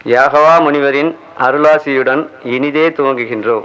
யாகவா முனிவரின் அருளாசியுடன் இனிதே துவங்குகின்றோம்.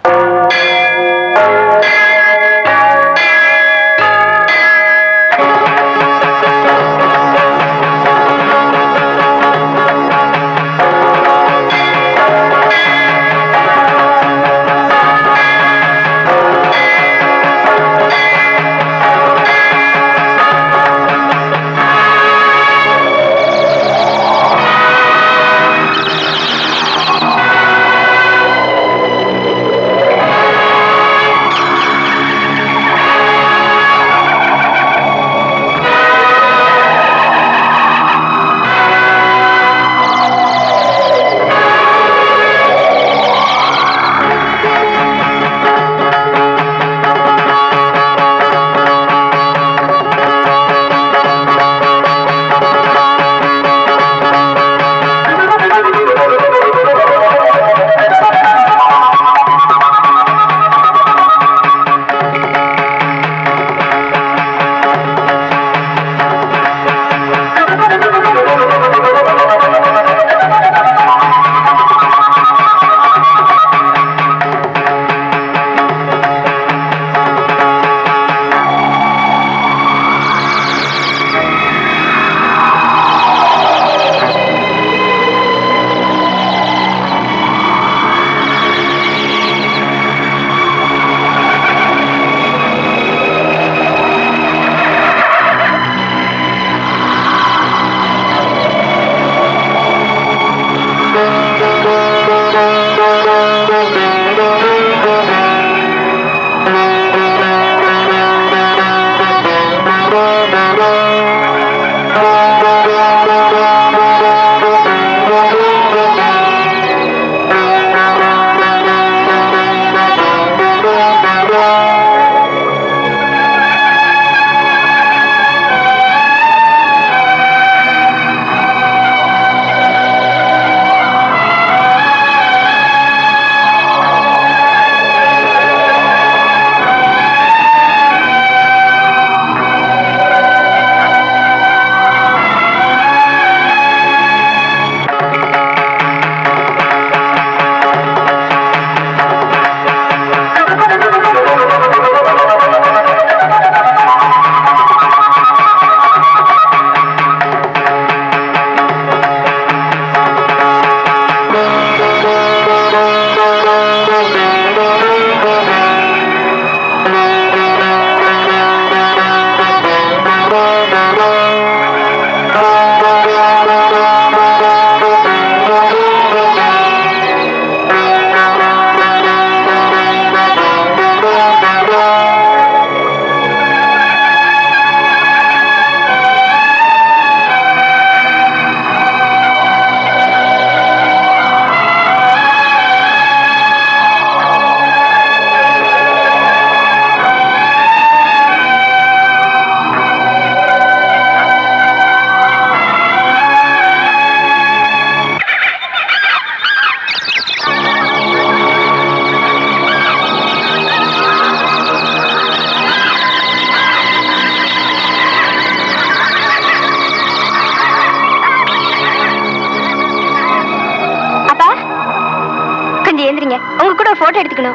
போட்டோ எடுத்துக்கணும்.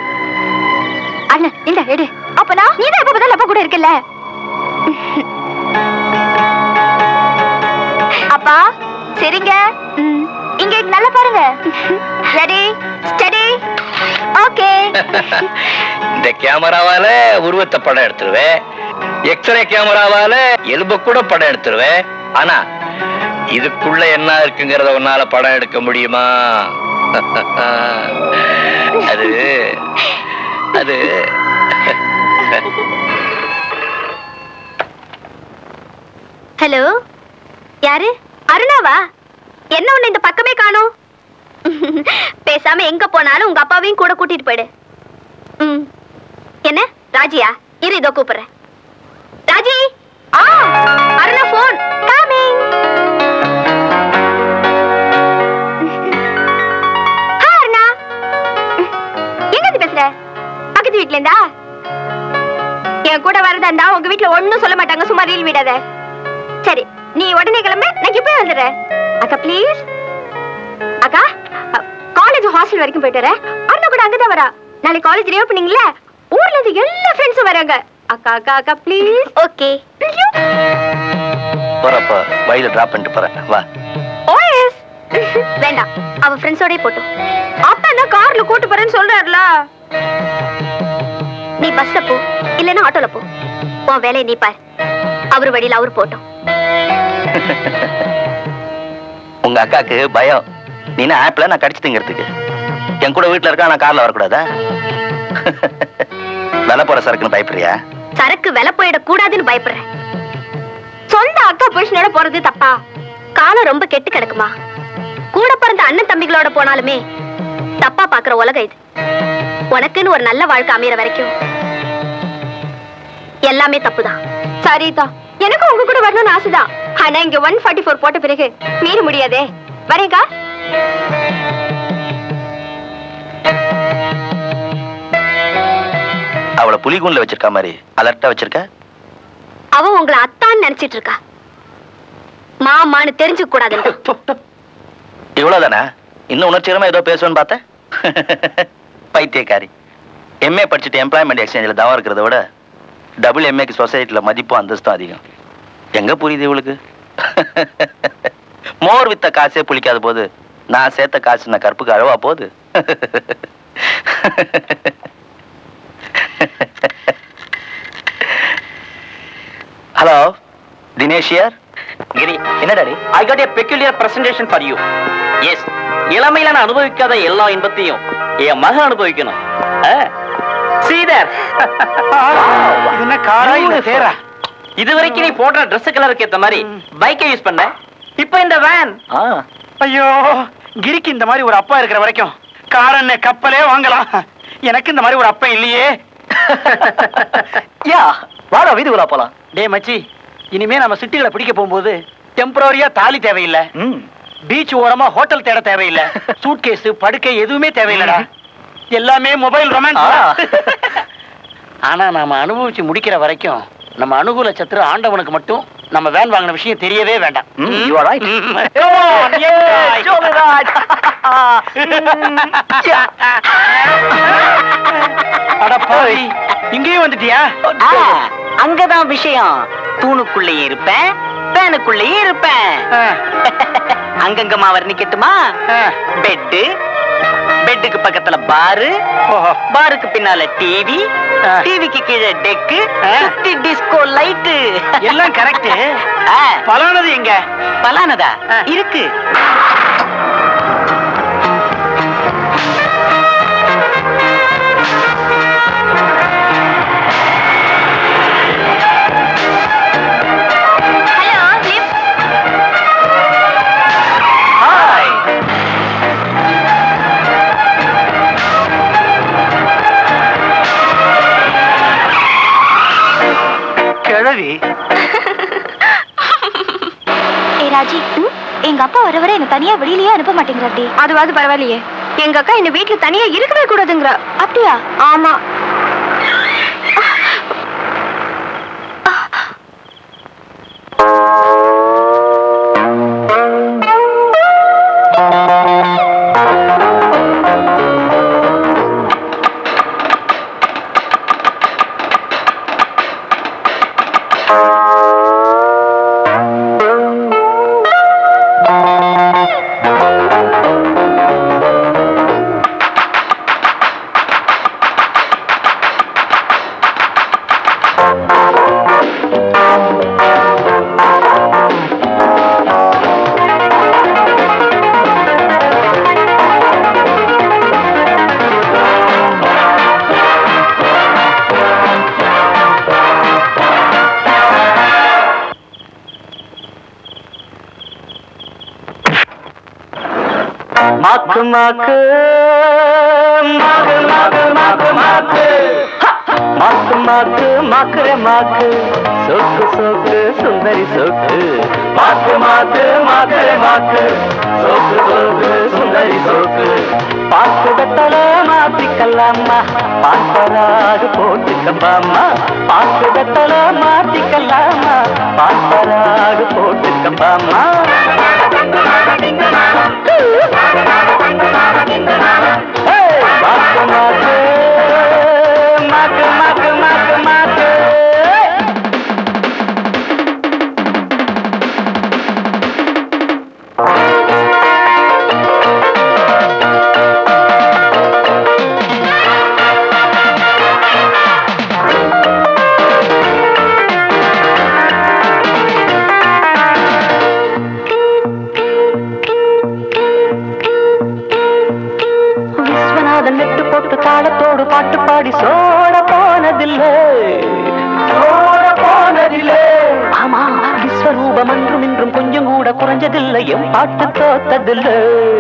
அண்ணா இந்த எடு. அப்பனா நீ தான் எப்ப பதில் அப்பா கூட இருக்கல. அப்பா சரிங்க. இங்க நல்லா பாருங்க. Ready study okay. இந்த கேமராவால உருவத்தை படம் எடுத்துருவேன். எக்ஸ்ரே கேமராவால எலும்பு கூட படம் எடுத்துருவேன். ஆனா இதுக்குள்ள என்ன இருக்குங்கிறத உன்னால படம் எடுக்க முடியுமா? அது அது ஹலோ யாரு? அருணாவா? என்ன ஒண்ணு இந்த பக்கமே காணோம். பேசாம எங்க போனாலும் உங்க அப்பாவையும் கூட கூட்டிட்டு போயிடு. என்ன ராஜியா? இரு இதோ கூப்பிடுறேன். Raji Aruna phone coming. அருணா எங்க இருந்து பேசுற? பக்கத்து வீட்ல இருந்தா? என் கூட வரதா இருந்தா உங்க வீட்டுல ஒண்ணும் சொல்ல மாட்டாங்க. சும்மா ரீல் விடாத. சரி நீ உடனே கிளம்பு. நான் இப்பவே வந்துடுறேன். அக்கா ப்ளீஸ். அக்கா காலேஜ் ஹாஸ்டல் வரைக்கும் போயிட்டு வரேன். அண்ணா கூட அங்கதான் வரா. நாளைக்கு காலேஜ் ரீஓபனிங்ல ஊர்ல இருந்து எல்லா ஃப்ரெண்ட்ஸும் வராங்க. அக்கா அக்கா அக்கா ப்ளீஸ். ஓகே போறப்ப வழியில டிராப் பண்ணிட்டு போறேன் வா. ஓஎஸ் வேண்டாம், அவ ஃப்ரெண்ட்ஸோடயே போட்டும். அப்பா என்ன கார்ல கூட்டு போறேன்னு சொல்றாருல. நீ பஸ்ல போ, இல்லன்னா ஆட்டோல போ. உன் வேலையை நீ பாரு. அவர் வழியில அவர் போட்டோம். உங்க அக்காக்கு பயம். நீனா ஆப்ல நான் கடிச்சிட்டுங்கிறதுக்கு. என் கூட வீட்டுல இருக்கா, நான் கார்ல வரக்கூடாதா? விலை போற சரக்குன்னு பயப்படுறியா? சரக்கு விலை போயிட கூடாதுன்னு பயப்படுறேன். சொந்த அக்கா புருஷனோட போறது தப்பா? காலம் ரொம்ப கெட்டு கிடக்குமா? கூட பிறந்த அண்ணன் தம்பிகளோட போனாலுமே தப்பா பாக்குற உலகம் இது. உனக்குன்னு ஒரு நல்ல வாழ்க்கை அமையற வரைக்கும் எல்லாமே தப்புதான். சரிதான், எனக்கு உங்க கூட வரணும்னு ஆசைதான். ஆனா இங்க 144 போட்ட பிறகு மீற முடியாதே. வரேங்கா. அவளை புலிகூன்ல வச்சிருக்கா மாதிரி அலர்ட்டா வச்சிருக்க. அவ உங்களை அத்தான்னு நினைச்சிட்டு இருக்கா. மாமான்னு தெரிஞ்சுக்க கூடாது. இவ்வளவுதானா? இன்னும் உணர்ச்சிகரமா ஏதோ பேசுவேன்னு பார்த்தேன். பைத்தியக்காரி. எம்ஏ படிச்சுட்டு எம்ப்ளாய்மெண்ட் எக்ஸ்சேஞ்சில் தவம் இருக்கிறத விட டபுள் எம்ஏக்கு சொசைட்டில மதிப்பும் அந்தஸ்தும் அதிகம். எங்க புரியுது இவளுக்கு? மோர் வித்த காசே புளிக்காத போது நான் சேர்த்த காசு நான் கற்புக்கு அழவா போகுது. Hello, Dinesh here. கிரி, என்ன daddy? I got a peculiar presentation for you. Yes, இளமையில நான் அனுபவிக்காத எல்லா இன்பத்தையும் என் மகன் அனுபவிக்கணும். See there. இது என்ன காரா இல்ல தேரா? இதுவரைக்கும் நீ போடுற Dress கலருக்கு ஏத்த மாதிரி பைக்கை யூஸ் பண்ண. இப்போ இந்த வேன். ஐயோ, கிரிக்கு இந்த மாதிரி ஒரு அப்பா இருக்கிற வரைக்கும் காரன் கப்பலே வாங்கலாம். எனக்கு இந்த மாதிரி ஒரு அப்பா இல்லையே. யா, வாடா வீதிக்குள்ள போலாம். டேய் மச்சி, இனிமே நம்ம சிட்டிகளை பிடிக்க போகும்போது டெம்பரரியா தாலி தேவையில்லை. பீச் ஓரமா ஹோட்டல் தேட தேவையில்லை. சூட்கேஸ் படுக்கை எதுவுமே தேவையில்லடா. எல்லாமே மொபைல் ரொமான்ஸ். ஆனா நாம அனுபவிச்சு முடிக்கிற வரைக்கும் நம்ம அனுகூல சத்துரு ஆண்டவனுக்கு மட்டும் நம்ம வேன் வாங்கின விஷயம் தெரியவே வேண்டாம். You are right. இங்கேயும் வந்துட்டியா? அங்கதான் விஷயம். தூணுக்குள்ளேயே இருப்பேன், பேனுக்குள்ளேயே இருப்பேன். அங்கங்கமா வர்ணிக்கட்டுமா? பெட்டு, பெட்டுக்கு பக்கத்துல பாரு, பாருக்கு பின்னால டிவி, டிவிக்கு கீழே டெக்கு, சுத்தி டிஸ்கோ லைட். எல்லாம் கரெக்ட். பலானது எங்க? பலானதா இருக்கு. ராஜி, எங்க அப்பா வர வர என்ன தனியா வெளியிலயே அனுப்ப மாட்டேங்கிறாடி. அதுவாது பரவாயில்லையே. எங்க அக்கா என்ன வீட்டுல தனியா இருக்கவே கூடாதுங்கிற. அப்படியா? ஆமா. மாக்கு மாக்கு மாக்கு மாக்கு மாக்கு மாக்கு மாக்கு மாக்கு மாக்குற மாக்கு சோக்கு சோக்கு சுந்தரி சோக்கு மாக்கு மாக்கு மாக்குற மாக்கு சோக்கு சோக்கு சுந்தரி சோக்கு பாக்கு வெத்தல மாத்திக்கலாமா பான்பராக போட்டுக்கம்பாமா பாக்கு வெத்தல மாத்திக்கலாமா பான்பராக போட்டுக்கம்பாமா பாட்டு பாடி சோட போனதில்லை ஆமா விஸ்வரூபம் என்றும் இன்றும் கொஞ்சம் கூட குறைஞ்சதில்லை என் பாட்டு தோத்ததில்லை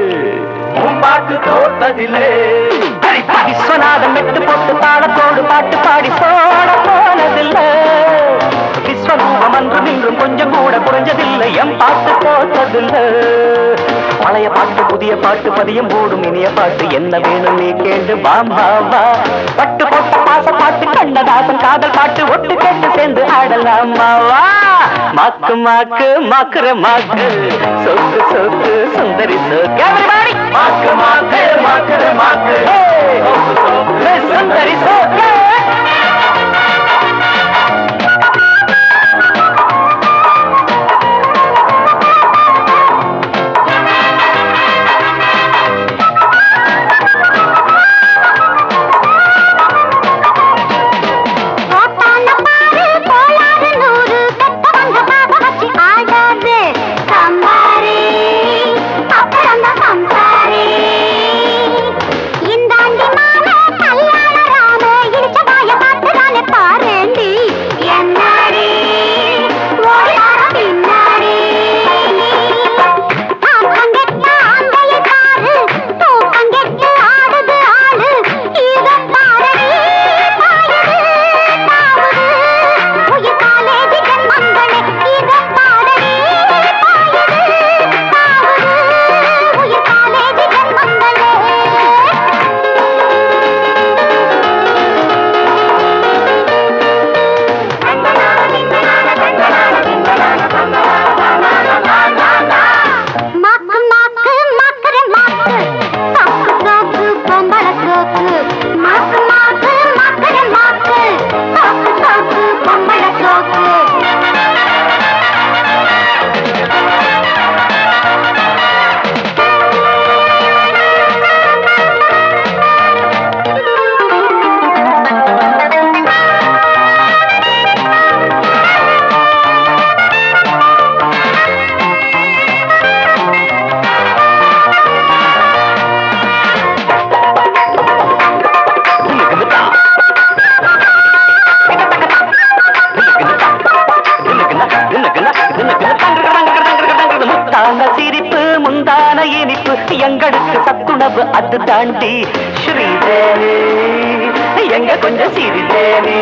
விஸ்வநாதன் மெட்டு போட்டு தாளத்தோடு பாட்டு பாடி சோட போனதில்லை விஸ்வரூபம் என்றும் இன்றும் கொஞ்சம் கூட குறைஞ்சதில்லை என் பாட்டு தோத்ததில்லை பழைய பாட்டு புதிய பாட்டு பதியம் போடும் இனிய பாட்டு என்ன வேணும் நீ கேண்டு பாமாவா பட்டு போட்ட பாச பாட்டு கண்ணதாசன் காதல் பாட்டு ஒட்டு கேட்டு சேர்ந்து ஆடலாமாவா மாக்கு மாக்கு மாக்குற மாக்கு சொக்கு சொக்கு சுந்தரி சொக்கு மாக்கு மாக்கு மாக்குற மாக்கு சுந்தரி சொக்கு எங்களுக்கு சத்துணவு அது தாண்டி ஸ்ரீதேவி எங்க கொஞ்சம் சிறிதேவி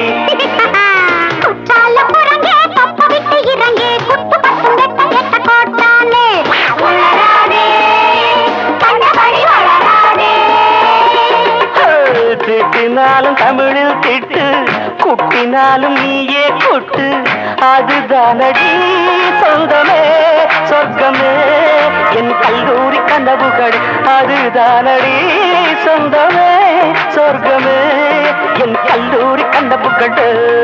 திட்டினாலும் தமிழில் திட்டு குட்டினாலும் நீயே குட்டு அதுதானடி சொந்தமே சொர்க்கமே என் கல்லூரி கனவுகள் அதுதானடி சொந்தமே சொர்க்கமே என் கல்லூரி கனவுகள்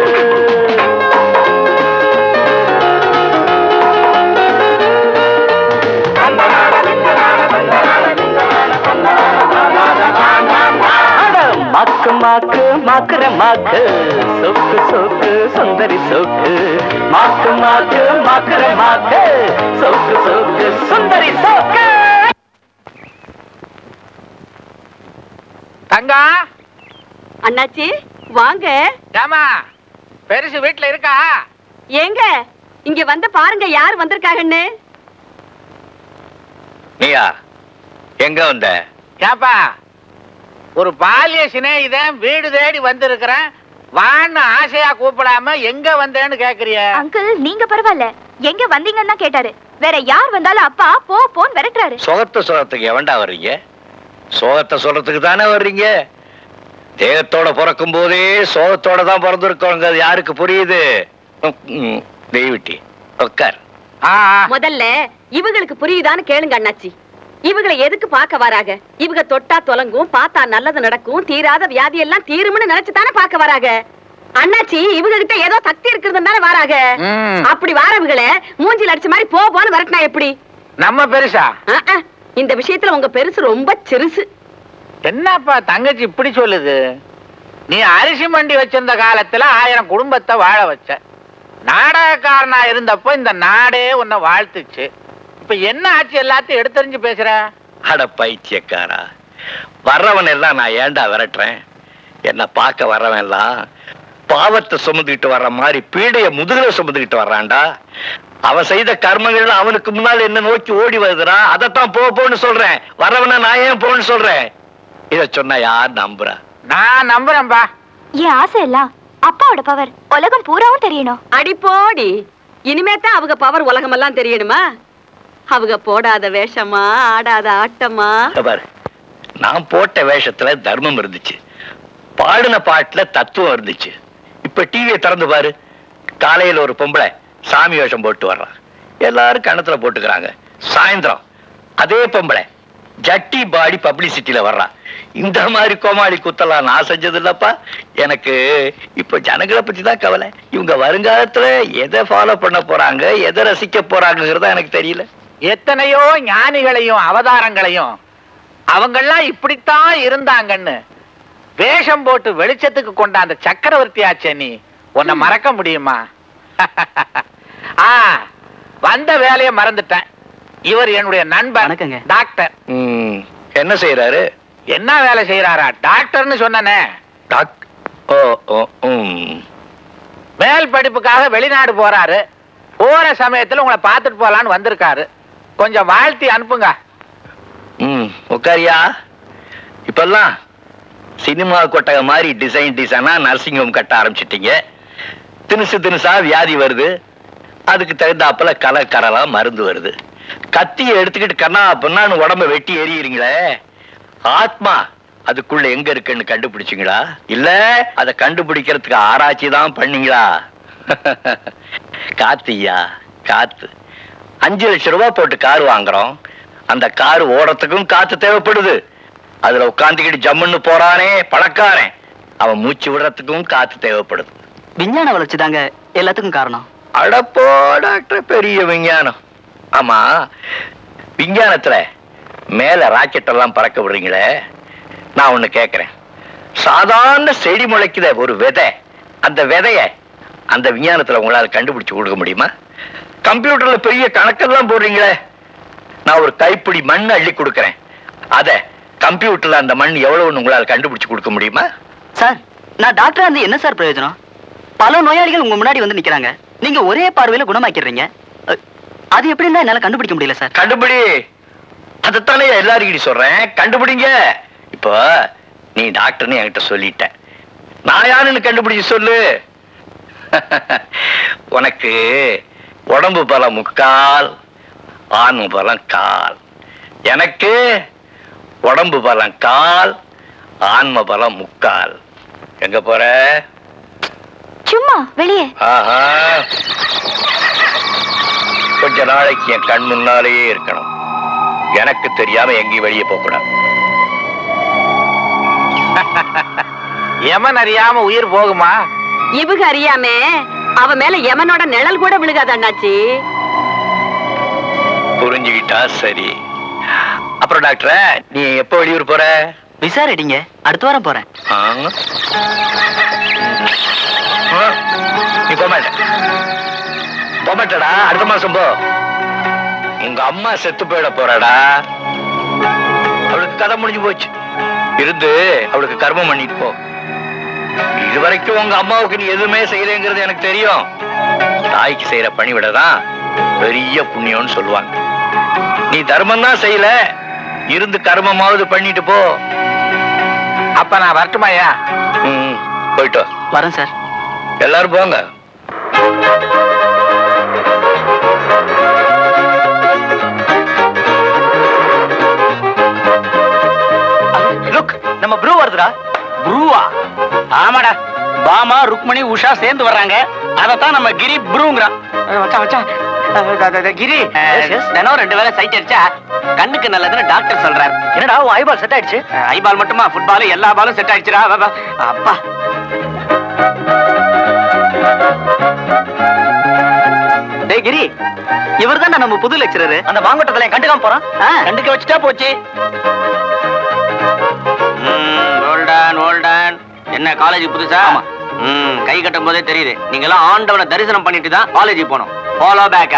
மாக்கு மாக்கு மாக்குற மாக்கு சொக்கு சொக்கு சுந்தரி சொக்கு மாக்கு மாக்கு மாக்குற மாக்கு சொக்கு சொக்கு சுந்தரி சொக்கு தங்கா அண்ணாச்சி வாங்க. ஏமா பெருசு வீட்டுல இருக்கா? ஏங்க இங்க வந்து பாருங்க யார் வந்திருக்காங்கன்னு. நீயா எங்க வந்த? ஏப்பா ஒரு பாலிய சிநேகிதன் வீடு தேடி வந்திருக்கிறேன் வான்னு ஆசையா கூப்பிடாம எங்க வந்தேன்னு கேக்குறிய? அங்கிள் நீங்க பரவாயில்ல, எங்க வந்தீங்கன்னு தான் கேட்டாரு. வேற யார் வந்தாலும் அப்பா போ போன்னு விரட்டுறாரு. சோகத்தை சொல்றதுக்கு எவன்டா வர்றீங்க? சோகத்தை சொல்றதுக்கு தானே வர்றீங்க. தேகத்தோட பிறக்கும் போதே சோகத்தோட தான் பிறந்திருக்கோங்க. யாருக்கு புரியுது? தெய்விட்டி உட்கார். முதல்ல இவங்களுக்கு புரியுதான்னு கேளுங்க அண்ணாச்சி. இவங்களை எதுக்கு பார்க்க வராங்க? இவங்க தொட்டா தொலங்கும், பார்த்தா நல்லது நடக்கும், தீராத வியாதி எல்லாம் தீரும்னு நினைச்சுதானே பார்க்க வராங்க. அண்ணாச்சி இவங்க கிட்ட ஏதோ சக்தி இருக்கிறதுனால வராங்க. அப்படி வாரவங்கள மூஞ்சில அடிச்ச மாதிரி போன்னு வரட்டினா எப்படி? நம்ம பெருசா? இந்த விஷயத்துல உங்க பெருசு ரொம்ப சிறுசு. என்னப்பா தங்கச்சி இப்படி சொல்லுது? நீ அரிசி மண்டி வச்சிருந்த காலத்துல 1000 குடும்பத்தை வாழ வச்ச. நாடகக்காரனா இருந்தப்போ இந்த நாடே உன்னை வாழ்த்துச்சு. இப்ப என்ன ஆச்சு எல்லாத்தையும் எடுத்தறிஞ்சு பேசுற? அட பைத்தியக்காரா, வர்றவன் எல்லாம் நான் ஏண்டா விரட்டுறேன்? என்ன பார்க்க வர்றவன் எல்லாம் பாவத்தை சுமந்துக்கிட்டு வர்ற மாதிரி பீடைய முதுகுல சுமந்துக்கிட்டு வர்றான்டா. அவன் செய்த கர்மங்கள் அவனுக்கு முன்னால் என்ன நோக்கி ஓடி வருதுடா. அதைத்தான் போன்னு சொல்றேன். வர்றவன நான் ஏன் போன்னு சொல்றேன்? இத சொன்னா யார் நம்புறா? நான் நம்புறேன்பா. என் ஆசை எல்லாம் அப்பாவோட பவர் உலகம் பூராவும் தெரியணும். அடிப்போடி, இனிமேத்தான் அவங்க பவர் உலகம் எல்லாம் தெரியணுமா? அவங்க போடாத வேஷமா, ஆடாத ஆட்டமா? பாரு, நான் போட்ட வேஷத்துல தர்மம் இருந்துச்சு, பாடின பாட்டுல தத்துவம் இருந்துச்சு. இப்ப டிவியை திறந்து பாரு, காலையில ஒரு பொம்பளை சாமி வேஷம் போட்டு வர்றான், எல்லாரும் கணத்துல போட்டுக்கிறாங்க. சாயந்தரம் அதே பொம்பளை ஜட்டி பாடி பப்ளிசிட்டியில வர்றான். இந்த மாதிரி கோமாளி குத்தலாம் நான் செஞ்சது இல்லப்பா. எனக்கு இப்ப ஜனங்களை பத்தி தான் கவலை. இவங்க வருங்காலத்துல எதை ஃபாலோ பண்ண போறாங்க, எதை ரசிக்க போறாங்கிறதா எனக்கு தெரியல. எத்தனையோ ஞானிகளையும் அவதாரங்களையும் அவங்கெல்லாம் இப்படித்தான் இருந்தாங்கன்னு வேஷம் போட்டு வெளிச்சத்துக்கு கொண்டாந்த சக்கரவர்த்தி ஆச்சே, நீ உன்னை மறக்க முடியுமா? வந்த வேலையை மறந்துட்டேன். இவர் என்னுடைய நண்பர் டாக்டர். என்ன செய்யறாரு? என்ன வேலை செய்யறாரா? டாக்டர்னு சொன்னனே. மேல் படிப்புக்காக வெளிநாடு போறாரு. போற சமயத்துல உங்களை பார்த்துட்டு போலான்னு வந்திருக்காரு. கொஞ்சம் வாழ்த்தி அனுப்புங்க. உட்காரியா. இப்பெல்லாம் சினிமா கொட்டக மாதிரி டிசைனா நர்சிங் ஹோம் கட்ட ஆரம்பிச்சிட்டீங்க. தினுசா வியாதி வருது, அதுக்கு தகுந்தாப்புல கலக்கரலாம் மருந்து வருது. கத்தியை எடுத்துக்கிட்டு கண்ணா பொண்ணான்னு உடம்ப வெட்டி எறியறீங்களே, ஆத்மா அதுக்குள்ள எங்க இருக்குன்னு கண்டுபிடிச்சிங்களா? இல்ல அதை கண்டுபிடிக்கிறதுக்கு ஆராய்ச்சி தான் பண்ணீங்களா? காத்துயா காத்து. 5 லட்சம் ரூபாய் போட்டு கார் வாங்குறோம். அந்த கார் ஓடத்துக்கும் காத்து தேவைப்படுது. அதுல உட்காந்துக்கிட்டு ஜம்முன்னு போறானே பணக்காரன், அவன் மூச்சு விடுறதுக்கும் காத்து தேவைப்படுது. விஞ்ஞான வளர்ச்சி தாங்க எல்லாத்துக்கும் காரணம். அடப்போ டாக்டர், பெரிய விஞ்ஞானம். ஆமா, விஞ்ஞானத்துல மேல ராக்கெட் எல்லாம் பறக்க விடுறீங்களே, நான் ஒண்ணு கேக்குறேன். சாதாரண செடி முளைக்குத ஒரு விதை, அந்த விதைய அந்த விஞ்ஞானத்துல உங்களால கண்டுபிடிச்சு கொடுக்க முடியுமா? கம்ப்யூட்டர்ல பெரிய கணக்கெல்லாம் போடுறீங்களே, நான் ஒரு கைப்பிடி மண் அள்ளி கொடுக்கறேன், அத கம்ப்யூட்டர்ல அந்த மண் எவ்வளவுன்னு உங்களால கண்டுபிடிச்சு கொடுக்க முடியுமா? சார், நான் டாக்டரா இருந்து என்ன சார் பிரயோஜனம்? பல நோயாளிகள் உங்க முன்னாடி வந்து நிக்கிறாங்க, நீங்க ஒரே பார்வையில குணமாக்கிடுறீங்க. அது எப்படின்னா என்னால கண்டுபிடிக்க முடியல சார். கண்டுபிடி, அதைத்தானே எல்லாருக்கிட்ட சொல்றேன், கண்டுபிடிங்க. இப்போ நீ டாக்டர்னு என்கிட்ட சொல்லிட்ட, நான் யாருன்னு கண்டுபிடிச்சு சொல்லு. உனக்கு உடம்பு பலம் 3/4, ஆன்ம பலம் 1/4. எனக்கு உடம்பு பலம் 1/4, ஆன்ம பலம் 3/4. எங்க போற? சும்மா வெளியே. ஆஹா, கொஞ்ச நாளைக்கு என் கண் முன்னாலேயே இருக்கணும். எனக்கு தெரியாம எங்கேயும் வெளியே போக கூடாது. யமன் அறியாம உயிர் போகுமா? இவங்க அறியாம அவ மேல யமனோட நிழல் கூட விழுகாத அண்ணாச்சி. புரிஞ்சுக்கிட்டா சரி. அப்புறம் டாக்டர், நீ எப்ப வெளியூர் போற? விசாரிடிங்க, அடுத்த வாரம் போறேன். நீ போமாட்டடா, அடுத்த மாசம் போ. உங்க அம்மா செத்து போயிட போறாடா, அவளுக்கு கதை முடிஞ்சு போச்சு. இருந்து அவளுக்கு கர்மம் பண்ணிட்டு போ. இது வரைக்கும் உங்க அம்மாவுக்கு நீ எதுவுமே செய்யலைங்கிறது எனக்கு தெரியும். தாய்க்கு செய்யற பணிவிடதான் பெரிய புண்ணியம்னு சொல்லுவாங்க. நீ தர்மம் தான் செய்யல, இருந்து கர்மமாவது பண்ணிட்டு போ. அப்ப நான் வரட்டுமாயா? போயிட்டோ. வரேன் சார். எல்லாரும் போங்க. நம்ம ப்ரூ வருதுடா. ப்ரூவா? ஆமாடா, பாமா ருக்மணி உஷா சேர்ந்து வர்றாங்க. அதத்தான் நம்ம கிரி ப்ரூங்கிறான். வச்சா கிரி தினம் 2 வேளை சைட் அடிச்சா கண்ணுக்கு நல்லதுன்னு டாக்டர் சொல்றாரு. என்னடா உன் ஐபால் செட் ஆயிடுச்சு? ஐபால் மட்டுமா, ஃபுட்பால் எல்லா பாலும் செட் ஆயிடுச்சுடா. அப்பா டேய் கிரி, இவர்தான் நம்ம புது லெக்சரர். அந்த மாங்கோட்டத்துல கண்டுக்காம போறான். கண்டுக்க வச்சுட்டா போச்சு. என்ன காலேஜ் புதுசா? கை கட்டும் போதே தெரியுது நீங்க எல்லாம் ஆண்டவனை தரிசனம் பண்ணிட்டு தான் காலேஜ் போனோம். Follow back.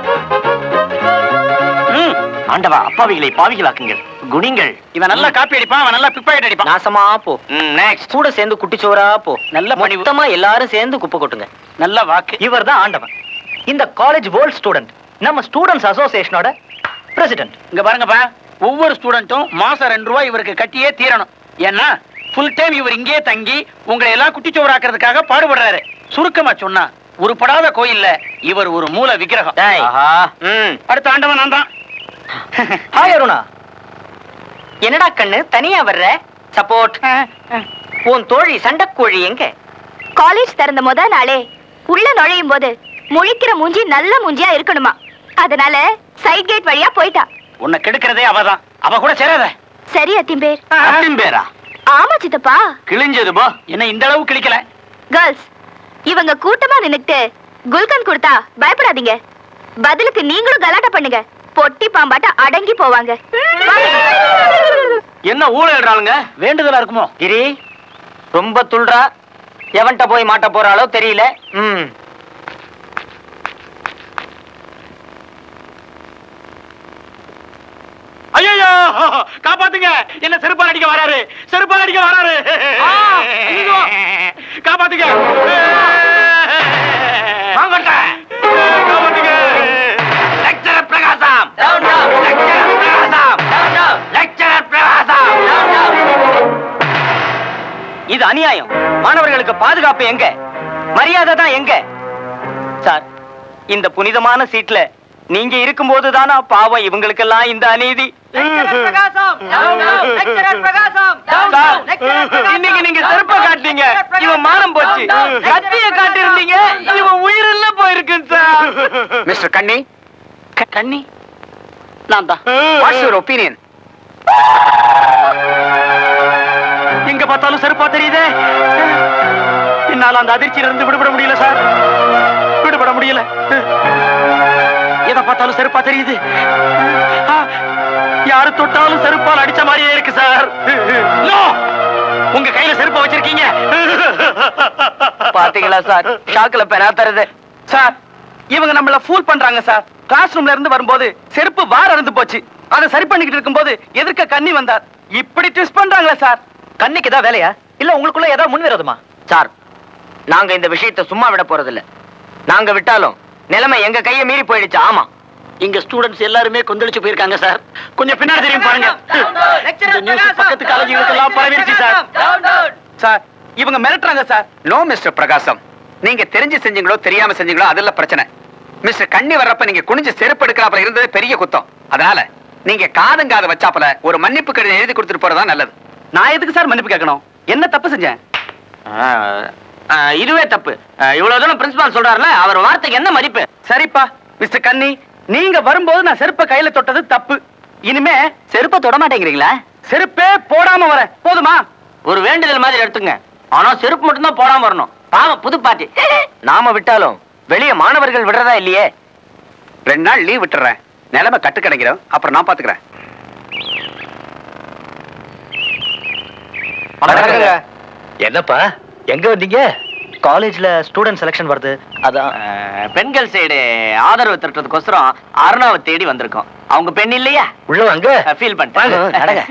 ஆண்டவா, அப்பாவிகளை பாவிகளாக்குங்க. குணிங்கள். இவன் நல்லா காப்பி அடிப்பான், அவன் நல்லா பிப்பாக்கெட் அடிப்பான். நாசமா போ. நெக்ஸ்ட் கூட சேர்ந்து குட்டிச்சோரா போ. நல்ல மொத்தமா எல்லாரும் சேர்ந்து குப்பை கொட்டுங்க. நல்ல வாக்கு. இவர் தான் ஆண்டவன். இந்த காலேஜ் வேர்ல்ட் ஸ்டூடெண்ட், நம்ம ஸ்டூடெண்ட்ஸ் அசோசியேஷனோட பிரசிடென்ட். இங்க பாருங்கப்பா, ஒவ்வொரு ஸ்டூடெண்ட்டும் மாசம் 2 ரூபாய் இவருக்கு கட்டியே தீரணும். ஏன்னா ஃபுல் டைம் இவர் இங்கே தங்கி உங்களை எல்லாம் குட்டிச்சோராக்குறதுக்காக பாடுபடுறாரு. சுருக்கமா சொன்னா உருப்படாத கோயில்ல இவர் ஒரு மூல விக்கிரகம். அடுத்த ஆண்டவன் நான் தான். ஹாய் அருணா, என்னடா கண்ணு தனியா வர்ற? சப்போர்ட். உன் தோழி சண்டைக்கோழி எங்க? காலேஜ் திறந்த முதல் நாளே உள்ள நுழையும் போது முழிக்கிற மூஞ்சி நல்ல மூஞ்சியா இருக்கணுமா, அதனால சைட் கேட் வழியா போயிட்டா. உன்னை கெடுக்கிறதே அவதான். அவ கூட சேராத. சரி அத்திம்பேர். அத்திம்பேரா? ஆமா சித்தப்பா. கிழிஞ்சது போ. என்ன இந்த அளவு கிழிக்கல? கேர்ள்ஸ், இவங்க கூட்டமா நின்னுட்டு குல்கன் கொடுத்தா பயப்படாதீங்க. பதிலுக்கு நீங்களும் கலாட்டா பண்ணுங்க. பொட்டி பாம்பாட்ட அடங்கி போவாங்க. என்ன ஊழல்றாளுங்க? வேண்டுதலா இருக்குமோ? கிரி ரொம்ப துள்றா. எவன்ட்ட போய் மாட்ட போறாளோ தெரியல. ஐயோ, காப்பாத்துங்க, என்ன செருப்பால் அடிக்க வராரு, செருப்பால் அடிக்க வராரு. காப்பாத்துங்க, காப்பாத்துங்க. லெக்சரர் பிரகாசம், லெக்சரர் பிரகாசம், லெக்சரர் பிரகாசம். இது அநியாயம். மாணவர்களுக்கு பாதுகாப்பு எங்க? மரியாதை தான் எங்க? சார், இந்த புனிதமான சீட்ல நீங்க இருக்கும்போது தானா பாவம் இவங்களுக்கெல்லாம் இந்த அநீதி. இன்னைக்கு நீங்க செருப்ப காட்டீங்க, இவன் மானம் போச்சு. கத்திய காட்டிருந்தீங்க, இவன் உயிரெல்லாம் போயிருக்கு சார். மிஸ்டர் கண்ணி. கண்ணி நான் தான். What's your opinion? எங்க பார்த்தாலும் செருப்பா தெரியுதே. என்னால அந்த அதிர்ச்சியில இருந்து விடுபட முடியல சார், விடுபட முடியல. எதை பார்த்தாலும் செருப்பா தெரியுது. யாரு தொட்டாலும் செருப்பால் அடிச்ச மாதிரியே இருக்கு சார். உங்க கையில செருப்பா வச்சிருக்கீங்க. பாத்தீங்களா சார், ஷாக்ல பெறா தருது. சார், இவங்க நம்மள ஃபூல் பண்றாங்க சார். கிளாஸ் ரூம்ல இருந்து வரும்போது செருப்பு வார இருந்து போச்சு. அதை சரி பண்ணிக்கிட்டு இருக்கும்போது எதிர்க்க கண்ணி வந்தார். இப்படி ட்விஸ்ட் பண்றாங்களா சார்? கண்ணிக்கு தான் வேலையா இல்ல உங்களுக்குள்ள ஏதாவது முன் விரோதமா? சார், நாங்க இந்த விஷயத்தை சும்மா விட போறதில்ல. நாங்க விட்டாலும் நிலைமை எங்க கையை மீறி போயிடுச்சு. ஆமா, இங்க ஸ்டூடெண்ட்ஸ் எல்லாருமே கொந்தளிச்சு போயிருக்காங்க சார். கொஞ்சம் பின்னாடி தெரியும் பாருங்க. இந்த நியூஸ் பக்கத்து காலேஜுகளுக்கெல்லாம் பரவிருச்சு சார். சார், இவங்க மிரட்டுறாங்க சார். நோ மிஸ்டர் பிரகாசம், நீங்க தெரிஞ்சு செஞ்சீங்களோ தெரியாம செஞ்சீங்களோ அதெல்லாம் பிரச்சனை. மிஸ்டர் கண்ணி வர்றப்ப நீங்க குனிஞ்சு செருப்பு எடுக்கிறாப்புல இருந்தது பெரிய குத்தம். அதனால நீங்க காதுங்காத வச்சாப்புல ஒரு மன்னிப்பு கடிதம் எழுதி கொடுத்துட்டு போறதா நல்லது. நான் எதுக்கு சார் மன்னிப்பு கேட்கணும்? என்ன தப்பு செஞ்சேன்? இதுவே தப்பு. இவ்வளவு தூரம் பிரின்சிபால் சொல்றாருல, அவர் வார்த்தைக்கு என்ன மதிப்பு? சரிப்பா மிஸ்டர் கண்ணி, நீங்க வரும்போது நான் செருப்பை கையில தொட்டது தப்பு. இனிமே செருப்பை தொட மாட்டேங்கிறீங்களா? செருப்பே போடாம வரேன், போதுமா? ஒரு வேண்டுதல் மாதிரி எடுத்துங்க. ஆனா செருப்பு மட்டும் தான் போடாம வரணும். பாவம் புது பாட்டி. நாம விட்டாலும் வெளியே மாணவர்கள் விடுறதா இல்லையே. 2 நாள் லீவ் விட்டுறேன், நிலைமை கட்டு கிடைக்கிறோம், அப்புறம் நான் பாத்துக்கிறேன். என்னப்பா எங்க வந்தீங்க? காலேஜ்ல ஸ்டூடெண்ட் செலக்ஷன் வருது, அதான். பெண்கள் சைடு ஆதரவு திரட்டுறதுக்கோசரம் அருணாவை தேடி வந்திருக்கோம். அவங்க பெண் இல்லையா? உள்ள வாங்க. ஃபீல் பண்ணிட்டாங்க.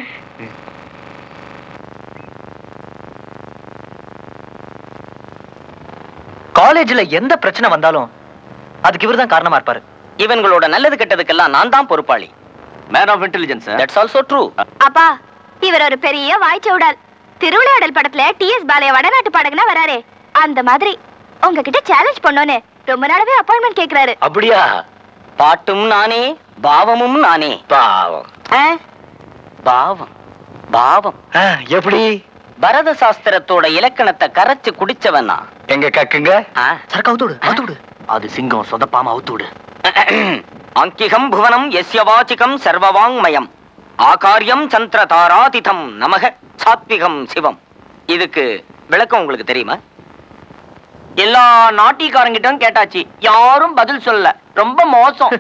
காலேஜ்ல எந்த பிரச்சனை வந்தாலும் அதுக்கு இவர் தான் காரணமா இருப்பாரு. இவங்களோட நல்லது கெட்டதுக்கெல்லாம் நான் தான் பொறுப்பாளி. Man of intelligence. That's also true. அப்பா, இவர் ஒரு பெரிய வாய்ச்சவுடால். திருவிளையாடல் படத்துல டிஎஸ் பாலைய வடநாட்டு பாடகனா வராரே, அந்த மாதிரி உங்ககிட்ட சேலஞ்ச் பண்ணோன்னு ரொம்ப நாளாவே அப்பாயின்மெண்ட் கேக்குறாரு. அப்படியா? பாட்டும் நானே, பாவமும் நானே. பாவம் பாவம் பாவம். எப்படி? பரத சாஸ்திரத்தோட இலக்கணத்தை கரைச்சு குடிச்சவன் நான். எங்க கக்குங்க. சரக்கு அவுத்துடு, அவுத்துடு. அது சிங்கம் சொதப்பாம அவுத்துடு. அங்கிகம் புவனம் யஸ்ய வாசிகம் சர்வவாங்மயம் ஆகாரியம் சந்திர தாராதிதம் நமக சாத்விகம் சிவம். இதுக்கு விளக்கம் உங்களுக்கு தெரியுமா? எல்லா நாட்டிக்காரங்கிட்டும் கேட்டாச்சு, யாரும் பதில் சொல்ல. ரொம்ப மோசம்.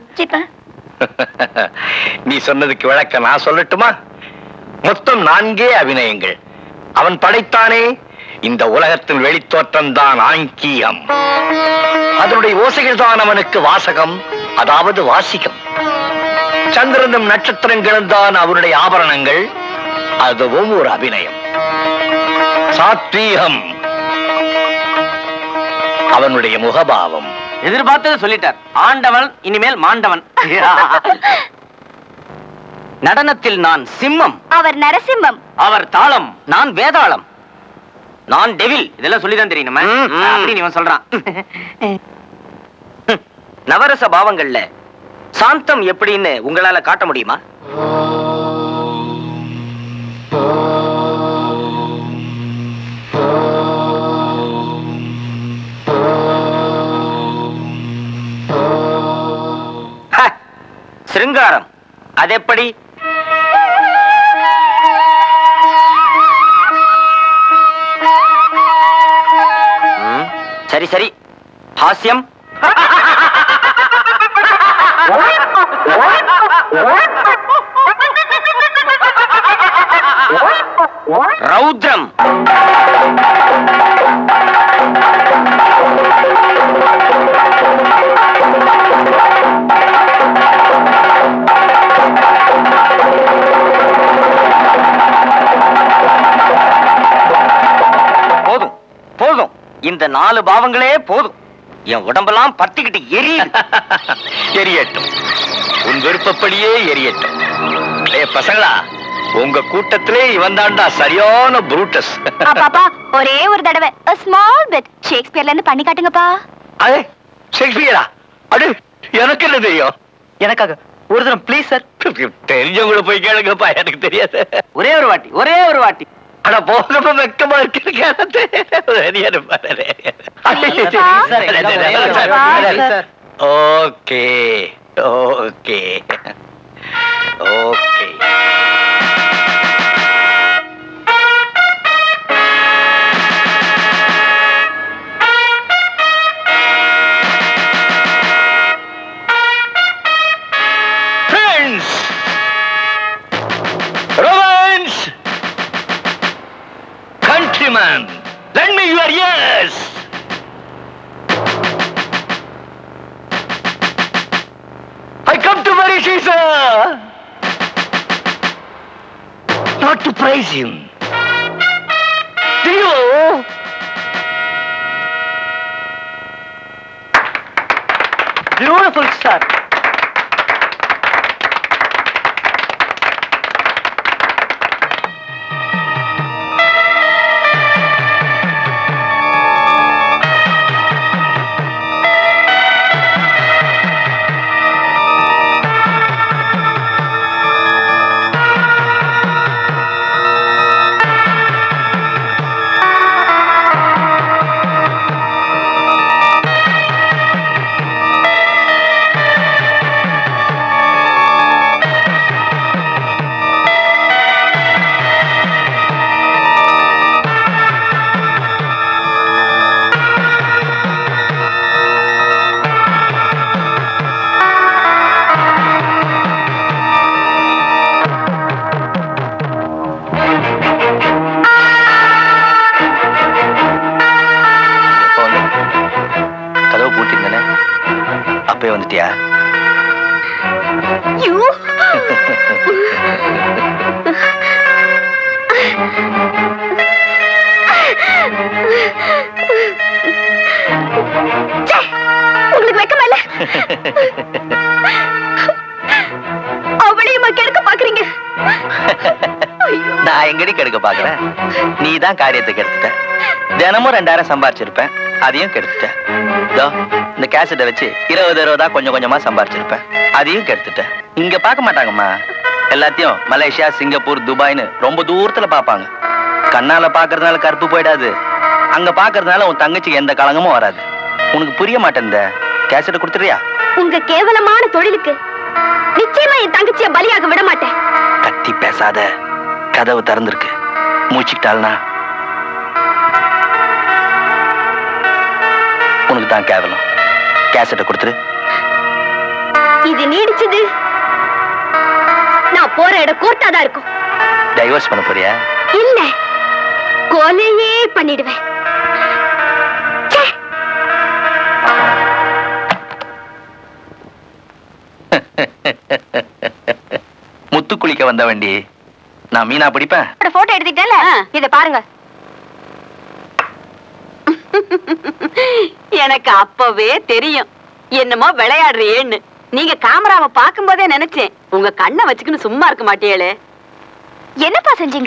நீ சொன்னதுக்கு விளக்கம் நான் சொல்லட்டுமா? மொத்தம் 4 அபிநயங்கள் அவன் படைத்தானே. இந்த உலகத்தின் வெளித்தோற்றம் தான் ஆங்கியம். அதனுடைய ஓசைகள் தான் அவனுக்கு வாசகம், அதாவது வாசிகம். சந்திரனும் நட்சத்திரங்களும் தான் அவனுடைய ஆபரணங்கள், அதுவும் ஒரு அபிநயம். சாத்வீகம் அவனுடைய முகபாவம். எதிர்பார்த்தது சொல்லிட்டார். ஆண்டவன் இனிமேல் மாண்டவன். நடனத்தில் நான் சிம்மம், அவர் நரசிம்மம். அவர் தாளம், நான் வேதாளம். நான் டெவில். இதெல்லாம் சொல்லிதான் தெரியணுமா? அப்படின்னு இவன் சொல்றான். நவரச பாவங்கள்ல சாந்தம் எப்படின்னு உங்களால காட்ட முடியுமா? சிருங்காரம் அதெப்படி? சரி சரி. ஹாஸ்யம்? ரௌத்ரம்? போதும் போதும், இந்த 4 பாவங்களே போதும். என் உடம்பெல்லாம் பத்திக்கிட்டு எரியட்டும், உன் விருப்பப்படியே எரியட்டும். பசங்களா, உங்க கூட்டத்திலே இவன் தாண்டா சரியான புரூட்டஸ். பாப்பா, ஒரே ஒரு தடவை a small bit ஷேக்ஸ்பியர்ல இருந்து பண்ணி காட்டுங்கப்பா. அடே ஷேக்ஸ்பியரா? அடு, எனக்கு என்ன தெரியும்? எனக்காக ஒரு தரம் ப்ளீஸ் சார். தெரிஞ்சவங்கள போய் கேளுங்கப்பா, எனக்கு தெரியாது. ஒரே ஒரு வாட்டி, ஒரே ஒரு வாட்டி. ஆனா போகப்ப வெக்கமா இருக்கு. Okay okay okay. Countrymen, lend me your ears. I come to marry Caesar, not to praise him. Do you? Beautiful, sir. வந்துட்டியா? உங்களுக்கு வெக்கமில்ல? அவளையும் கெடுக்க பாக்குறீங்க. நான் எங்கடி கெடுக்க பாக்குறேன்? நீ தான் காரியத்தை கெடுத்துட்ட. தினமும் 2000 சம்பாரிச்சிருப்பேன், அதையும் கெடுத்துட்டேன். இந்த கேசட்டை வச்சு 20 கொஞ்சம் கொஞ்சமா சம்பாரிச்சிருப்பேன், அதையும் கெடுத்துட்டேன். இங்க பார்க்க மாட்டாங்கம்மா, எல்லாத்தையும் மலேசியா, சிங்கப்பூர், துபாய்னு ரொம்ப தூரத்துல பாப்பாங்க. கண்ணால பாக்குறதுனால கருப்பு போயிடாது, அங்க பாக்குறதுனால உன் தங்கச்சிக்கு எந்த கலங்கமும் வராது. உனக்கு புரிய மாட்டேன். கேசட்டை கொடுத்துறியா? உங்க கேவலமான தொழிலுக்கு நிச்சயமா என் தங்கச்சிய பலியாக விட மாட்டேன். கத்தி பேசாத, கதவு திறந்திருக்கு, மூச்சுக்கிட்டாள்னா உனக்கு தான் கேவலம். கேசட்டை கொடுத்துரு. இது நீடிச்சது நான் போற இடம் கோர்ட்டாதான் இருக்கும். டைவர்ஸ் பண்ண போறியா? இல்ல, கொலையே பண்ணிடுவேன். முத்து குளிக்க வந்த வண்டி. நான் மீனா பிடிப்பேன். போட்டோ எடுத்துட்டேன்ல, இத பாருங்க. எனக்கு அப்பவே தெரியும் என்னமோ விளையாடுறேன்னு. நீங்க கேமராவை பார்க்கும் போதே நினைச்சேன் உங்க கண்ணை வச்சுக்கின்னு சும்மா இருக்க மாட்டேளே. என்னப்பா செஞ்சீங்க?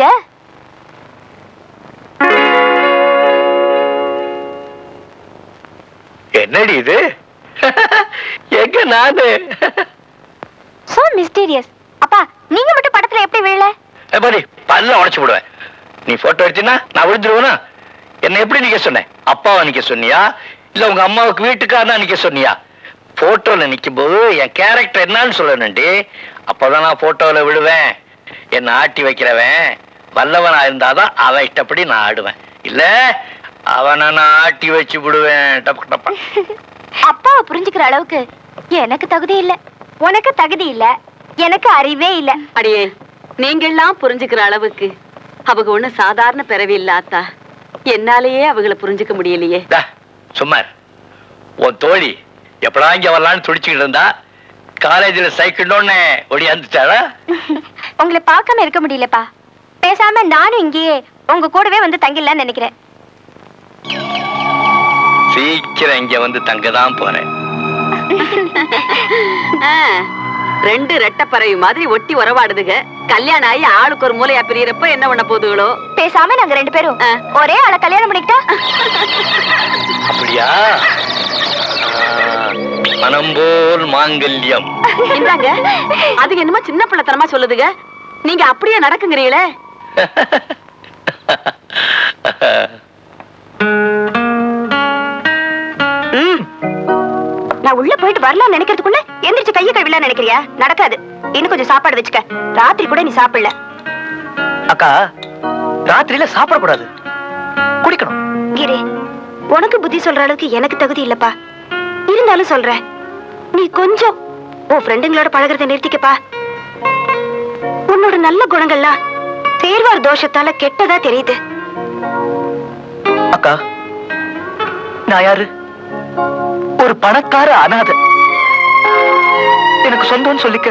என்னடி இது? எங்க நானு? So mysterious. அப்பா, நீங்க மட்டும் படத்துல எப்படி விழல? பாடி பல்ல உடைச்சு விடுவேன். நீ போட்டோ எடுத்தினா நான் விழுந்துருவேனா? என்ன எப்படி நிக்க சொன்னேன்? அப்பாவை நிக்க சொன்னியா இல்ல உங்க அம்மாவுக்கு வீட்டுக்காரனா நிக்க சொன்னியா? போட்டோல நிக்கும் போது என் கேரக்டர் என்னன்னு சொல்லணும்டி. அப்பதான் நான் போட்டோல விடுவேன். என்ன ஆட்டி வைக்கிறவன் வல்லவனா இருந்தாதான் அவன் இஷ்டப்படி நான் ஆடுவேன். இல்ல அவனை நான் ஆட்டி வச்சு விடுவேன். டப்பு டப்பா. அப்பாவை புரிஞ்சுக்கிற அளவுக்கு எனக்கு தகுதி இல்ல, உனக்கு தகுதி இல்ல, எனக்கு அறிவே இல்ல. அடியே, நீங்க எல்லாம் புரிஞ்சுக்கிற அளவுக்கு அவங்க ஒண்ணு சாதாரண பிறவி இல்ல ஆத்தா. என்னாலேயே அவங்களை புரிஞ்சுக்க முடியலையே. சும்மார். உன் தோழி எப்படா இங்க வரலான்னு துடிச்சுக்கிட்டு இருந்தா காலேஜ்ல சைக்கிள்னு ஒடியாந்துச்சாளா? உங்களை பார்க்காம இருக்க முடியலப்பா. பேசாம நானும் இங்கேயே உங்க கூடவே வந்து தங்கிடலான்னு நினைக்கிறேன். சீக்கிரம் இங்க வந்து தங்கதான் போறேன். ரெண்டு ரெட்டப்பறவை மாதிரி ஒட்டி உறவாடுதுங்க. கல்யாணம் ஆகி ஆளுக்கு ஒரு மூலையா பிரியறப்ப என்ன பண்ண போதுகளோ? பேசாம நாங்க ரெண்டு பேரும் ஒரே ஆளை கல்யாணம் பண்ணிக்கிட்டா? அப்படியா? மனம் போல் மாங்கல்யம். இந்தாங்க. அது என்னமோ சின்ன பிள்ளைத்தனமா சொல்லுதுங்க. நீங்க அப்படியே நடக்குங்கிறீங்களே. நான் உள்ள போயிட்டு வரலாம் நினைக்கிறதுக்குள்ள எந்திரிச்சு கையை கழுவிலாம் நினைக்கிறியா? நடக்காது. இன்னும் கொஞ்சம் சாப்பாடு வச்சுக்க. ராத்திரி கூட நீ சாப்பிடல. அக்கா, ராத்திரியில சாப்பிடக்கூடாது, குடிக்கணும். கிரி, உனக்கு புத்தி சொல்ற அளவுக்கு எனக்கு தகுதி இல்லப்பா. இருந்தாலும் சொல்றேன், நீ கொஞ்சம் உன் ஃப்ரெண்டுங்களோட பழகிறத நிறுத்திக்கப்பா. உன்னோட நல்ல குணங்கள்லாம் தேர்வார் தோஷத்தால கெட்டதா தெரியுது. அக்கா, நான் யாரு? ஒரு பணக்கார அனாதை. எனக்கு சொந்தம்னு சொல்லிக்க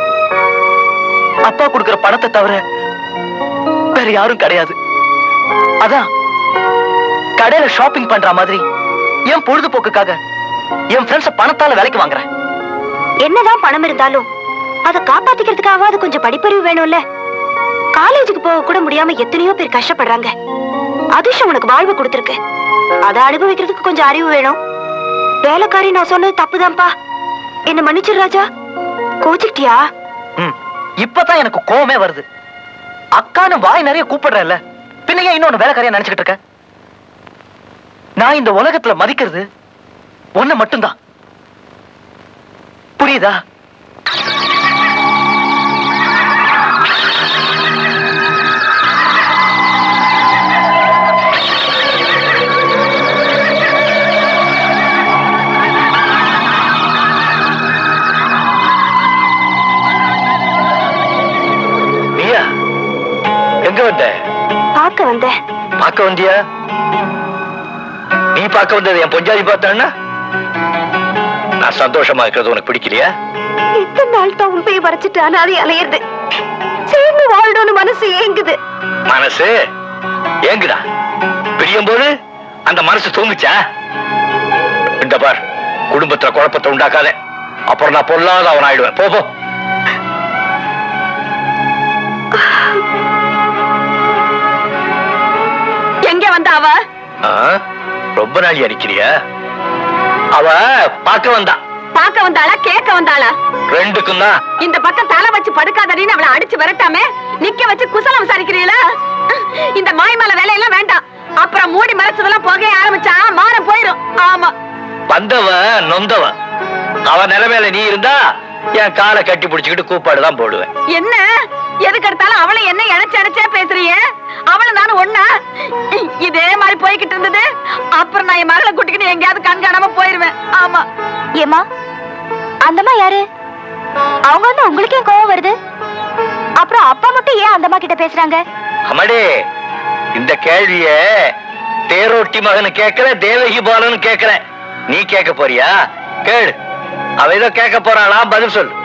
அப்பா கொடுக்கிற பணத்தை தவிர வேற யாரும் கிடையாது. அதான் கடையில ஷாப்பிங் பண்ற மாதிரி என் பொழுதுபோக்குக்காக என் ஃப்ரெண்ட்ஸ பணத்தால வேலைக்கு வாங்குறேன். என்னதான் பணம் இருந்தாலும் அதை காப்பாத்திக்கிறதுக்காவது கொஞ்சம் படிப்பறிவு வேணும்ல. காலேஜுக்கு போக கூட முடியாம எத்தனையோ பேர் கஷ்டப்படுறாங்க. அதிர்ஷ்டம் உனக்கு வாழ்வு கொடுத்திருக்கு. அதை அனுபவிக்கிறதுக்கு கொஞ்சம் அறிவு வேணும். வேலைக்காரி நான் சொன்னது தப்புதான்ப்பா. என்ன மன்னிச்சிரு ராஜா. கோச்சிக்கிட்டியா? இப்பதான் எனக்கு கோவமே வருது. அக்கான்னு வாய் நிறைய கூப்பிடுறேன்ல, பின்னையே இன்னொன்னு வேலைக்காரியா நினைச்சுக்கிட்டு இருக்க. நான் இந்த உலகத்துல மதிக்கிறது ஒண்ணு மட்டும்தான். புரியுதா? எங்க வந்த? பார்க்க வந்த. பார்க்க வந்தியா? நீ பார்க்க வந்தது என் பொஞ்சாதி பார்த்தான்னா நான் சந்தோஷமா இருக்கிறது உனக்கு பிடிக்கலையா? இத்தனை நாள் தான் உன் போய் வரைச்சிட்டு அனாதை அலையிறது. சேர்ந்து வாழணும்னு மனசு ஏங்குது. மனசு ஏங்குதா? பிரியும் போது அந்த மனசு தூங்குச்சா? இந்த பார், குடும்பத்துல குழப்பத்தை உண்டாக்காத, அப்புறம் நான் பொல்லாத அவன் ஆயிடுவேன். போ போ. எங்க வந்த அவ? ரொம்ப நாளி அடிக்கிறியா? அவ பார்க்க வந்தா. பார்க்க வந்தாளா கேட்க வந்தாளா? ரெண்டுக்கும் தான். இந்த பக்கம் தலை வச்சு படுக்காதடின்னு அவளை அடிச்சு விரட்டாம நிக்க வச்சு குசலம் விசாரிக்கிறீங்களா? இந்த மாய்மல வேலையெல்லாம் வேண்டாம். அப்புறம் மூடி மறைச்சதெல்லாம் புகைய ஆரம்பிச்சா மானம் போயிரும். ஆமா, வந்தவ நொந்தவ. அவன் நிலைமையில நீ இருந்தா என் காலை கட்டி பிடிச்சுக்கிட்டு கூப்பாடுதான் போடுவேன். என்ன எதுக்கு எடுத்தாலும் அவளை என்ன இணைச்சே பேசுறீங்க? அவளை நானும் ஒண்ணா இதே மாதிரி போய்கிட்டு இருந்தது. அப்புறம் நான் என் மகளை கூட்டிக்கிட்டு எங்கேயாவது கண்காணாம போயிருவேன். ஆமா. ஏமா அந்தம்மா யாரு? அவங்க வந்து உங்களுக்கு ஏன் கோவம் வருது? அப்புறம் அப்பா மட்டும் ஏன் அந்தம்மா கிட்ட பேசுறாங்க? அம்மாடி, இந்த கேள்விய தேரோட்டி மகனு கேட்கல, தேவகி பாலன்னு கேட்கல. நீ கேட்க போறியா? கேளு. அவ ஏதோ கேட்க போறாளா, பதில் சொல்லு.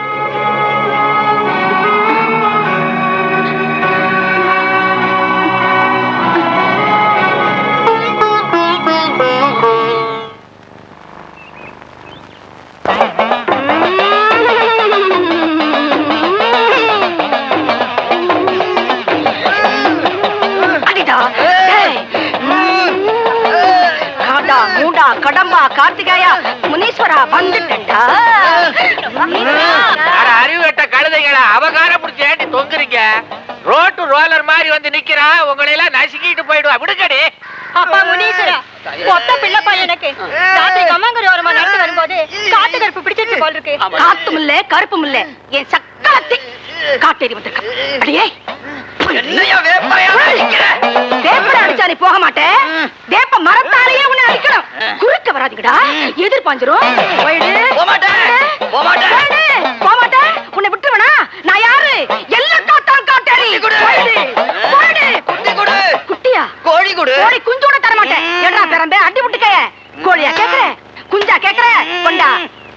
கடம்பா, கார்த்திகாயா, முனீஸ்வரா வந்துட்டா. அறிவு வெட்ட கழுதைகளை அவகார புடிச்சு ஏட்டி தொங்குறீங்க. ரோட்டு ரோலர் மாதிரி வந்து நிக்கிறா. உங்களை எல்லாம் நசுக்கிட்டு போயிடுவா. விடுங்கடி. அப்பா முனீஸ்வரா, ஒத்த பிள்ளைப்பா எனக்கு. ராத்திரி கம்மங்கரை ஓரமா நடந்து வரும்போது காட்டு கருப்பு பிடிச்சிட்டு போல் இருக்கு. காத்தும் இல்ல கருப்பும் இல்ல, என் சக்கலத்தி காட்டேறி வந்திருக்க. அடியே வேப்பட அடிச்சா நீ போக மாட்டேன். வேப்ப மரத்தாலேயே உன்னை அடிக்கணும். குறுக்க வராதீங்கடா, எதிர்பாஞ்சிரும். உன்னை விட்டுருவனா? நான் யாரு? எல்லாம் காத்தான் காட்டேரி. குட்டியா? கோழி குடு. கோழி குஞ்சு கூட தர மாட்டேன். என்ன பிறந்த அடி விட்டுக்க. கோழியா கேக்குற? குஞ்சா கேக்குற? கொண்டா.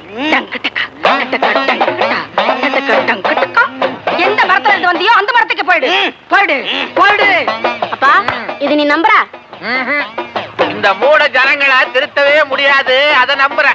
எந்த மரத்துல இருந்து வந்தியோ அந்த மரத்துக்கு போயிடு. போயிடு போயிடு. அப்பா இது நீ நம்புற? இந்த மூட ஜனங்களை திருத்தவே முடியாது. அதை நம்புறேன்.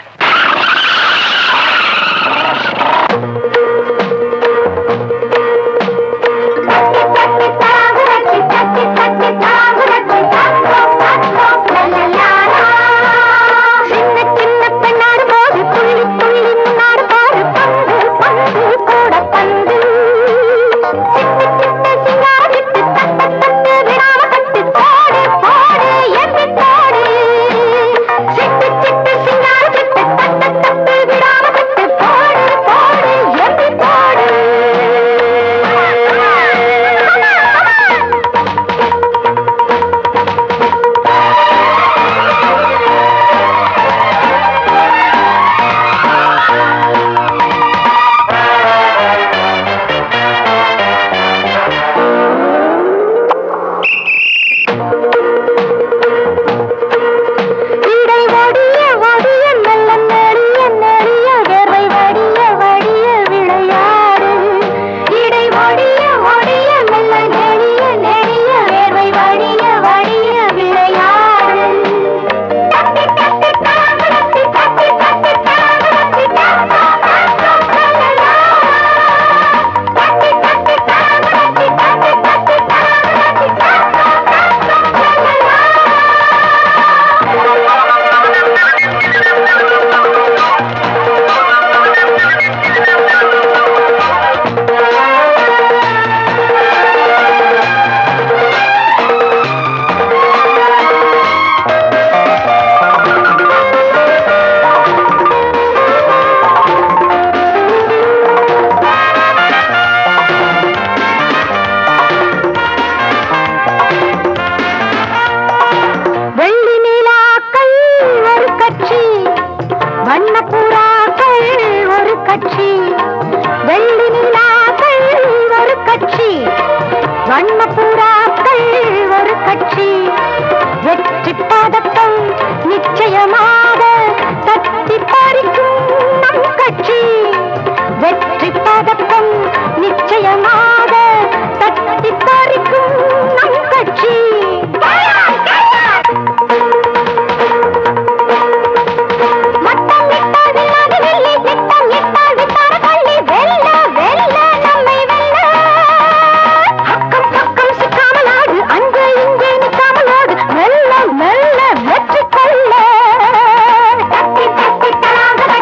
மெல்ல மெல்ல வெற்றி கொள்ள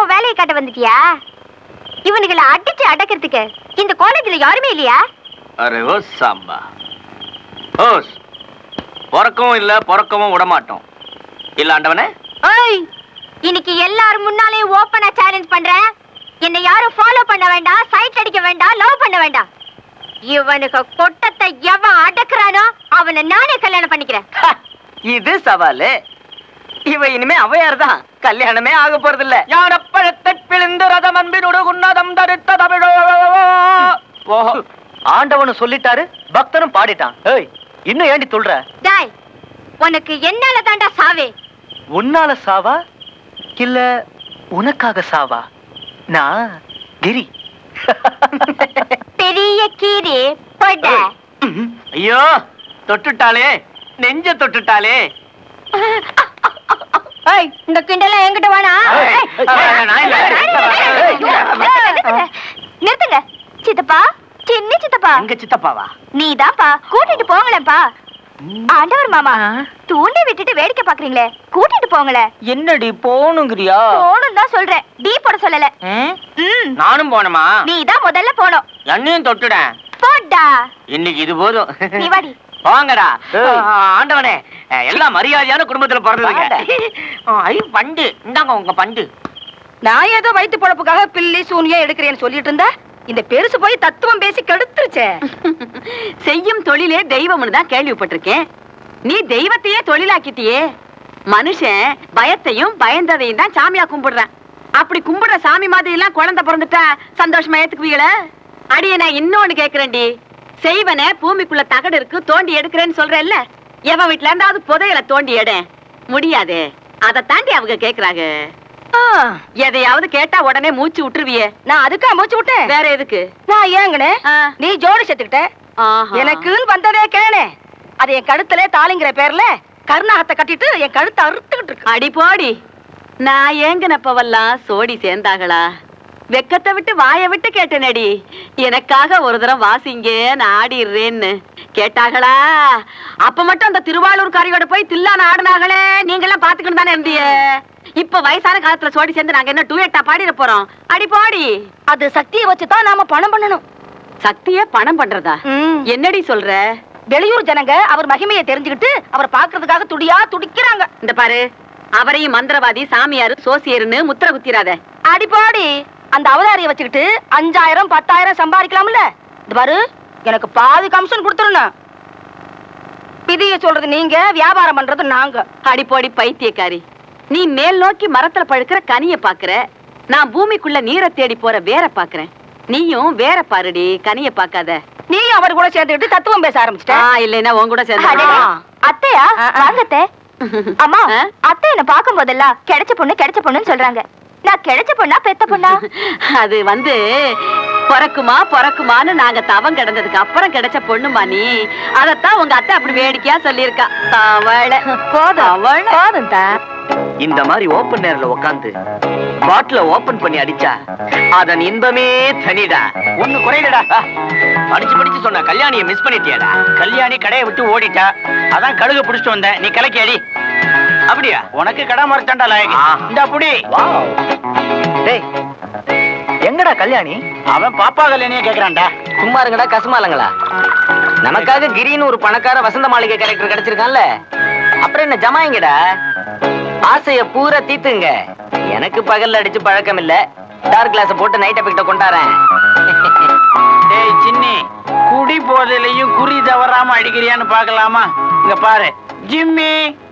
உன் வேலையை காட்ட வந்துட்டியா? இவனுகளை அடிச்சு அடக்கிறதுக்கு இந்த காலேஜ்ல யாருமே இல்லையா? அரே ஓ சாம்பா ஓஸ் பொறக்கவும் இல்ல பொறக்கவும் விட மாட்டோம் இல்ல ஆண்டவனே. ஓய், இன்னைக்கு எல்லாரும் முன்னாலே ஓபனா சேலஞ்ச் பண்றேன். என்னை யாரும் ஃபாலோ பண்ண வேண்டாம், சைட் அடிக்க வேண்டாம், லவ் பண்ண வேண்டாம். இவனுக்கு கொட்டத்தை எவன் அடக்குறானோ அவனை நானே கல்யாணம் பண்ணிக்கிறேன். இது சவாலு. இவ இனிமே அவையார் தான், கல்யாணமே ஆக போறது இல்ல. யாரப்பழத்தை பிழிந்து ரதம் அன்பினோடு உன்னதம் தரித்த தமிழோ. ஆண்டவனும் சொல்லிட்டாரு, பக்தனும் பாடிட்டான். ஏய், இன்னும் ஏண்டி சொல்ற? டாய், உனக்கு என்னால தாண்டா சாவே. உன்னால சாவா இல்ல உனக்காக சாவா? நான் கிரி. பெரிய கீரி போட. ஐயோ, தொட்டுட்டாளே, நெஞ்ச தொட்டுட்டாளே. ஏய், இந்த கிண்டல என்கிட்ட வேணா. நிறுத்துங்க சித்தப்பா. சின்ன சித்தப்பா. எங்க சித்தப்பாவா? நீதான்ப்பா, கூட்டிட்டு போங்களேன்ப்பா. ஆண்டவர் மாமா, தூண்டி விட்டுட்டு வேடிக்கை பாக்குறீங்களே, கூட்டிட்டு போங்களேன். என்னடி போகணுங்கிறியா? போகணும் தான் சொல்றேன், டீ போட சொல்லல. நானும் போனமா? நீதான் முதல்ல போனோம். என்னையும் தொட்டுடேன். போடா, இன்னைக்கு இது போதும். நீ வாடி. வாங்கடா. ஆண்டவனே, எல்லாம் மரியாதையான குடும்பத்துல பிறந்ததுங்க. ஐ பண்டு, இந்தாங்க உங்க பண்டு. நான் ஏதோ வயிற்று பொழப்புக்காக பில்லி சூனியா எடுக்கிறேன்னு சொல்லிட்டு இருந்தா இந்த பெருசு போய் தத்துவம் பேசி கெடுத்துருச்சே. செய்யும் தொழிலே தெய்வம்னு தான் கேள்விப்பட்டிருக்கேன். நீ தெய்வத்தையே தொழிலாக்கிட்டியே. மனுஷன் பயத்தையும் பயந்ததையும் தான் சாமியா கும்பிடுறேன். அப்படி கும்பிடுற சாமி மாதிரி எல்லாம் குழந்தை பிறந்துட்டா சந்தோஷமா ஏத்துக்குவீங்கள? அடியே, நான் இன்னொன்னு கேக்குறேன்டி. செய்வன பூமிக்குள்ள தகடு இருக்கு, தோண்டி எடுக்கிறேன்னு சொல்றேன்ல, எவன் வீட்டுல இருந்தாவது புதையல தோண்டி எட முடியாது. அதை தாண்டி அவங்க கேக்குறாங்க. எதையாவது கேட்டா உடனே மூச்சு விட்டுருவியே. நான் அதுக்கா மூச்சு விட்டேன்? வேற எதுக்கு? நான் ஏங்கனே, நீ ஜோடி செத்துக்கிட்ட, எனக்குன்னு வந்ததே கேளே. அது என் கழுத்துல தாலிங்கிற பேர்ல கருணாகத்தை கட்டிட்டு என் கழுத்தை அறுத்துக்கிட்டு இருக்கு. அடி போடி. நான் ஏங்கனப்பவெல்லாம் சோடி சேர்ந்தாங்களா? வெக்கத்தை விட்டு வாய விட்டு கேட்டேனடி. எனக்காக ஒரு தரம் வாசிங்க, நான் ஆடிடுறேன்னு கேட்டாங்களா? அப்ப மட்டும் அந்த திருவாளூர் காரியோட போய் தில்லான ஆடுனாங்களே, நீங்க எல்லாம் பாத்துக்கிட்டு தானே இருந்தீங்க. இப்ப வயசான காலத்துல சோடி சேர்ந்து நாங்க என்ன டூயட்டா பாடிட போறோம்? அடி போடி. அது சக்தியை வச்சுதான் நாம பணம் பண்ணணும். சக்திய பணம் பண்றதா? என்னடி சொல்ற? வெளியூர் ஜனங்க அவர் மகிமையை தெரிஞ்சுக்கிட்டு அவரை பாக்குறதுக்காக துடியா துடிக்கிறாங்க. இந்த பாரு, அவரையும் மந்திரவாதி, சாமியாரு, சோசியர்னு முத்திர குத்திராத. அடி போடி. அந்த அவதாரியை வச்சுக்கிட்டு 5000 10,000 சம்பாதிக்கலாம்ல. இந்த பாரு, எனக்கு பாதி கமிஷன் கொடுத்துருணும். பிதிய சொல்றது நீங்க, வியாபாரம் பண்றது நாங்க. அடிப்போடி பைத்தியக்காரி. நீ மேல் நோக்கி மரத்துல பழுக்கிற கனிய பாக்குற, நான் பூமிக்குள்ள நீரை தேடி போற வேற பாக்குறேன். நீயும் வேற பாருடி, கனிய பாக்காத. நீ அவர் கூட சேர்ந்துட்டு தத்துவம் பேச ஆரம்பிச்சிட்ட. இல்லைன்னா உன் கூட சேர்ந்து. அத்தையா? வாங்கத்தே. அம்மா, அத்தை என்ன பாக்கும் போதெல்லாம் கிடைச்ச பொண்ணுன்னு சொல்றாங்க. நான் கிடைச்ச பொண்ணா பெத்த பொண்ணா? அது பொறக்குமான்னு நாங்க தவம் கிடந்ததுக்கு அப்புறம் கிடைச்ச பொண்ணுமா நீ. அதத்தான் உங்க அத்தை அப்படி வேடிக்கையா சொல்லியிருக்கா. தவளை போதும் தான். இந்த மாதிரி ஓபன் நேர்ல உட்காந்து பாட்டில ஓபன் பண்ணி அடிச்சா அதன் இன்பமே தனிடா. ஒண்ணு குறையிலடா. படிச்சு சொன்ன கல்யாணிய மிஸ் பண்ணிட்டியாடா. கல்யாணி கடையை விட்டு ஓடிட்டா, அதான் கழுக புடிச்சிட்டு வந்த. நீ கலக்கி அடி. அப்படியா? உனக்கு கடை மறைச்சாண்டா லாயக்கு. இந்த அப்படி எங்கடா கல்யாணி? அவன் பாப்பா கல்யாணியே கேக்குறான்டா. சும்மா இருங்கடா கசுமாலங்களா. நமக்காக கிரின்னு ஒரு பணக்கார வசந்த மாளிகை கேரக்டர் கிடைச்சிருக்கான்ல, அப்புறம் என்ன ஜமாயிங்கடா. ஆசைய பூரா தீத்துங்க. எனக்கு பகல்ல அடிச்சு பழக்கம் இல்ல. டார்க் கிளாஸ் போட்டு நைட் எஃபெக்ட கொண்டாறேன். டேய் சின்னி, குடி போதையிலையும் குறி தவறாம அடிக்கிறியான்னு பாக்கலாமா? இங்க பாரு ஜிம்மி.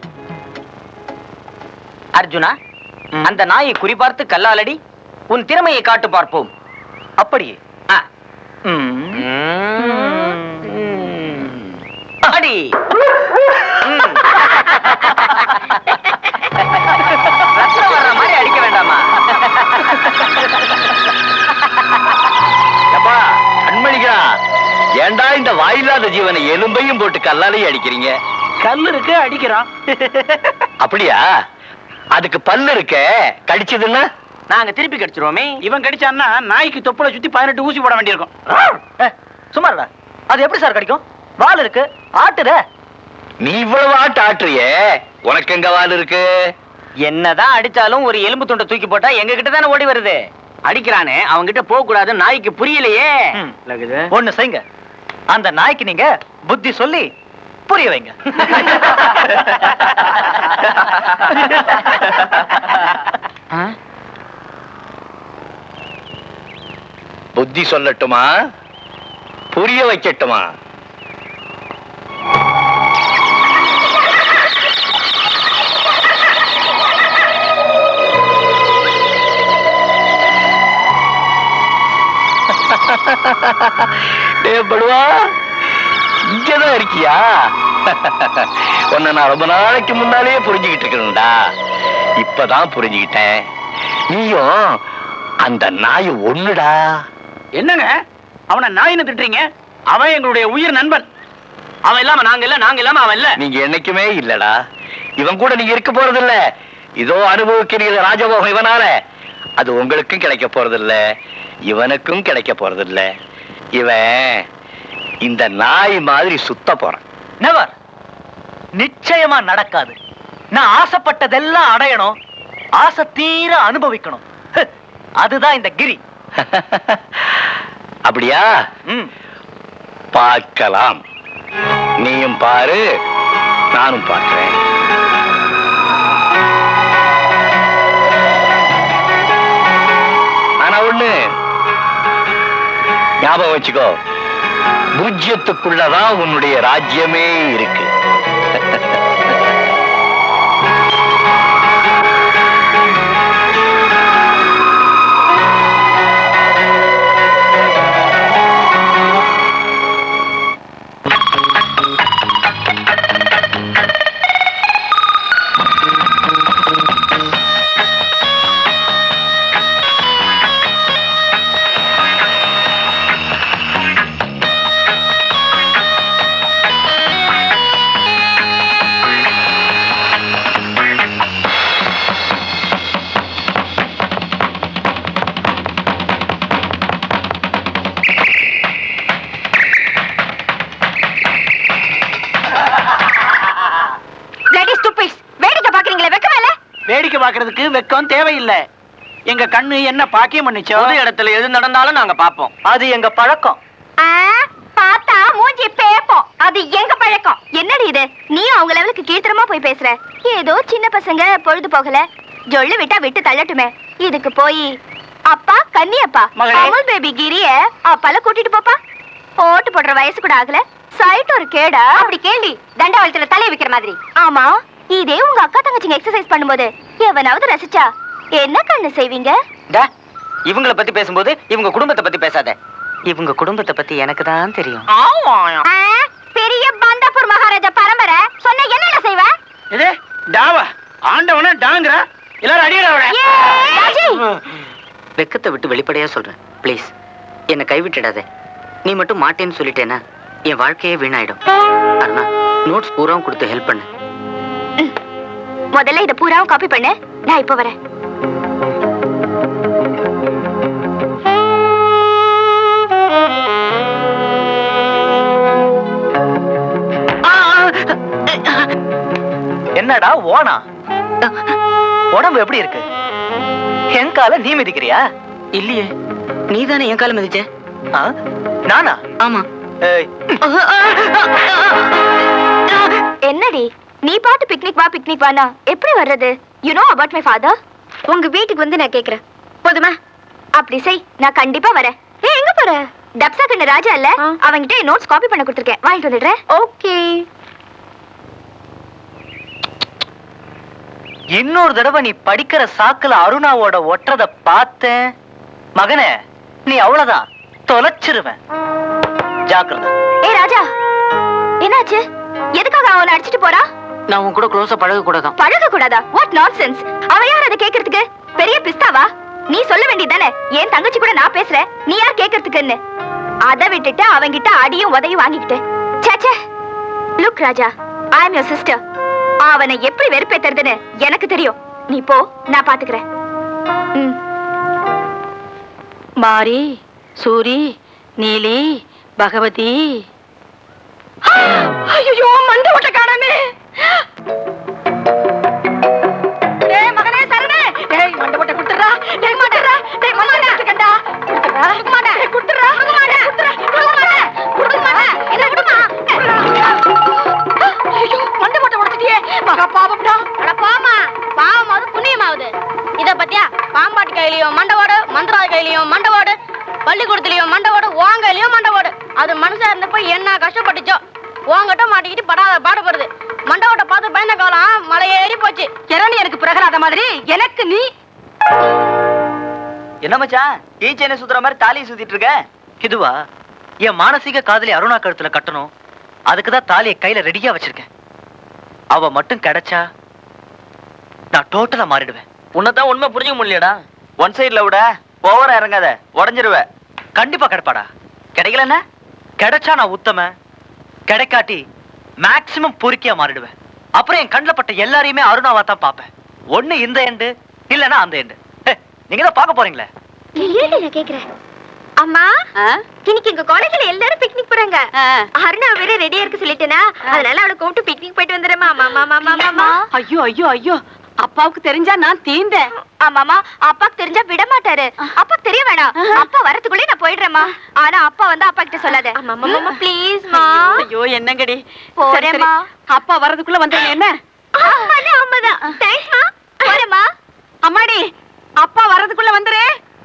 அர்ஜுனா, அந்த நாயை குறிபார்த்து கல்லாலடி, உன் திறமையை காட்டு பார்ப்போம். அப்படியே அடி. ரத்தம் வர்ற மாதிரி அடிக்க வேண்டாமா? அன்மணிகா, ஏண்டா இந்த வாயில்லாத ஜீவனை எலும்பையும் போட்டு கல்லாலையும் அடிக்கிறீங்க? கல்லு இருக்கு, அடிக்கிறான். அப்படியா? அதுக்கு பல்லு இருக்க, கடிச்சதுன்னா நாங்க திருப்பி கடிச்சிருவோமே. இவன் கடிச்சான்னா நாய்க்கு தொப்புல சுத்தி 18 ஊசி போட வேண்டியிருக்கும். சும்மாடா, அது எப்படி சார் கடிக்கும்? வால் இருக்கு, ஆட்டுற. நீ இவ்வளவு ஆட்டு ஆட்டுறியே, உனக்கு எங்க வால் இருக்கு? என்னதான் அடிச்சாலும் ஒரு எலும்பு துண்டை தூக்கி போட்டா எங்க கிட்ட தானே ஓடி வருது. அடிக்கிறானே அவங்க கிட்ட போக கூடாது, நாய்க்கு புரியலையே. ஒண்ணு செய்யுங்க, அந்த நாய்க்கு நீங்க புத்தி சொல்லி புரிய வைங்க. புத்தி சொல்லட்டுமா, புரிய வைக்கட்டுமா? படுவா, இங்கதான் இருக்கியா? உன்னை நான் ரொம்ப நாளைக்கு முன்னாலே புரிஞ்சுக்கிட்டு இருக்கணும்டா. இப்பதான் புரிஞ்சுக்கிட்டேன். நீயும் அந்த நாய் ஒண்ணுடா. என்னங்க அவனை நாயின்னு திட்டுறீங்க? அவன் எங்களுடைய உயிர் நண்பன். அவன் இல்லாம நாங்க இல்ல, நாங்க இல்லாம அவன் இல்ல. நீங்க என்னைக்குமே இல்லடா. இவன் கூட நீங்க இருக்க போறது இல்ல. இதோ அனுபவிக்கிறீங்க ராஜபோகம் இவனால. அது உங்களுக்கும் கிடைக்க போறது இல்ல, இவனுக்கும் கிடைக்க போறது இல்ல. இவன் இந்த நாய் மாதிரி சுத்த போறான். நெவர், நிச்சயமா நடக்காது. நான் ஆசைப்பட்டதெல்லாம் அடையணும், ஆசை தீர அனுபவிக்கணும். அதுதான் இந்த கிரி. அப்படியா? பார்க்கலாம். நீயும் பாரு, நானும் பார்க்கிறேன். ஆனா ஒண்ணு ஞாபகம் வச்சுக்கோ, பூஜ்யத்துக்குள்ளதான் உன்னுடைய ராஜ்யமே இருக்கு. வேடிக்கை பார்க்கிறதுக்கு வெக்கம் தேவையில்லை. எங்க கண்ணு என்ன பாக்கியம் பண்ணுச்சோ. பொது இடத்துல எது நடந்தாலும் நாங்க பாப்போம். அது எங்க பழக்கம். பார்த்தா மூஞ்சி பேப்போம், அது எங்க பழக்கம். என்னடி இது, நீ அவங்க லெவலுக்கு கீழ்த்தரமா போய் பேசுற. ஏதோ சின்ன பசங்க பொழுது போகல, ஜொல்லு விட்டா விட்டு தள்ளட்டுமே. இதுக்கு போய் அப்பா கன்னியப்பா அமுல் பேபி கிரிய அப்பால கூட்டிட்டு போப்பா. ஓட்டு போடுற வயசு கூட ஆகல, சைட் ஒரு கேடா. அப்படி கேள்வி தண்டவாளத்துல தலைய வைக்கிற மாதிரி. ஆமா, இதே உங்க அக்கா தங்கச்சிங்க எக்ஸசைஸ் பண்ணும்போது எவனாவது ரசிச்சா என்ன கண்ணு செய்வீங்க? இவங்களை பத்தி பேசும்போது இவங்க குடும்பத்தை பத்தி பேசாத. இவங்க குடும்பத்தை பத்தி எனக்கு தான் தெரியும். பெரிய பந்தாப்பூர் மகாராஜா பரம்பரை சொன்ன என்ன செய்வ? இது டாவா ஆண்டவன டாங்கற எல்லாரும் அடியறவட. வெக்கத்தை விட்டு வெளிப்படையா சொல்றேன், ப்ளீஸ் என்ன கைவிட்டுடாத. நீ மட்டும் மாட்டேன்னு சொல்லிட்டேன்னா என் வாழ்க்கையே வீணாயிடும். அருணா, நோட்ஸ் பூராவும் கொடுத்து ஹெல்ப் பண்ணு. முதல்ல இத பூராவும் காப்பி பண்ணு, நான் இப்ப வரேன். என்னடா ஓனா, உடம்பு எப்படி இருக்கு? என் கால நீ மிதிக்கிறியா? இல்லையே, நீதானே என் காலம் மிதிச்ச. நானா? ஆமா. என்னடி நீ பாட்டு பிக்னிக் வா பிக்னிக் வானா எப்படி வர்றது? You know about my father. உங்க வீட்டுக்கு வந்து நான் கேக்குறேன், போதுமா? அப்படி செய், நான் கண்டிப்பா வரேன். எங்க போற? டப்சா கண்ணு ராஜா இல்ல, அவங்கிட்ட நோட்ஸ் காப்பி பண்ண கொடுத்துருக்கேன், வாங்கிட்டு வந்துடுறேன். ஓகே. இன்னொரு தடவை நீ படிக்கிற சாக்குல அருணாவோட ஒற்றத பார்த்தேன் மகனே, நீ அவ்வளவுதான், தொலைச்சிருவேன். ஜாக்கிரதை. ஏ ராஜா, என்னாச்சு? எதுக்காக அவனை அடிச்சிட்டு போறா? நான் உன் கூட க்ளோஸா பழக கூடாதான். பழக கூடாதா? What nonsense. அவன் யார் அதை கேக்குறதுக்கு? பெரிய பிஸ்தாவா? நீ சொல்ல வேண்டியதானே, என் தங்கச்சி கூட நான் பேசுறேன், நீ யார் கேக்குறதுக்குன்னு? அதை விட்டுட்டு அவங்கிட்ட அடியும் உதையும் வாங்கிக்கிட்டு. சேச்சே. Look Raja, I am your sister. அவனை எப்படி வெறுப்பேத்துறதுன்னு எனக்கு தெரியும். நீ போ, நான் பாத்துக்கிறேன். மாரி, சூரி, நீலி, பகவதி. ஐயோ, மண்ட ஓட்ட காணாமே. பள்ளிக்கூடத்துலயும் மண்டை ஓடு, வாங்கலையும் மண்டை ஓடு. அது மனுஷன் இருந்தப்ப என்ன கஷ்டப்பட்டுச்சோ. வாங்கட்டும் மாட்டிக்கிட்டு படாத பாடுபடுது. மண்டை ஓட்ட பார்த்து பயந்த காலம் மலை ஏறி போச்சு. கிரணி எனக்கு பிரகலாத மாதிரி எனக்கு நீ என்ன மச்சான் கீ செயினை சுத்துற மாதிரி தாலியை சுத்திட்டு இருக்க? இதுவா என் மானசீக காதலி அருணா கழுத்துல கட்டணும். அதுக்குதான் தாலியை கையில ரெடியா வச்சிருக்கேன். அவ மட்டும் கிடைச்சா நான் டோட்டலா மாறிடுவேன். உன்னதான் உண்மை புரிஞ்சுக்க முடியலடா. ஒன் சைட்ல விட ஓவரா இறங்காத, உடஞ்சிருவ. கண்டிப்பா கிடைப்பாடா. கிடைக்கலன்னா கிடைச்சா நான் உத்தம, கிடைக்காட்டி மேக்சிமம் பொறுக்கியா மாறிடுவேன். அப்புறம் என் கண்ணில் பட்ட எல்லாரையுமே அருணாவா தான் பார்ப்பேன். ஒண்ணு இந்த எண்டு இல்லைன்னா அந்த எண்டு. நீங்க தான் பார்க்க போறீங்களே. நான் கேக்குறேன். அம்மா, இன்னைக்கு எங்க காலேஜ்ல எல்லாரும் பிக்னிக் போறாங்க. அருணா வேற ரெடியா இருக்கு சொல்லிட்டேனா, அதனால அவளை கூப்பிட்டு பிக்னிக் போயிட்டு வந்துடுறேம்மா. மாமா. ஐயோ ஐயோ ஐயோ, அப்பாவுக்கு தெரிஞ்சா நான் தீந்தேன். ஆமாமா, அப்பாக்கு தெரிஞ்சா விட மாட்டாரு. அப்பாக்கு தெரிய வேணாம். அப்பா வரதுக்குள்ளே நான் போயிடுறேன்மா. ஆனா அப்பா வந்து அப்பா கிட்ட சொல்லாத. மாமா ப்ளீஸ் மா. ஐயோ என்னங்கடி போறேம்மா. அப்பா வரதுக்குள்ள வந்துருங்க. என்ன அம்மாதான். தேங்க்ஸ் மா. போறேம்மா. அம்மாடி, அப்பா வரதுக்குள்ள வந்துரு.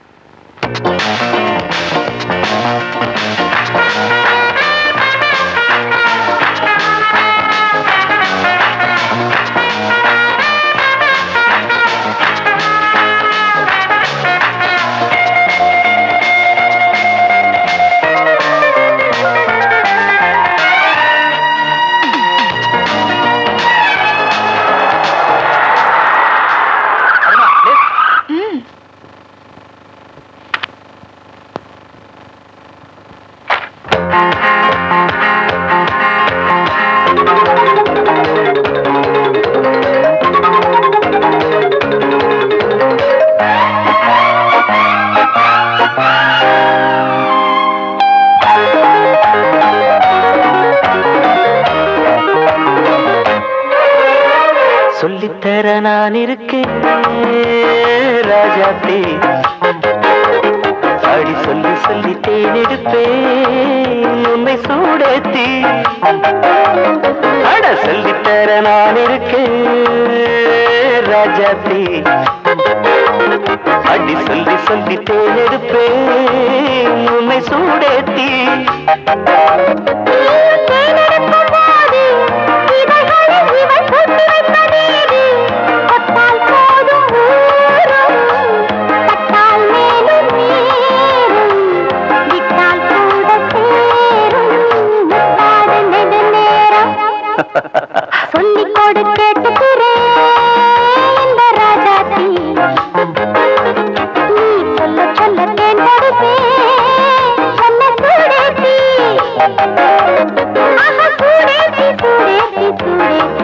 சொல்லித்தர நான் இருக்கேன் ராஜாத்தே, அடி சொல்லி சொல்லி தேனெடுப்பேன் உன்னை சூடேத்தி. அட சொல்லித்தர நான் இருக்கேன் ராஜாத்தே, அடி சொல்லி சொல்லி தேனெடுப்பேன் உன்னை சூடேத்தி. சொல்லிக் கொடு கேட்டுக்கிறேன் இந்த ராஜாத்தி, நீ சொல்ல சொல்ல தேன் கொடுப்பேன் சொல்ல சூடேத்தி. சூடேத்தி சூடேத்தி சூடேத்தி.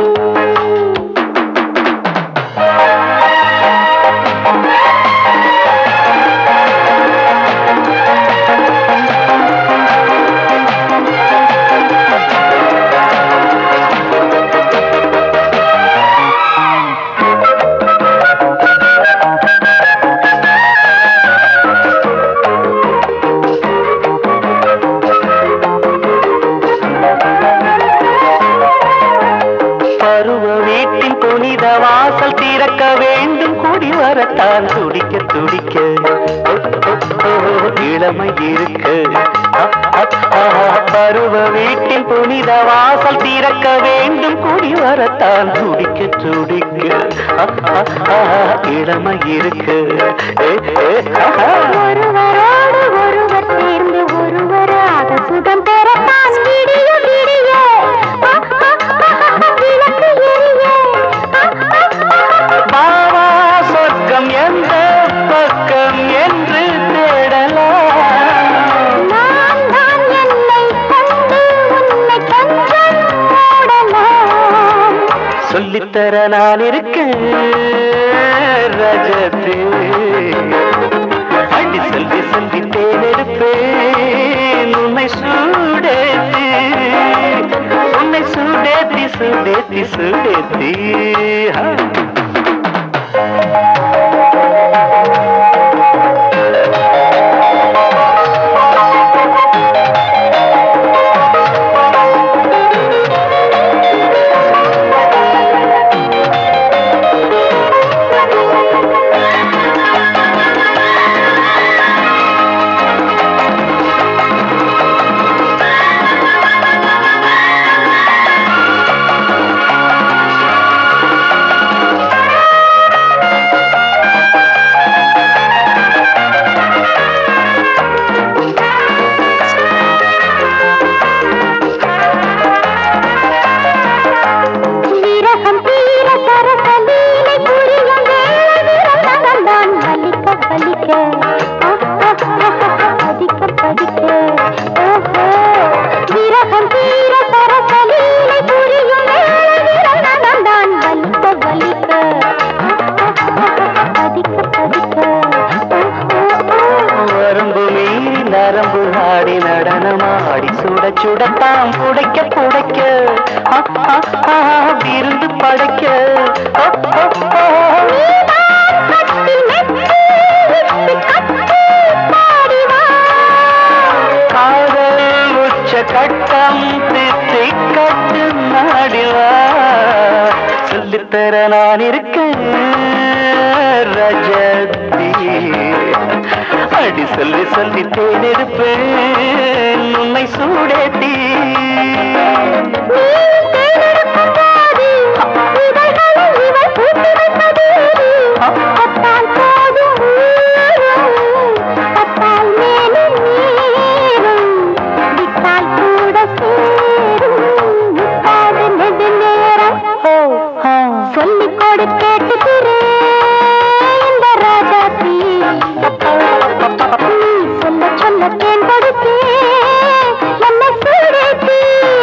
வாசல் திறக்க வேண்டும், குடி வரத்தான் துடிக்க துடிக்க இளமை இருக்க. பருவ வீட்டின் புனித வாசல் திறக்க வேண்டும், குடி வரத்தான் துடிக்க துடிக்க இளமை இருக்க. ஒருவரோடு ஒருவர் சேர்ந்து ஒருவராக சுகம் பெறத்தான் விடிய விடிய விளக்கு எரிய. பாவா சொர்க்கம் எந்த பக்கம் என்று தேடலாம். நான் தான் என்னை கண்டு உன்னை கொஞ்சம் மூடலாம். சொல்லித்தர நான் இருக்கேன் ரஜத்தே, அடி சொல்லி சொல்லி தேனெடுப்பேன் உன்னை சூடேத்தி, உன்னை சூடேத்தி சூடேத்தி சூடேத்தி. சுட சுடத்தான் புடைக்க புடைக்க விருந்து படைக்க காதல் உச்ச கட்டம் தித்தை கட்டு நாடிவா சொல்லித்தர நான் இருக்கேன் ரஜதி அடி சொல்லி சொல்லி தேனெடுப்பேன் உன்னை சூடேத்தி சொல்லிக் கொடு கேட்டுக்கிறேன் இந்த ராஜாத்தி சொல்ல சொல்ல தேன் கொடுத்தே என்னை சூடேத்தி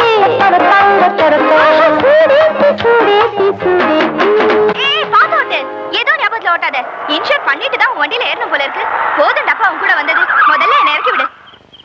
இன்ஷூர் பண்ணிட்டு தான் வண்டியில ஏறணும் போல இருக்கு. போதும் டப்பா அவன் கூட வந்தது. முதல்ல என்ன இறக்கி விடு.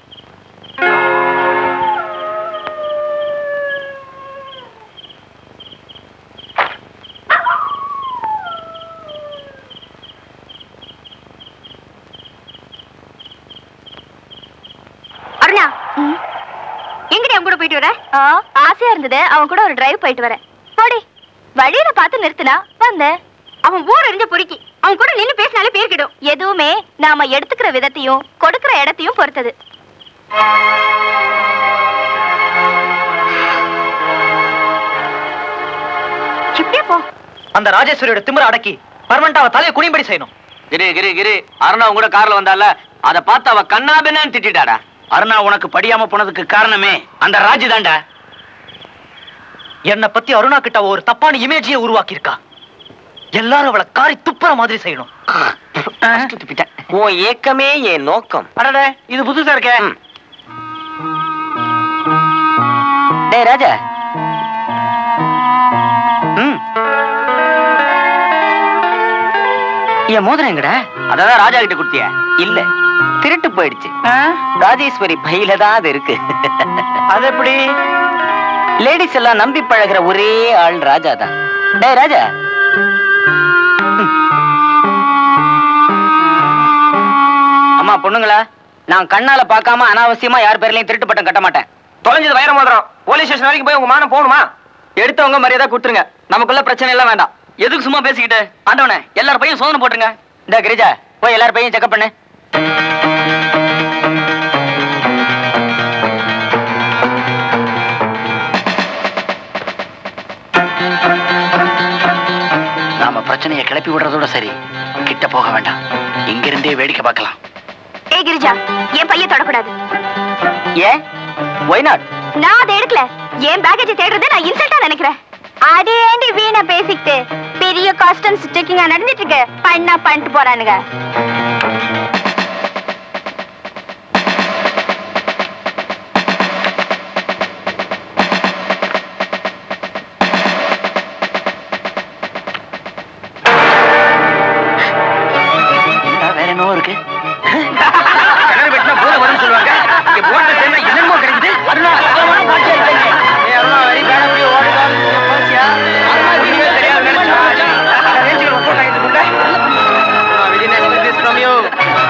அருணா, எங்கடி அவன் கூட போயிட்டு வர? ஆசையா இருந்தது அவன் கூட ஒரு டிரைவ் போயிட்டு வரேன். போடி, வழியில பார்த்து நிறுத்தினா வந்தேன். அவன் ஊர் எறிஞ்ச பொறுக்கி, அவன் கூட நின்னு பேசினாலே பேர்கிடும். எதுவுமே நாம எடுத்துக்கிற விதத்தையும் கொடுக்கிற இடத்தையும் பொறுத்தது. இப்படியே போ. அந்த ராஜேஸ்வரியோட திமிர அடக்கி பர்மனண்டா அவ தலையை குனிம்படி செய்யணும். கிரி கிரி கிரி, அருணா கூட கார்ல வந்தால அதை பார்த்து அவ கண்ணாபின்னு திட்டாடா. அருணா உனக்கு படியாம போனதுக்கு காரணமே அந்த ராஜி தாண்டா. என்னை பத்தி அருணா கிட்ட ஒரு தப்பான இமேஜியை உருவாக்கி இருக்கா. எல்லாரும் அவளை காரி துப்புற மாதிரி செய்யணும். உன் ஏக்கமே என் நோக்கம். அடடே, இது புதுசா இருக்க. டேய் ராஜா, என் மோதிரம் எங்கடா? அதான் ராஜா கிட்ட குடுத்திய? இல்ல, திருட்டு போயிடுச்சு. ராஜேஸ்வரி பையில தான் அது இருக்கு. அது எப்படி? லேடிஸ் எல்லாம் நம்பி பழகிற ஒரே ஆள் ராஜா தான். டேய் ராஜா, அம்மா பொண்ணுங்களா, நான் கண்ணால பார்க்காம அனாவசியமா யார் பேர்லயும் திருட்டு பட்டம் கட்ட மாட்டேன். தொலைஞ்சது வைர மோதிரம். போலீஸ் ஸ்டேஷன் வரைக்கும் போய் உங்க மானம் போகணுமா? எடுத்தவங்க மரியாதை கொடுத்துருங்க. நமக்குள்ள பிரச்சனை எல்லாம் வேண்டாம். எதுக்கு சும்மா பேசிக்கிட்டு? ஆண்டவனே, எல்லாரும் பையன் சோதனை போட்டுருங்க. இந்த கிரிஜா, போய் எல்லாரும் பையன் செக்அப் பண்ணு. நாம பிரச்சனையை கிளப்பி விடுறதோட சரி, கிட்ட போக வேண்டாம். இங்கிருந்தே வேடிக்கை பார்க்கலாம். ஏய் கிரிஜா, என் பையன் தொடக்கூடாது. ஏன்? why not? நான் அதை எடுக்கல. என் பேக்கேஜ் தேடுறதை நான் இன்சல்ட்டா நினைக்கிறேன். அது ஏண்டி வீணா பேசிக்கிட்டு பெரிய கஸ்டம்ஸ் செக்கிங்கா நடந்துட்டு இருக்கு. பண்ணா பண்ணிட்டு போறானுங்க. வேற என்னவோ இருக்கு. கிணறு வெட்டினா போத வரும்னு சொல்லுவாங்க. இங்க போட்ட தேனா என்னமோ கிடைக்குது. அருணா, காட்சியா இருக்கீங்க. ஏய் அருணா, வெரி பேட் அப்படியே ஓடுறான். பாசியா அருணா வீடியோ தெரியாது நினைச்சா ரேஞ்சுக்கு ரிப்போர்ட் ஆயிட்டு இருக்குடா. Vijay next this from you.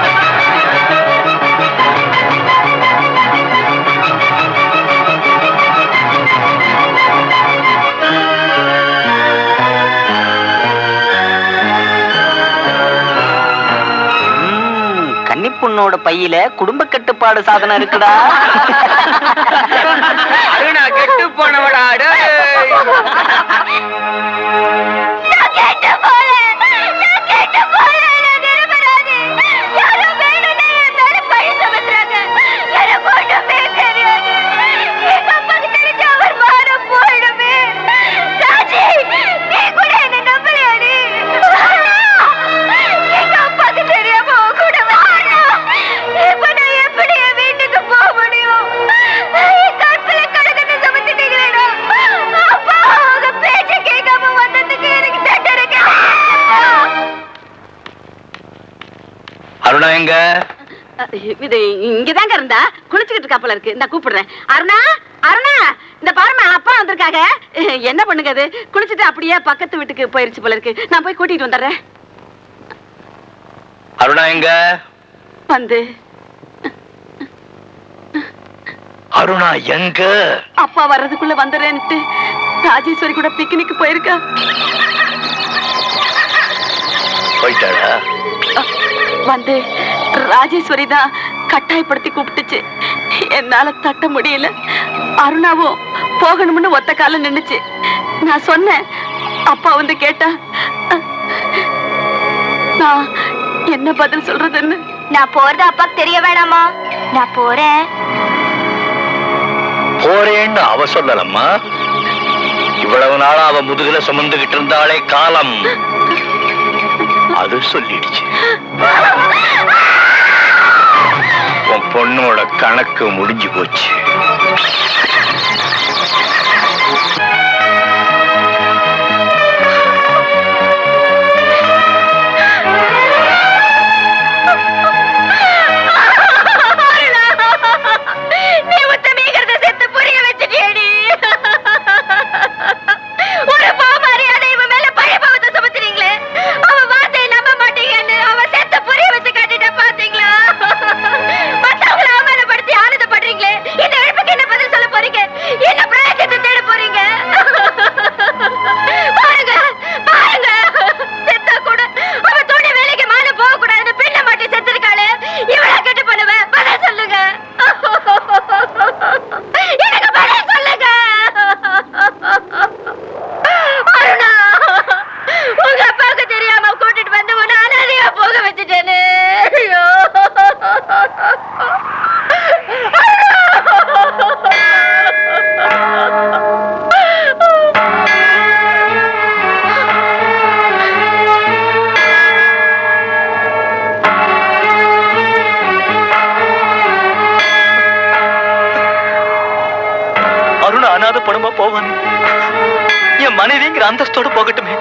பொண்ணோட பையில குடும்ப கட்டுப்பாடு சாதனம் இருக்குடா. அருணா கெட்டு போனவடா. இது இங்கதாங்க இருந்தா குளிச்சுக்கிட்டு இருக்கா போல இருக்கு. நான் கூப்பிடுறேன். அருணா, அருணா, இந்த பாருமா அப்பா வந்திருக்காங்க. என்ன பண்ணுங்க அது? குளிச்சுட்டு அப்படியே பக்கத்து வீட்டுக்கு போயிருச்சு போல இருக்கு. நான் போய் கூட்டிட்டு வந்துடுறேன். அருணா எங்க? வந்து அருணா எங்க? அப்பா வர்றதுக்குள்ள வந்துடுறேன்ட்டு ராஜேஸ்வரி கூட பிக்னிக் போயிருக்கா. போயிட்டாளா? வந்து ராஜேஸ்வரி தான் கட்டாயப்படுத்தி கூப்பிட்டுச்சு. என்னால தட்ட முடியல. அருணாவும் போகணும்னு ஒத்த காலம் நின்னுச்சு. நான் சொன்னேன். அப்பா வந்து கேட்டா நான் என்ன பதில் சொல்றதுன்னு. நான் போறது அப்பாக்கு தெரிய வேணாமா? நான் போறேன். போறேன்னு அவ சொல்லலம்மா. இவ்வளவு நாளா அவ முதுகுல சுமந்துகிட்டு இருந்தாலே காலம், அது சொல்லிடுச்சு. உன் பொண்ணோட கணக்கு முடிஞ்சு போச்சு. அந்தஸ்தோடு போகட்டுமே.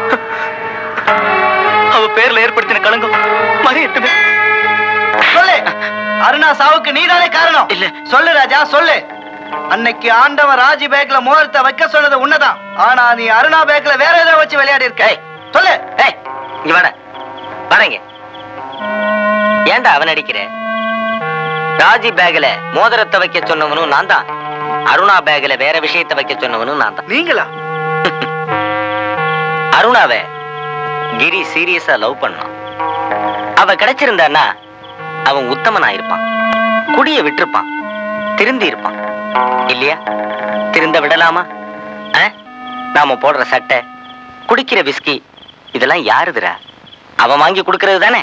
அவ பேர்ல ஏற்படுத்தின களங்கம் மறையட்டுமே. சொல்லு, அருணா சாவுக்கு நீதானே காரணம். இல்ல சொல்லு ராஜா சொல்லு. அன்னைக்கு ஆண்டவன் ராஜி பேக்ல முகூர்த்த வைக்க சொன்னது உன்னதான். ஆனா நீ அருணா பேக்ல வேற ஏதாவது வச்சு விளையாடி இருக்க. சொல்லு. இங்க வாடா, வரங்க. ஏன்டா அவன் அடிக்கிற? ராஜி பேக்ல மோதிரத்தை வைக்க சொன்னவனும் நான் தான். அருணா பேக்ல வேற விஷயத்தை வைக்க சொன்னவனும் நான் தான். நீங்களா? அருணாவை கிரி சீரியஸா லவ் பண்ணான். அவ கிடைச்சிருந்தான்னா அவன் உத்தமனா இருப்பான், குடிய விட்டுருப்பான், திருந்தி இருப்பான். இல்லையா? திருந்த விடலாமா? நாம போடுற சட்டை, குடிக்கிற விஸ்கி, இதெல்லாம் யாருதுரா? அவன் வாங்கி கொடுக்கறது தானே.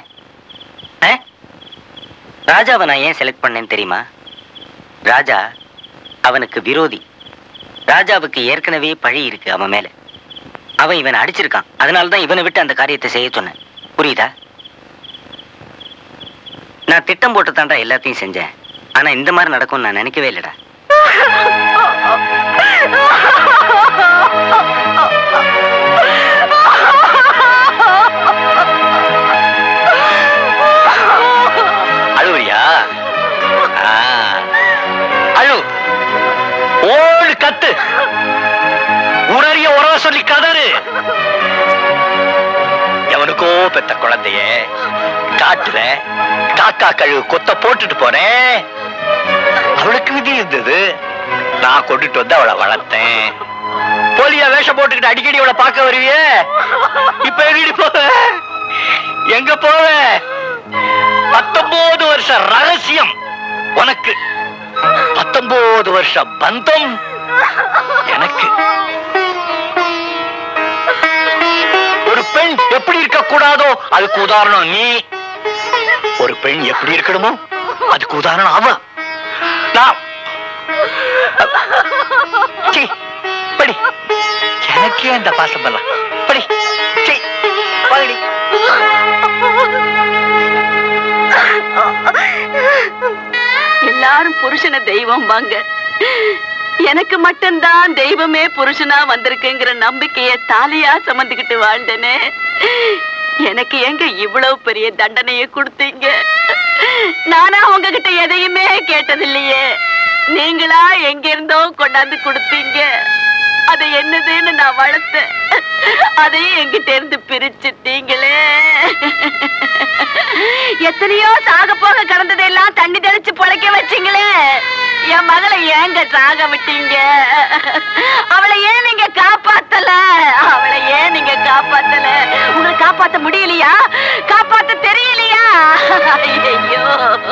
ராஜாவை நான் ஏன் செலக்ட் பண்ணேன்னு தெரியுமா? ராஜா அவனுக்கு விரோதி. ராஜாவுக்கு ஏற்கனவே பழி இருக்கு அவன் மேல. அவன் இவனை அடிச்சிருக்கான். அதனாலதான் இவனை விட்டு அந்த காரியத்தை செய்ய சொன்னேன். புரியுதா? நான் திட்டம் போட்டு தாண்டா எல்லாத்தையும் செஞ்சேன். ஆனா இந்த மாதிரி நடக்கும் நான் நினைக்கவே இல்லடா. அழுவுறியா? அழு, ஓடு, கத்து, உணரிய உறவ சொல்லி கதறு. எவனுக்கோ பெத்த குழந்தைய காட்டுல காக்கா கழுவு கொத்த போட்டுட்டு போனேன். அவளுக்கு விதி இருந்தது. நான் கொண்டுட்டு வந்து அவளை வளர்த்தேன். போலியா வேஷம் போட்டுக்கிட்டு அடிக்கடி அவளை பார்க்க வருவியே. இப்ப எங்கடி போவ? எங்க போவ? 19 வருஷ ரகசியம் உனக்கு, 19 வருஷ பந்தம் எனக்கு. ஒரு பெண் எப்படி இருக்க கூடாதோ அதுக்கு உதாரணம் நீ. ஒரு பெண் எப்படி இருக்கணுமோ அதுக்கு உதாரணம் அவ. நான் படி, எனக்கே அந்த பாசம் பண்ணலாம். படி, படி. எல்லாரும் புருஷனை தெய்வம் வாங்க. எனக்கு மட்டும்தான் தெய்வமே புருஷனா வந்திருக்குங்கிற நம்பிக்கைய தாலியா சுமந்துக்கிட்டு வாழ்ந்தனே. எனக்கு எங்க இவ்வளவு பெரிய தண்டனையை கொடுத்தீங்க? நானா உங்ககிட்ட எதையுமே கேட்டதில்லையே. நீங்களா எங்க இருந்தோ கொண்டாந்து கொடுத்தீங்க. அது என்னதுன்னு நான் வளர்த்தேன். அதையும் என்கிட்ட இருந்து பிரிச்சுட்டீங்களே. எத்தனையோ சாக போக கடந்ததெல்லாம் தண்ணி தெளிச்சு பொழைக்க வச்சீங்களே. என் மகளை ஏங்க சாக விட்டீங்க? அவளை ஏன் நீங்க காப்பாத்தல? அவளை ஏன் நீங்க காப்பாத்தல? உங்களை காப்பாத்த முடியலையா? காப்பாத்த தெரியலையா? ஐயோ,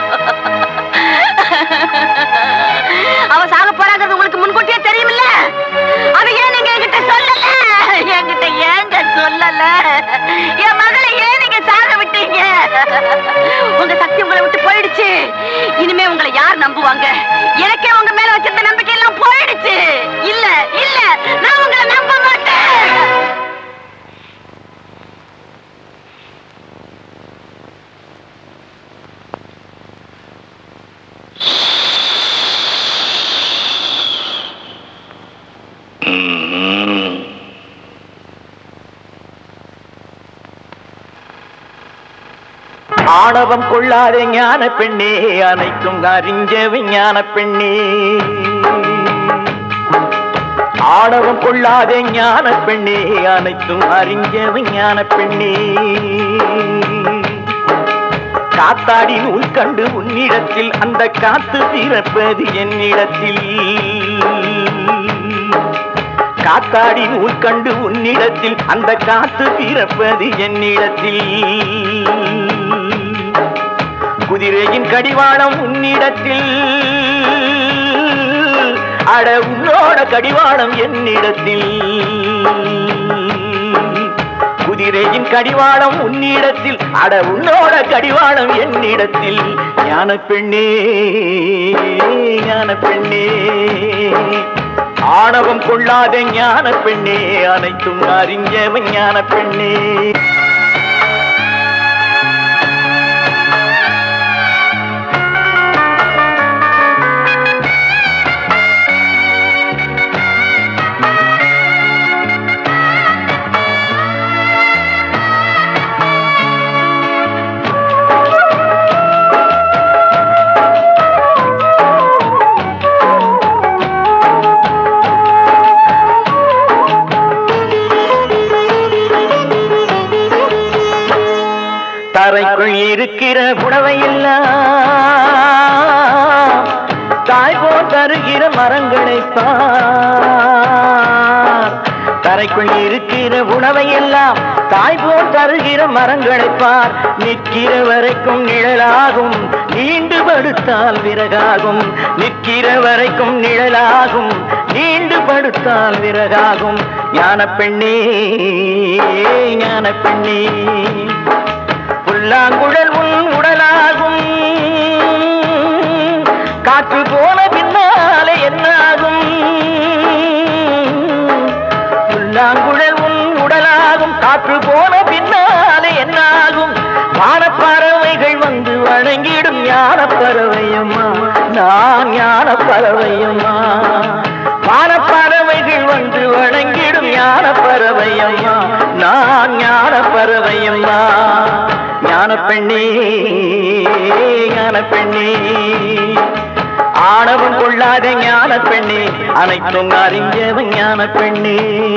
அவ சாக போறாங்கிறது உங்களுக்கு முன்கூட்டியே தெரியுமில்ல? அதை ஏன் நீங்க என்கிட்ட சொல்லல? என்கிட்ட ஏங்க சொல்லல? என் மகளை ஏன் நீங்க சாக விட்டீங்க? உங்க சக்தி உங்களை விட்டு போயிடுச்சு. இனிமே உங்களை யார் நம்புவாங்க? எனக்கே உங்க மேல வச்சிருந்த நம்பிக்கை எல்லாம் போயிடுச்சு. இல்ல இல்ல, நான் உங்களை நம்ப மாட்டேன். ஆணவம் கொள்ளாத ஞான பெண்ணே, அனைத்தும் அறிஞ்ச விஞ்ஞான பெண்ணே. ஆணவம் கொள்ளாத ஞான பெண்ணே, அனைத்தும் அறிஞ்ச விஞ்ஞான பெண்ணே. காத்தாடி நூல் கண்டு உன்னிடத்தில், அந்த காத்து பிறப்பது என்னிடத்தில். காத்தாடி நூல் கண்டு உன்னிடத்தில், அந்த காத்து பிறப்பது என்னிடத்தில். குதிரையின் கடிவாளம் உன்னிடத்தில், அட உன்னோட கடிவாளம் என்னிடத்தில். குதிரையின் கடிவாளம் உன்னிடத்தில், அட உன்னோட கடிவாளம் என்னிடத்தில். ஞான பெண்ணே, ஞான பெண்ணே, ஆணவம் கொள்ளாத ஞான பெண்ணே, அனைத்தும் அறிஞ்சவன் ஞான பெண்ணே. தரைக்குள் இருக்கிற உணவையெல்லாம் தாய் போல் தருகிற மரங்களை பார். தரைக்குள் இருக்கிற உணவையெல்லாம் தாய் போல் தருகிற மரங்களை பார். நிற்கிற வரைக்கும் நிழலாகும், நீண்டு படுத்தால் விறகாகும். நிற்கிற வரைக்கும் நிழலாகும், நீண்டு படுத்தால் விறகாகும். ஞான பெண்ணே, ஞான பெண்ணே, புல்லாங்குழல் உன் உடலாகும். காற்று போன பின்னாலே என்னாகும்? புல்லாங்குழல் உன் உடலாகும். காற்று போன பின்னாலே என்னாகும்? வானப்பறவைகள் வந்து வணங்கிடும் ஞான பறவையம்மா, நான் ஞான பறவையம்மா. வானப்பறவைகள் வந்து வணங்கிடும் ஞான பறவையம்மா, நான் ஞான பறவையம்மா. ஞான பெண்ணே, ஞான பெண்ணே, ஆணவம் கொள்ளாத ஞான பெண்ணே, அனைத்தும் அறிஞ்சவன் ஞான பெண்ணே.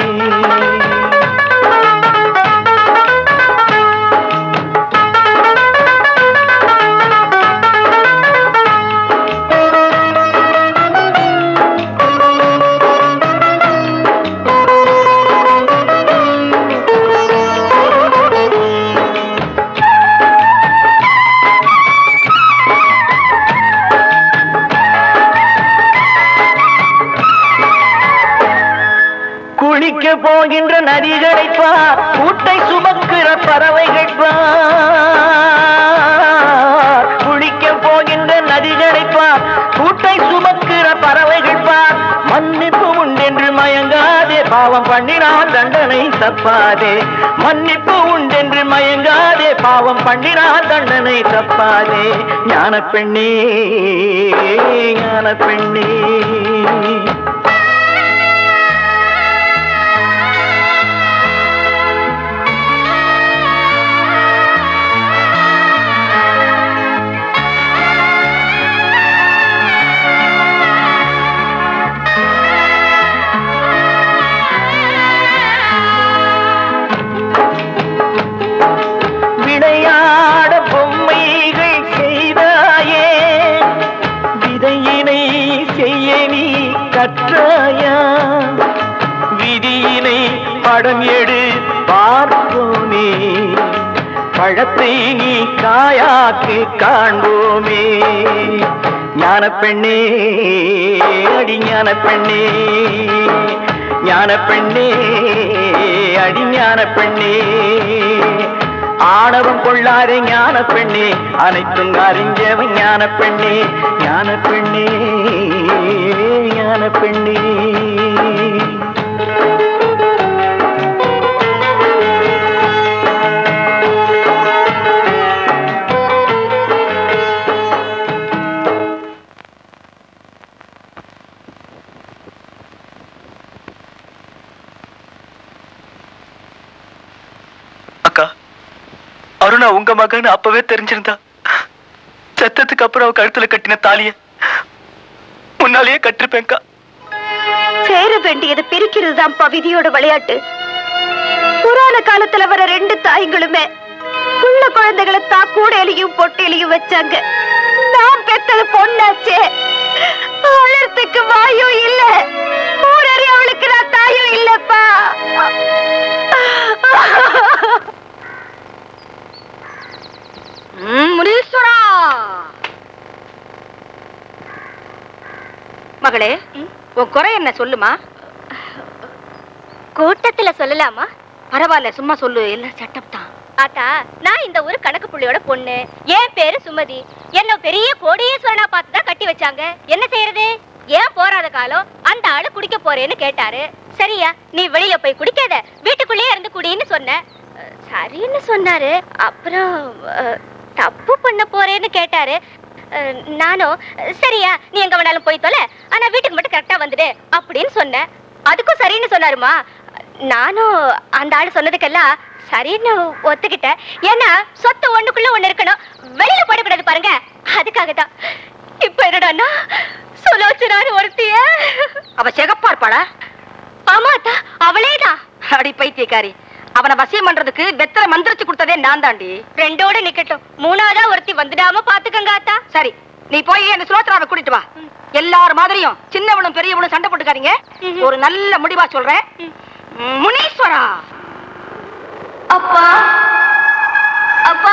குளிக்க போகின்ற நதிகளை பார், கூட்டை சுமக்கிற பறவைகள் பார். குளிக்க போகின்ற நதிகளை பார், கூட்டை சுமக்கிற பறவைகள் பார். மன்னிப்பு உண்டென்று மயங்காதே, பாவம் பண்ணினால் தண்டனை தப்பாதே. மன்னிப்பு உண்டென்று மயங்காதே, பாவம் பண்ணினால் தண்டனை தப்பாதே. ஞான பெண்ணே, ஞான பெண்ணே, கற்றாயா விதியினை படம் எடு பார்ப்போமே பழத்தை நீ காயாக்கு காண்போமே ஞான பெண்ணே அடி ஞான பெண்ணே ஞான பெண்ணே அடி ஞான பெண்ணே ஆணவம் கொள்ளாதே ஞான பெண்ணே அனைத்தும் அறிஞ்சவன் ஞான பெண்ணே ஞான பெண்ணே ஞான பெண்ணே அருணா உங்க மகன் அப்பவே தெரிஞ்சிருந்தா சத்தத்துக்கு அப்புறம் அவ கழுத்துல கட்டின தாலிய முன்னாலேயே கட்டிருப்பேன்க்கா. சேர வேண்டியது பிரிக்கிறது தான் விதியோட விளையாட்டு. புராண காலத்துல வர 2 தாய்களுமே புள்ள குழந்தைகளை தான் கூடையிலையும் பொட்டிலையும் வச்சாங்க. நான் பெத்தது பொண்ணாச்சே, அழறதுக்கு வாயும் இல்ல, ஊரறி அவளுக்கு நான் தாயும் இல்லப்பா. முனீஸ்வரா மகளே, உன் குறை என்ன சொல்லுமா? கூட்டத்துல சொல்லலாமா? பரவாயில்ல, சும்மா சொல்லு, எல்லாம் செட்டப் தான். ஆத்தா, நான் இந்த ஊரு கணக்கு புள்ளியோட பொண்ணு. என் பேரு சுமதி. என்ன பெரிய கோடீஸ்வரனா பார்த்துதான் கட்டி வச்சாங்க. என்ன செய்யறது? ஏன் போறாத காலம் அந்த ஆளு குடிக்க போறேன்னு கேட்டாரு. சரியா, நீ வெளியில போய் குடிக்காத, வீட்டுக்குள்ளேயே இருந்து குடின்னு சொன்ன. சரின்னு சொன்னாரு. அப்புறம் தப்பு பண்ண போறேன்னு கேட்டாரு. நானும் சரியா, நீ எங்க வேணாலும் போய் தொலை, ஆனா வீட்டுக்கு மட்டும் கரெக்டா வந்துடு அப்படின்னு சொன்னேன். அதுக்கும் சரின்னு சொன்னாருமா. நானும் அந்த ஆளு சொன்னதுக்கெல்லாம் சரின்னு ஒத்துக்கிட்டேன். ஏன்னா சொத்து ஒண்ணுக்குள்ள ஒண்ணு இருக்கணும், வெளியில போடக்கூடாது பாருங்க, அதுக்காக தான். இப்ப என்னடான்னா சுலோச்சனான்னு ஒருத்திய. அவ சிகப்பா இருப்பாளா? ஆமாத்தா, அவளேதான். அடி பைத்தியக்காரி, அவனை வசியம் பண்றதுக்கு வெத்தலை மந்திரிச்சு கொடுத்ததே நான் தாண்டி. 2ஓட நிக்கட்டும், 3ஆவதா ஒருத்தி வந்துடாம பாத்துக்கங்க ஆத்தா. சரி, நீ போய் அந்த சுலோச்சனாவை கூட்டிட்டு வா. எல்லாரும் மாதிரியும் சின்னவனும் பெரியவனும் சண்டை போட்டுக்காதீங்க. ஒரு நல்ல முடிவா சொல்றேன். முனீஸ்வரா. அப்பா, அப்பா,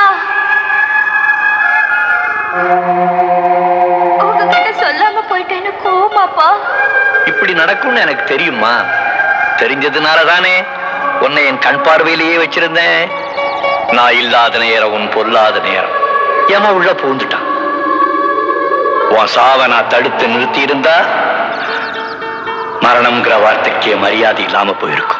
உங்ககிட்ட சொல்லாம போயிட்டேன்னு கோவமாப்பா? இப்படி நடக்கும்னு எனக்கு தெரியுமா? தெரிஞ்சதுனால தானே உன்னை என் கண் பார்வையிலேயே வச்சிருந்தேன். நான் இல்லாத நேரம், உன் பொல்லாத நேரம் ஏமா உள்ள பூந்துட்டான். உன் சாவை நான் தடுத்து நிறுத்தி இருந்தா மரணம்ங்கிற வார்த்தைக்கே மரியாதை இல்லாம போயிருக்கும்.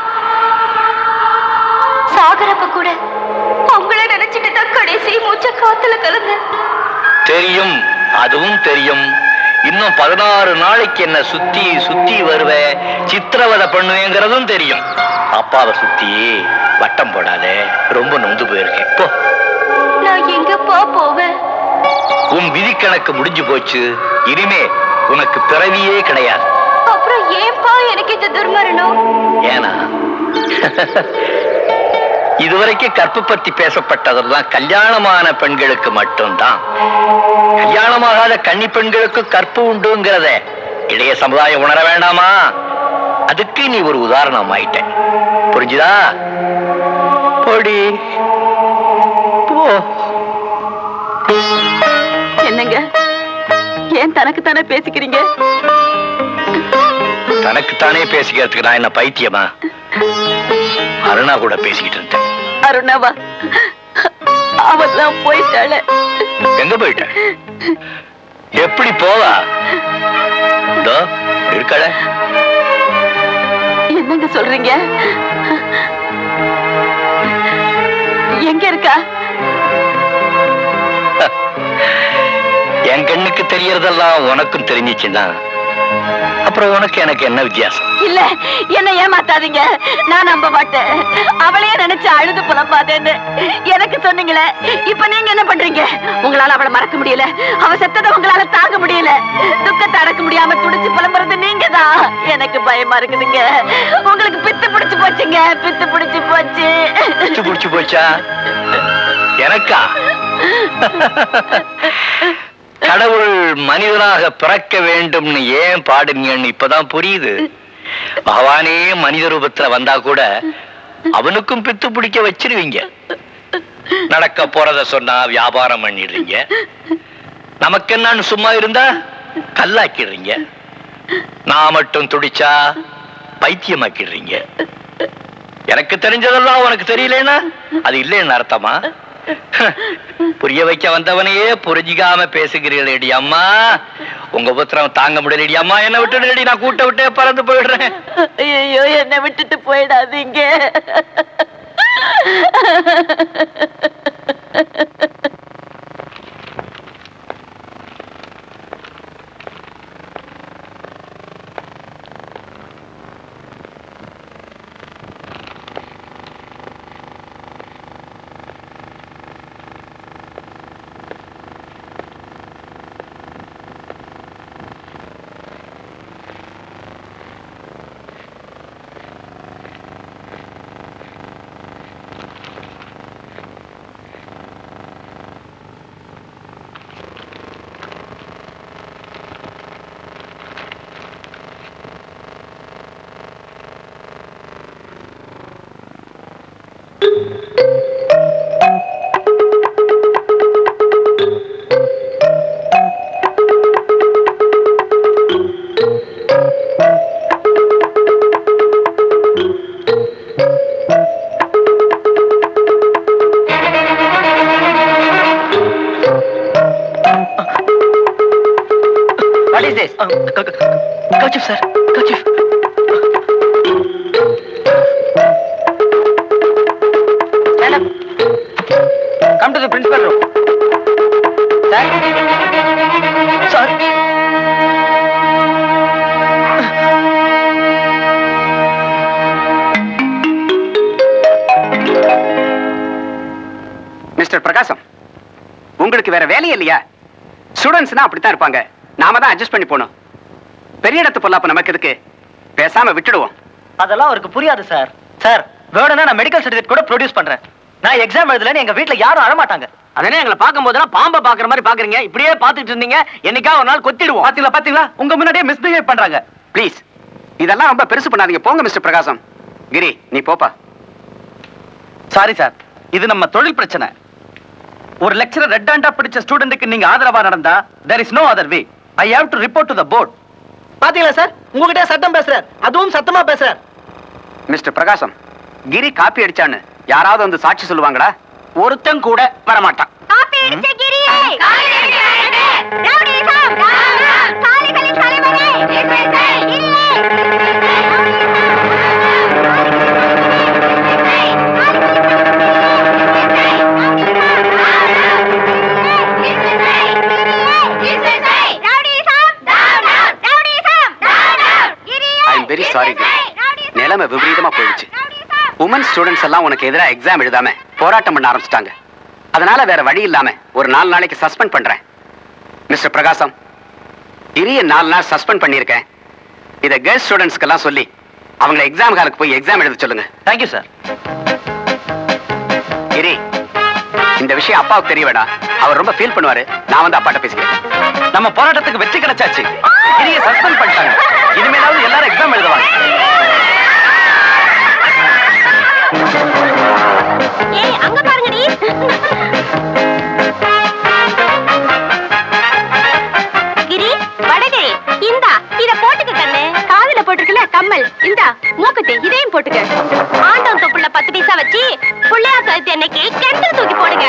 சாகரப்ப கூட உங்களை நினைச்சிட்டு தான் கடைசி மூச்ச காத்துல கலந்த. தெரியும், அதுவும் தெரியும். இன்னும் 16 நாளைக்கு என்ன சுத்தி சுத்தி வருவே, சித்திரவதை பண்ணுவேங்கிறதும் தெரியும். அப்பாவை சுத்தி வட்டம் போடாதே, ரொம்ப நொந்து போயிருக்கேன். போ. நான் எங்கப்பா போவேன்? உன் விதி கணக்கு முடிஞ்சு போச்சு. இனிமே உனக்கு பிறவியே கிடையாது. அப்புறம் ஏன்பா எனக்கு இந்த துர்மரணம்? ஏனா இதுவரைக்கும் கற்பு பத்தி பேசப்பட்டதெல்லாம் கல்யாணமான பெண்களுக்கு மட்டும்தான். கல்யாணமாகாத கன்னி பெண்களுக்கு கற்பு உண்டுங்கிறத இளைய சமுதாயம் உணர வேண்டாமா? அதுக்கு நீ ஒரு உதாரணம் ஆயிட்ட. புரிஞ்சுதா? போடி போ. என்னங்க, ஏன் தனக்குத்தானே பேசிக்கிறீங்க? தனக்குத்தானே பேசிக்கிறதுக்கு நான் என்ன பைத்தியமா? அருணா கூட பேசிக்கிட்டு இருந்தேன். அருணாவா? அவதான் போயிட்டாள. எங்க போயிட்ட? எப்படி போவா? இருக்கல. என்னங்க சொல்றீங்க? எங்க இருக்கா? என் கண்ணுக்கு தெரியறதெல்லாம் உனக்கும் தெரிஞ்சிச்சுன்னா அப்புறம் உனக்கு எனக்கு என்ன வித்தியாசம்? இல்ல, என்ன ஏமாத்தாதீங்க, நான் நம்ப மாட்டேன். அவளையே நினைச்சு அழுது புலம்பாதேன்னு எனக்கு சொன்னீங்களே, இப்ப நீங்க என்ன பண்றீங்க? உங்களால அவளை மறக்க முடியல, அவ செத்ததை உங்களால தாங்க முடியல, துக்கத்தை அடக்க முடியாம துடிச்சு புலம்புறது நீங்க தான். எனக்கு பயமா இருக்குதுங்க. உங்களுக்கு பித்து பிடிச்சு போச்சுங்க, பித்து பிடிச்சு போச்சு. பித்து பிடிச்சு போச்சா? எனக்கா? கடவுள் மனிதனாக பிறக்க வேண்டும்னு ஏன் பாடுங்கன்னு இப்பதான் புரியுது. பகவானே மனித ரூபத்துல வந்தா கூட அவனுக்கும் பித்து பிடிக்க வச்சிருவீங்க. நடக்க போறத சொன்னா வியாபாரம் பண்ணிடுறீங்க. நமக்கு என்னன்னு சும்மா இருந்தா கல்லாக்கிடுறீங்க. நான் மட்டும் துடிச்சா பைத்தியமாக்கிடுறீங்க. எனக்கு தெரிஞ்சதெல்லாம் உனக்கு தெரியலன்னா அது இல்லைன்னு அர்த்தமா? புரிய வைக்க வந்தவனையே புரிஞ்சிக்காம பேசுகிறீங்களேடி அம்மா. உங்க புத்திரம் தாங்க முடியலடி அம்மா. என்ன விட்டுடுடி, நான் கூட்ட விட்டே பறந்து போயிடுறேன். ஐயோ, என்ன விட்டுட்டு போயிடாதீங்க. What is this? Kerchief, sir. Kerchief. Stand up. Come to the principal room. Sir. Sir. Mister Prakasam, உங்களுக்கு வேற வேலையே இல்லையா? ஸ்டூடெண்ட்ஸ்னா அப்படித்தான் இருப்பாங்க. நாம தான் அட்ஜஸ்ட் பண்ணி போகணும். பெரிய இடத்து பொல்லாப்ப நமக்கு எதுக்கு? பேசாம விட்டுடுவோம். அதெல்லாம் அவருக்கு புரியாது சார். சார், வேணும்னா நான் மெடிக்கல் சர்டிஃபிகேட் கூட ப்ரொடியூஸ் பண்றேன். நான் எக்ஸாம் எழுதலன்னு எங்க வீட்ல யாரும் அழமாட்டாங்க. அதனே எங்களை பார்க்கும் போதெல்லாம் பாம்பை பாக்குற மாதிரி பாக்குறீங்க. இப்படியே பாத்துட்டு இருந்தீங்க, என்னைக்கா ஒரு நாள் கொத்திடுவோம். பாத்தீங்களா பாத்தீங்களா, உங்க முன்னாடியே மிஸ்பிஹேவ் பண்றாங்க. ப்ளீஸ் இதெல்லாம் ரொம்ப பெருசு பண்ணாதீங்க. போங்க மிஸ்டர் பிரகாசம். கிரி, நீ போப்பா. சாரி சார், இது நம்ம தொழில் பிரச்சனை. ஒரு லெக்சரர் ரெட் ஹேண்டா பிடிச்ச ஸ்டூடெண்ட்க்கு நீங்க ஆதரவா நடந்தா there is no other way. I have to report to the board. பாத்தீங்களா சார், உங்ககிட்ட சத்தம் பேசுறார், அதுவும் சத்தமா பேசுறார். மிஸ்டர் பிரகாசம், கிரி காப்பி அடிச்சான்னு யாராவது வந்து சாட்சி சொல்லுவாங்கடா? ஒருத்தன் கூட வரமாட்டான். காப்பி அடிச்ச கிரியே, ரவுடிசம், காலிகளின் தலைவனே, வெரி சாரி. நிலைமை விபரீதமா போயிடுச்சு. உமன் ஸ்டூடெண்ட்ஸ் எல்லாம் உனக்கு எதிராக எக்ஸாம் எழுதாம போராட்டம் பண்ண ஆரம்பிச்சிட்டாங்க. அதனால வேற வழி இல்லாம ஒரு 4 நாளைக்கு சஸ்பெண்ட் பண்றேன். மிஸ்டர் பிரகாசம், இரிய 4 நாள் சஸ்பெண்ட் பண்ணியிருக்கேன். இதை கேர்ள்ஸ் ஸ்டூடெண்ட்ஸ்க்கு எல்லாம் சொல்லி அவங்களை எக்ஸாம் ஹாலுக்கு போய் எக்ஸாம் எழுத சொல்லுங்க. Thank you sir. கிரி, இந்த விஷயம் அப்பாவுக்கு தெரிய வேண்டாம். அவர் ரொம்ப ஃபீல் பண்ணுவாரு. நான் வந்து அப்பாட்ட பேசிக்கிறேன். நம்ம போராட்டத்துக்கு வெற்றி கிடைச்சாச்சு. கிரியை சஸ்பெண்ட் பண்ணிட்டாங்க. இனிமேலாவது எல்லாரும் எக்ஸாம் எழுதுவாங்க. ஏய், அங்க பாருங்கடி. கிரி, வடகை, இந்தா இத போட்டுக்க கண்ணு. காதுல போட்டுருக்கல கம்மல், இந்தா மூக்குத்தி இதையும் போட்டுக்க. ஆண்டவன் தொப்புள்ள 10 பைசா வச்சு புள்ளையா கழுத்து அன்னைக்கு கிணத்துல தூக்கி போடுங்க.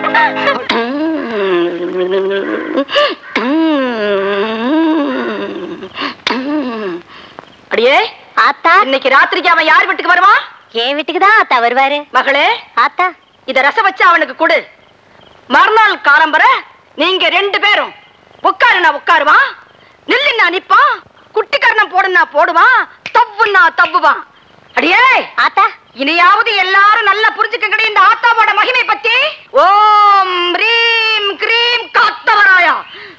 அடியே ஆத்தா, இன்னைக்கு ராத்திரிக்கு அவன் யார் வீட்டுக்கு வருவான்? என் வீட்டுக்கு தான் ஆத்தா வருவாரு. மகளே, ஆத்தா, இத ரசம் வச்சு அவனுக்கு கொடு. மறுநாள் காலம்பர நீங்க 2 பேரும் உட்காருனா உட்காருவான், நில்லுன்னா நிப்பான், குட்டிக்கரணம் போடுனா போடுவான், தவ்வுன்னா தவ்வுவான். அடியே ஆத்தா, இனியாவது எல்லாரும் நல்லா புரிஞ்சுக்கங்கடி இந்த ஆத்தாவோட மகிமை பத்தி. ஓம் ரீம் கிரீம் காத்தவராயா.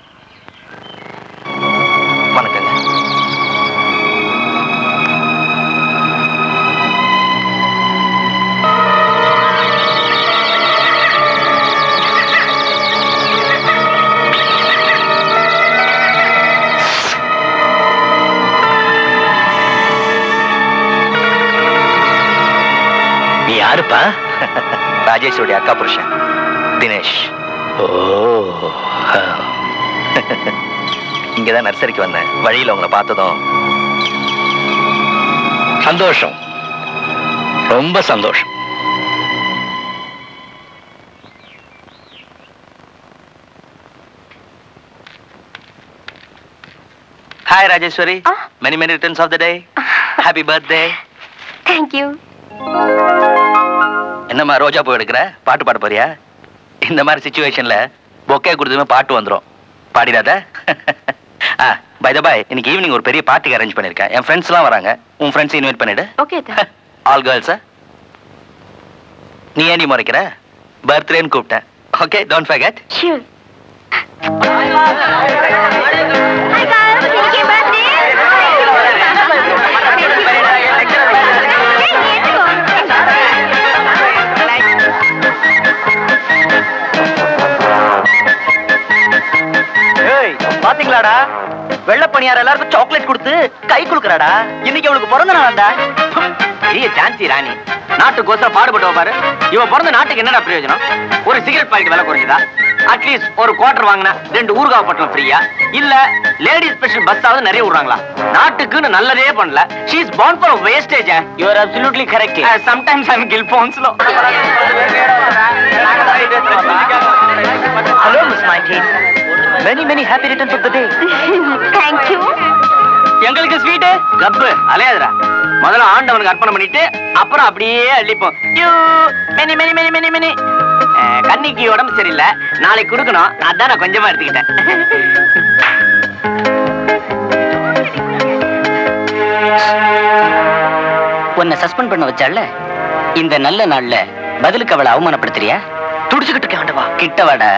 வணக்கங்க. யாருப்பா? ராஜேஷோடைய அக்கா புருஷன் தினேஷ். ஓ, இங்கதான் நர்சரிக்கு வந்தேன். வழியில உங்களை பார்த்ததும் சந்தோஷம், ரொம்ப சந்தோஷம். Hi Rajeshwari. Many returns of the day. Happy birthday. Thank you. என்னம்மா ரோஜா பூ எடுக்கிற? பாட்டு பாட போறியா? இந்த மாதிரி சிச்சுவேஷன்ல பொக்கே கொடுத்துமே பாட்டு வந்துரும். பாடிடாத. பை த பை, இன்னைக்கு ஈவினிங் ஒரு பெரிய பார்ட்டிக்கு அரேஞ்ச் பண்ணிருக்கேன். என் ஃப்ரெண்ட்ஸ் எல்லாம் வராங்க. உன் ஃப்ரெண்ட்ஸ் இன்வைட் பண்ணிடு. ஓகே. All girls. நீ ஏண்டி முறைக்கிற? பர்த்டேன்னு கூப்பிட்டேன். Okay, don't forget. Sure. Hi guys, it's your birthday. ஏய், பாத்தீங்களாடா? வெள்ள பணியார எல்லாருக்கும் சாக்லேட் கொடுத்து கை குலுக்குறாடா. இன்னைக்கு அவளுக்கு பிறந்த நாளாடா. பெரிய ஜான்சி ராணி. நாட்டுக்கோசரம் பாடுபட்டவ பாரு. இவ பிறந்த நாட்டுக்கு என்னடா பிரயோஜனம்? ஒரு சிகரெட் பாக்கெட் விலை குறைஞ்சதா? அட்லீஸ்ட் ஒரு குவார்டர் வாங்கினா 2 ஊர்காவ பட்டம் ஃப்ரீயா? இல்ல லேடிஸ் ஸ்பெஷல் பஸ் ஆவது நிறைய விடுறாங்களா? நாட்டுக்குன்னு நல்லதே பண்ணல. she is born for wastage. You are absolutely correct. Sometimes I'm Gilfonso. Hello Miss Mikey. Many happy returns of the day. Thank you. எங்களுக்கு ஸ்வீட் கப்பு அலையாதுடா. முதல்ல ஆண்டவனுக்கு அர்ப்பணம் பண்ணிட்டு அப்புறம் அப்படியே அள்ளிப்போம். மெனி கன்னிக்கு உடம்பு சரியில்லை, நாளைக்கு கொடுக்கணும். அதான் நான் கொஞ்சமா எடுத்துக்கிட்டேன். உன்னை சஸ்பெண்ட் பண்ண வச்சால இந்த நல்ல நாள்ல பதிலுக்கு அவளை அவமானப்படுத்துறியா? துடிச்சுக்கிட்டு இருக்க ஆண்டவா. கிட்ட வாடா.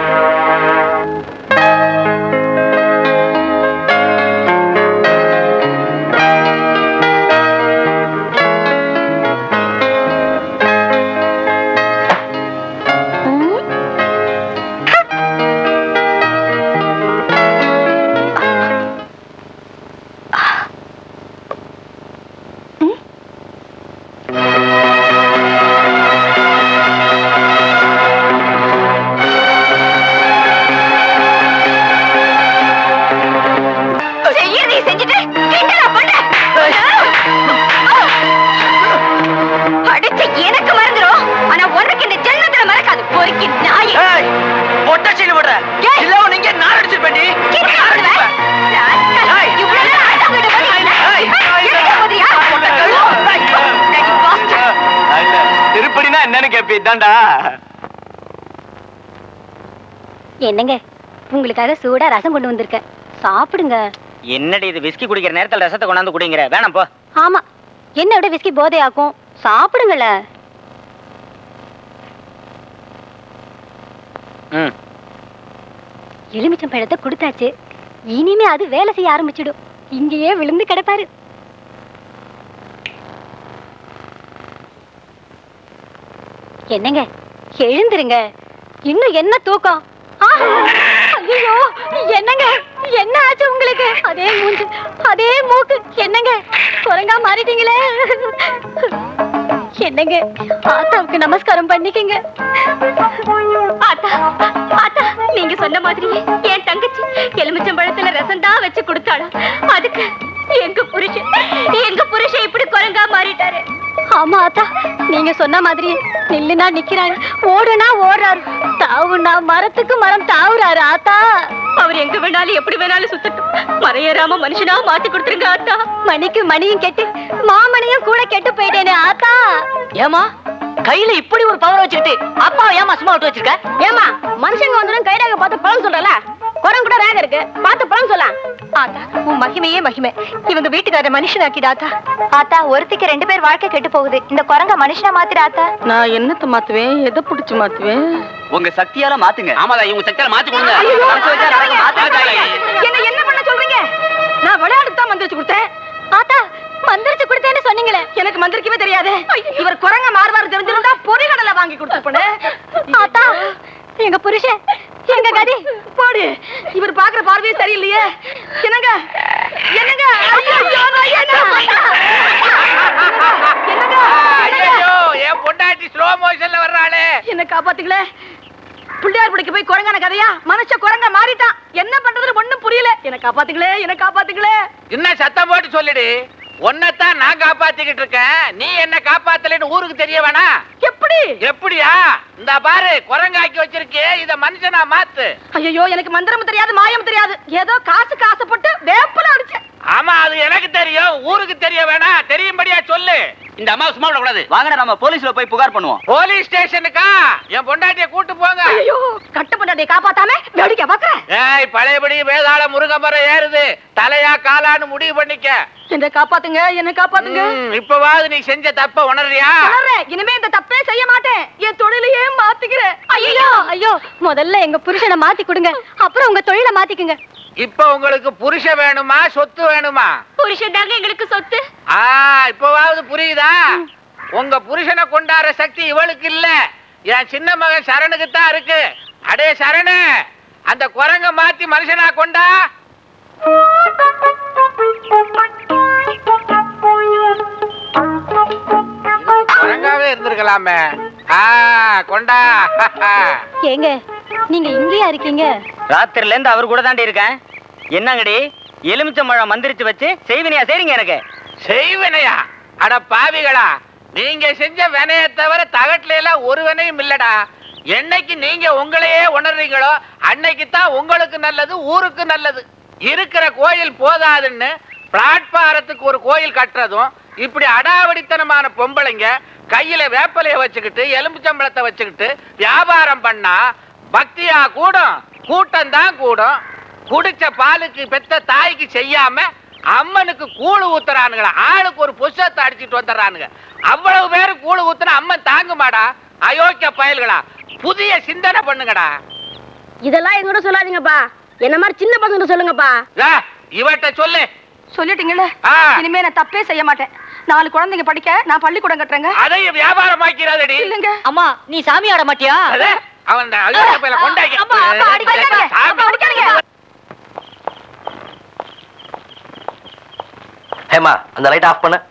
என்னங்க, உங்களுக்காக சூடா ரசம் கொண்டு வந்திருக்கேன், சாப்பிடுங்க. என்னடி இது விஸ்கி குடிக்கிற நேரத்துல ரசத்தை கொண்டாந்து குடிங்கிற? வேணாம் போ. ஆமா, என்ன விட விஸ்கி போதையாக்கும், சாப்பிடுங்கள. எலுமிச்சம் பழத்தை கொடுத்தாச்சு, இனிமே அது வேலை செய்ய ஆரம்பிச்சிடும். இங்கேயே விழுந்து கிடப்பாரு. என்னங்க, எழுந்துருங்க, இன்னும் என்ன தூக்கம்? ஐயோ, என்னங்க, என்ன ஆச்சு உங்களுக்கு? அதே மூஞ்சு, அதே மூக்கு, என்னங்க குரங்கா மாறிட்டீங்களே? என்னங்க, ஆத்தாவுக்கு நமஸ்காரம் பண்ணிக்கங்க. ஆத்தா, ஆத்தா, நீங்க சொன்ன மாதிரி என் தங்கச்சி எலுமிச்சம்பழத்துல ரசம் தான் வச்சு கொடுத்தாளா? அதுக்கு எங்க புருஷன் இப்படி குரங்கா மாறிட்டாரு. ஆமா ஆத்தா, நீங்க சொன்ன மாதிரி நில்லுனா நிக்கிறாரு, ஓடுனா ஓடுறாரு, தாவுனா மரத்துக்கு மரம் தாவுறாரு. ஆத்தா, அவர் எங்க வேணாலும் எப்படி வேணாலும் சுத்தட்டும், மறையறாம மனுஷனா மாத்தி கொடுத்துருங்க ஆத்தா. மணிக்கு மணியும் கெட்டு மாமணியும் கூட கெட்டு போயிட்டேனே ஆத்தா. ஏமா கையில இப்படி ஒரு பவர் வச்சுக்கிட்டு அப்பா ஏமா சும்மா விட்டு வச்சிருக்க? ஏமா மனுஷங்க வந்துடும் கைராக பார்த்து பழம் சொல்றல, குரம் கூட ரேக இருக்கு, பார்த்து பழம் சொல்லலாம். ஆத்தா, உன் மகிமையே மகிமை, இவங்க வீட்டுக்கார மனுஷனாக்கிடாத்தா. ஆத்தா, ஒருத்திக்கு 2 பேர் வாழ்க்கை கெட்டு போகுது, இந்த குரங்க மனுஷனா மாத்திராத்தா. நான் என்னத்த மாத்துவேன், எதை புடிச்சு மாத்துவேன்? உங்க சக்தியால மாத்துங்க. ஆமாடா, இவங்க சக்தியால மாத்தி கொடுங்க. என்ன பண்ண சொல்றீங்க? நான் விளையாட்டு தான் மந்திரிச்சு கொடுத்தேன். ஆத்தா, மந்திரிச்சு கொடுத்தேன்னு சொன்னீங்களே, எனக்கு மந்திரிக்கவே தெரியாது. இவர் குரங்க மாறுவாரு தெரிஞ்சிருந்தா பொறிகடலை வாங்கி கொடுத்துருப்பேன். ஆத்தா, எங்க புருஷன், எங்க கதி போடு. இவர் பாக்குற பார்வையே சரியில்லையே. என்னங்க, என்னங்க, என் பொண்டாட்டி ஸ்லோ மோஷன்ல வர்றாளே. என்ன காப்பாத்துங்களே. பிள்ளையார் பிடிக்க போய் குரங்கான கதையா? மனுஷ குரங்க மாறிட்டான். என்ன பண்றதுன்னு ஒண்ணும் புரியல. என்ன காப்பாத்துங்களே, என்ன காப்பாத்துங்களே. இன்னும் சத்தம் போட்டு சொல்லிடு. உன்னைத்தான் நான் காப்பாத்திக்கிட்டு இருக்கேன். நீ என்ன காப்பாத்தலன்னு ஊருக்கு தெரிய வேணா? எப்படி? எப்படியா? இந்த பாரு குரங்காக்கி வச்சிருக்கே, இத மனுஷனா மாத்து. ஐயோ, எனக்கு மந்திரம் தெரியாது, மாயம் தெரியாது. ஏதோ காசுக்கு ஆசைப்பட்டு வேப்பல அடிச்சேன். ஆமா, அது எனக்கு தெரியும். ஊருக்கு தெரிய வேணா? தெரியும்படியா சொல்லு. இந்த அம்மா சும்மா விடக்கூடாது. வாங்கடா நம்ம போலீஸ்ல போய் புகார் பண்ணுவோம். போலீஸ் ஸ்டேஷனுக்கா? என் பொண்டாட்டிய கூட்டு போங்க. ஐயோ, கட்ட பொண்டாட்டிய காப்பாத்தாம வேடிக்கை பாக்குறேன். ஏய், பழையபடி வேதாள முருகமரம் ஏறுது. தலையா காலான்னு முடிவு பண்ணிக்க. என்ன காப்பாத்துங்க, என்ன காப்பாத்துங்க. இப்பவாது நீ செஞ்ச தப்ப உணர்றியா? இனிமே இந்த தப்பே செய்ய மாட்டேன். என் தொழிலையே மாத்திக்கிறேன். ஐயோ ஐயோ, முதல்ல எங்க புருஷனை மாத்தி கொடுங்க, அப்புறம் உங்க தொழிலை மாத்திக்குங்க. இப்ப உங்களுக்கு புருஷன் வேணுமா, சொத்து வேணுமா? புருஷன் தாங்க எங்களுக்கு சொத்து. இப்பவாவது புரியுதா? உங்க புருஷனை கொண்டாடுற சக்தி இவளுக்கு இல்ல, என் சின்ன மகன் சரணுக்கு தான் இருக்கு. அடே சரணு, அந்த குரங்க மாத்தி மனுஷனா கொண்டா. குரங்காவே இருந்திருக்கலாமே. கொண்டா. ஏங்க, நீங்க இங்கேயா இருக்கீங்க? ராத்திரில இருந்து அவர் கூட தாண்டி இருக்கேன். என்னங்கடி எலுமிச்சம்பழம் மந்திரிச்சு வச்சு செய்வினையா செய்றீங்க? எனக்கு செய்வினையா? அட பாவிகளா, நீங்க செஞ்ச வினையை தவிர தகட்டுல எல்லாம் ஒரு வினையும் இல்லடா. என்னைக்கு நீங்க உங்களையே உணர்றீங்களோ அன்னைக்கு தான் உங்களுக்கு நல்லது, ஊருக்கு நல்லது. இருக்கிற கோயில் போதாதுன்னு பிளாட்பாரத்துக்கு ஒரு கோயில் கட்டுறதும், இப்படி அடாவடித்தனமான பொம்பளைங்க கையில வேப்பலைய வச்சுக்கிட்டு எலும்புச்சம்பளத்தை வச்சுக்கிட்டு வியாபாரம் பண்ணா பக்தியா கூடும், கூட்டம் தான் கூடும். குடிச்ச பாலுக்கு பெத்த தாய்க்கு செய்யாம அம்மனுக்கு கூழு ஊத்துறானுங்களா? ஆளுக்கு ஒரு புஷ்பத்தை அடிச்சுட்டு வந்துடுறானுங்க. அவ்வளவு பேரு கூழு ஊத்துனா அம்மன் தாங்குமாடா? அயோக்கிய பயல்களா, புதிய சிந்தனை பண்ணுங்கடா. இதெல்லாம் எங்கூட சொல்லாதீங்கப்பா, என்ன மாதிரி சின்ன பசங்க சொல்லுங்கப்பா. இவட்ட சொல்லு. சொல்லிட்டீங்களே, இனிமே நான் தப்பே செய்ய மாட்டேன். 4 குழந்தைங்க படிக்க நான் பள்ளிக்கூடம் கட்டுறேங்க. அதையும் வியாபாரம் ஆக்கிறாதடி. இல்லங்க அம்மா, நீ சாமி ஆட மாட்டியா? அவன் கொண்டாங்க. ஹேமா, அந்த லைட் ஆஃப் பண்ண.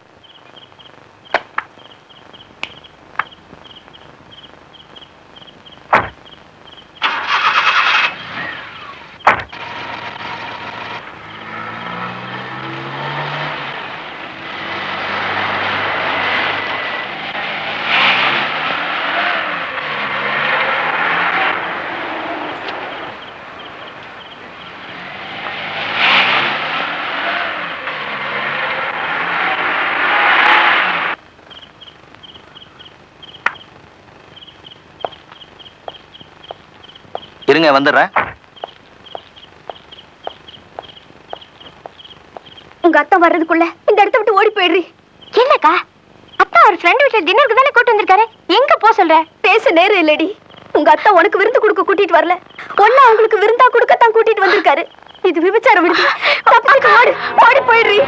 இருங்க, வந்துடுறேன். உங்க அத்தா வர்றதுக்குள்ள இந்த இடத்த விட்டு ஓடி போயிடுறி. என்னக்கா, அத்தா ஒரு ஃப்ரெண்ட் வீட்டுல டின்னருக்கு தானே கூட்டு வந்திருக்காரு, எங்க போ சொல்ற? பேச நேரம் இல்லடி. உங்க அத்தா உனக்கு விருந்து கொடுக்க கூட்டிட்டு வரல, ஒண்ணு அவங்களுக்கு விருந்தா கொடுக்கத்தான் கூட்டிட்டு வந்திருக்காரு. இது விபச்சாரம் விடுதி. தப்பிச்சுக்க, ஓடி ஓடி போயிடுறி.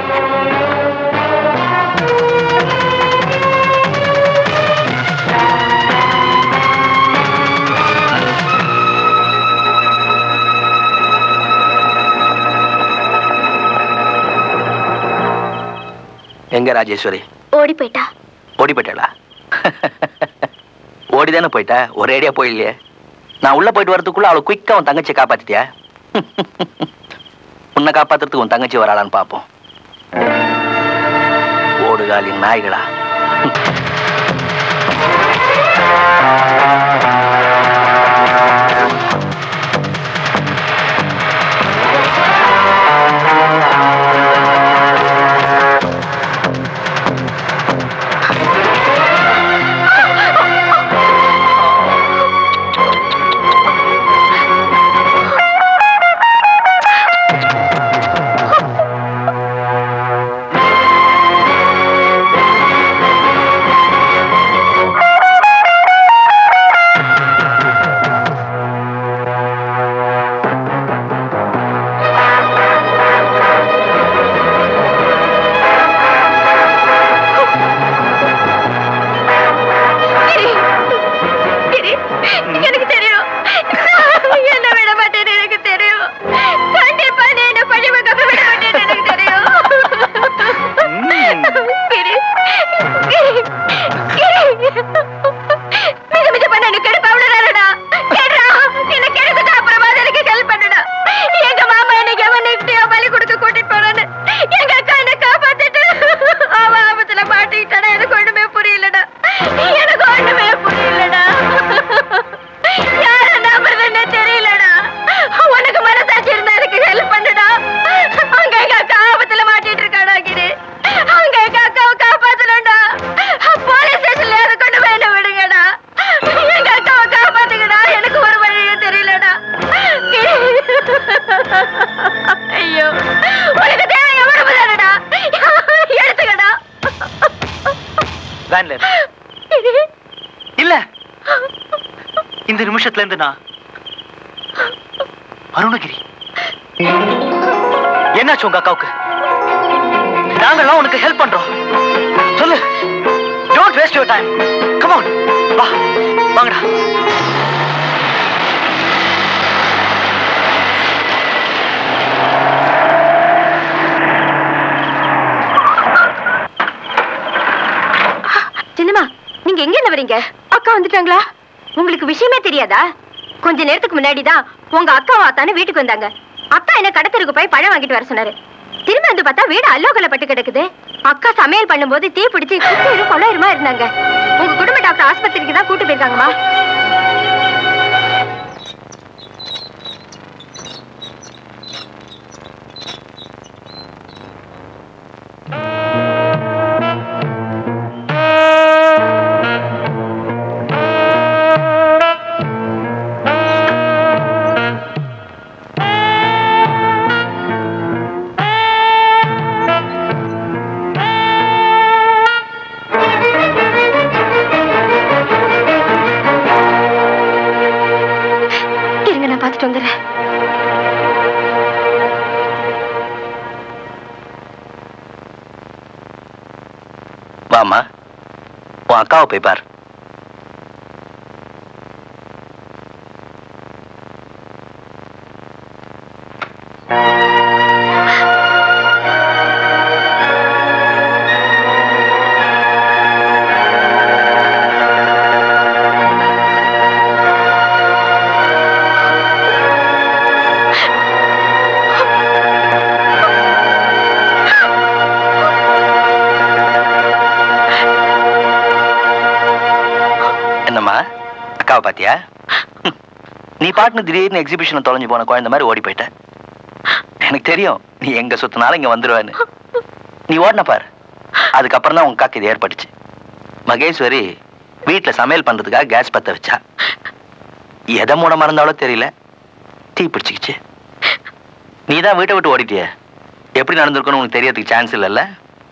எங்க ராஜேஸ்வரி? ஓடி போயிட்டா. ஓடி போயிட்டாளா? ஓடிதானே போயிட்டா, ஒரே ஐடியா போயிடலையே. நான் உள்ள போயிட்டு வரதுக்குள்ள அவளை குயிக்கா உன் தங்கச்சியை காப்பாத்திட்டியா? உன்னை காப்பாத்துறதுக்கு உன் தங்கச்சி வராளான்னு பாப்போம். ஓடுகாலி நாய்களா. வேன்ல இல்ல. இந்த நிமிஷத்துல இருந்து நான் அருணகிரி. என்னாச்சு உங்க அக்காவுக்கு? நாங்கெல்லாம் உனக்கு ஹெல்ப் பண்றோம். சொல்லு. Don't waste your time. Come on. வா வாங்கடா. சின்னம்மா, நீங்க எங்க இருந்து வரீங்க? அக்கா வந்துட்டாங்களா? உங்களுக்கு விஷயமே தெரியாதா? கொஞ்ச நேரத்துக்கு முன்னாடி தான் உங்க அக்கா வாத்தானு வீட்டுக்கு வந்தாங்க. அக்கா என்ன கடத்தருக்கு போய் பழம் வாங்கிட்டு வர சொன்னாரு. திரும்ப வந்து பார்த்தா வீடு அல்லோகல பட்டு கிடக்குது. அக்கா சமையல் பண்ணும்போது தீ பிடிச்சி குட்டிரும் கொள்ளாயிருமா இருந்தாங்க. உங்க குடும்ப டாக்டர் ஆஸ்பத்திரிக்கு தான் கூட்டு போயிருக்காங்கம்மா. வாமா, உன் அக்காவை போய் பார். பாத்தியா, நீ பாட்டுன்னு திடீர்னு எக்ஸிபிஷன் தொலைஞ்சு போன குழந்தை மாதிரி ஓடி போயிட்ட. எனக்கு தெரியும் நீ எங்க சுத்தினாலும் இங்க வந்துருவேன்னு. நீ ஓடின பாரு. அதுக்கப்புறம் தான் உங்க அக்காக்கு இது ஏற்பட்டுச்சு. மகேஸ்வரி வீட்டுல சமையல் பண்றதுக்காக கேஸ் பத்த வச்சா. எதை மூட மறந்தாலோ தெரியல, தீ பிடிச்சிக்கிச்சு. நீ தான் வீட்டை விட்டு ஓடிட்டிய. எப்படி நடந்திருக்குன்னு உனக்கு தெரியறதுக்கு சான்ஸ் இல்லைல்ல.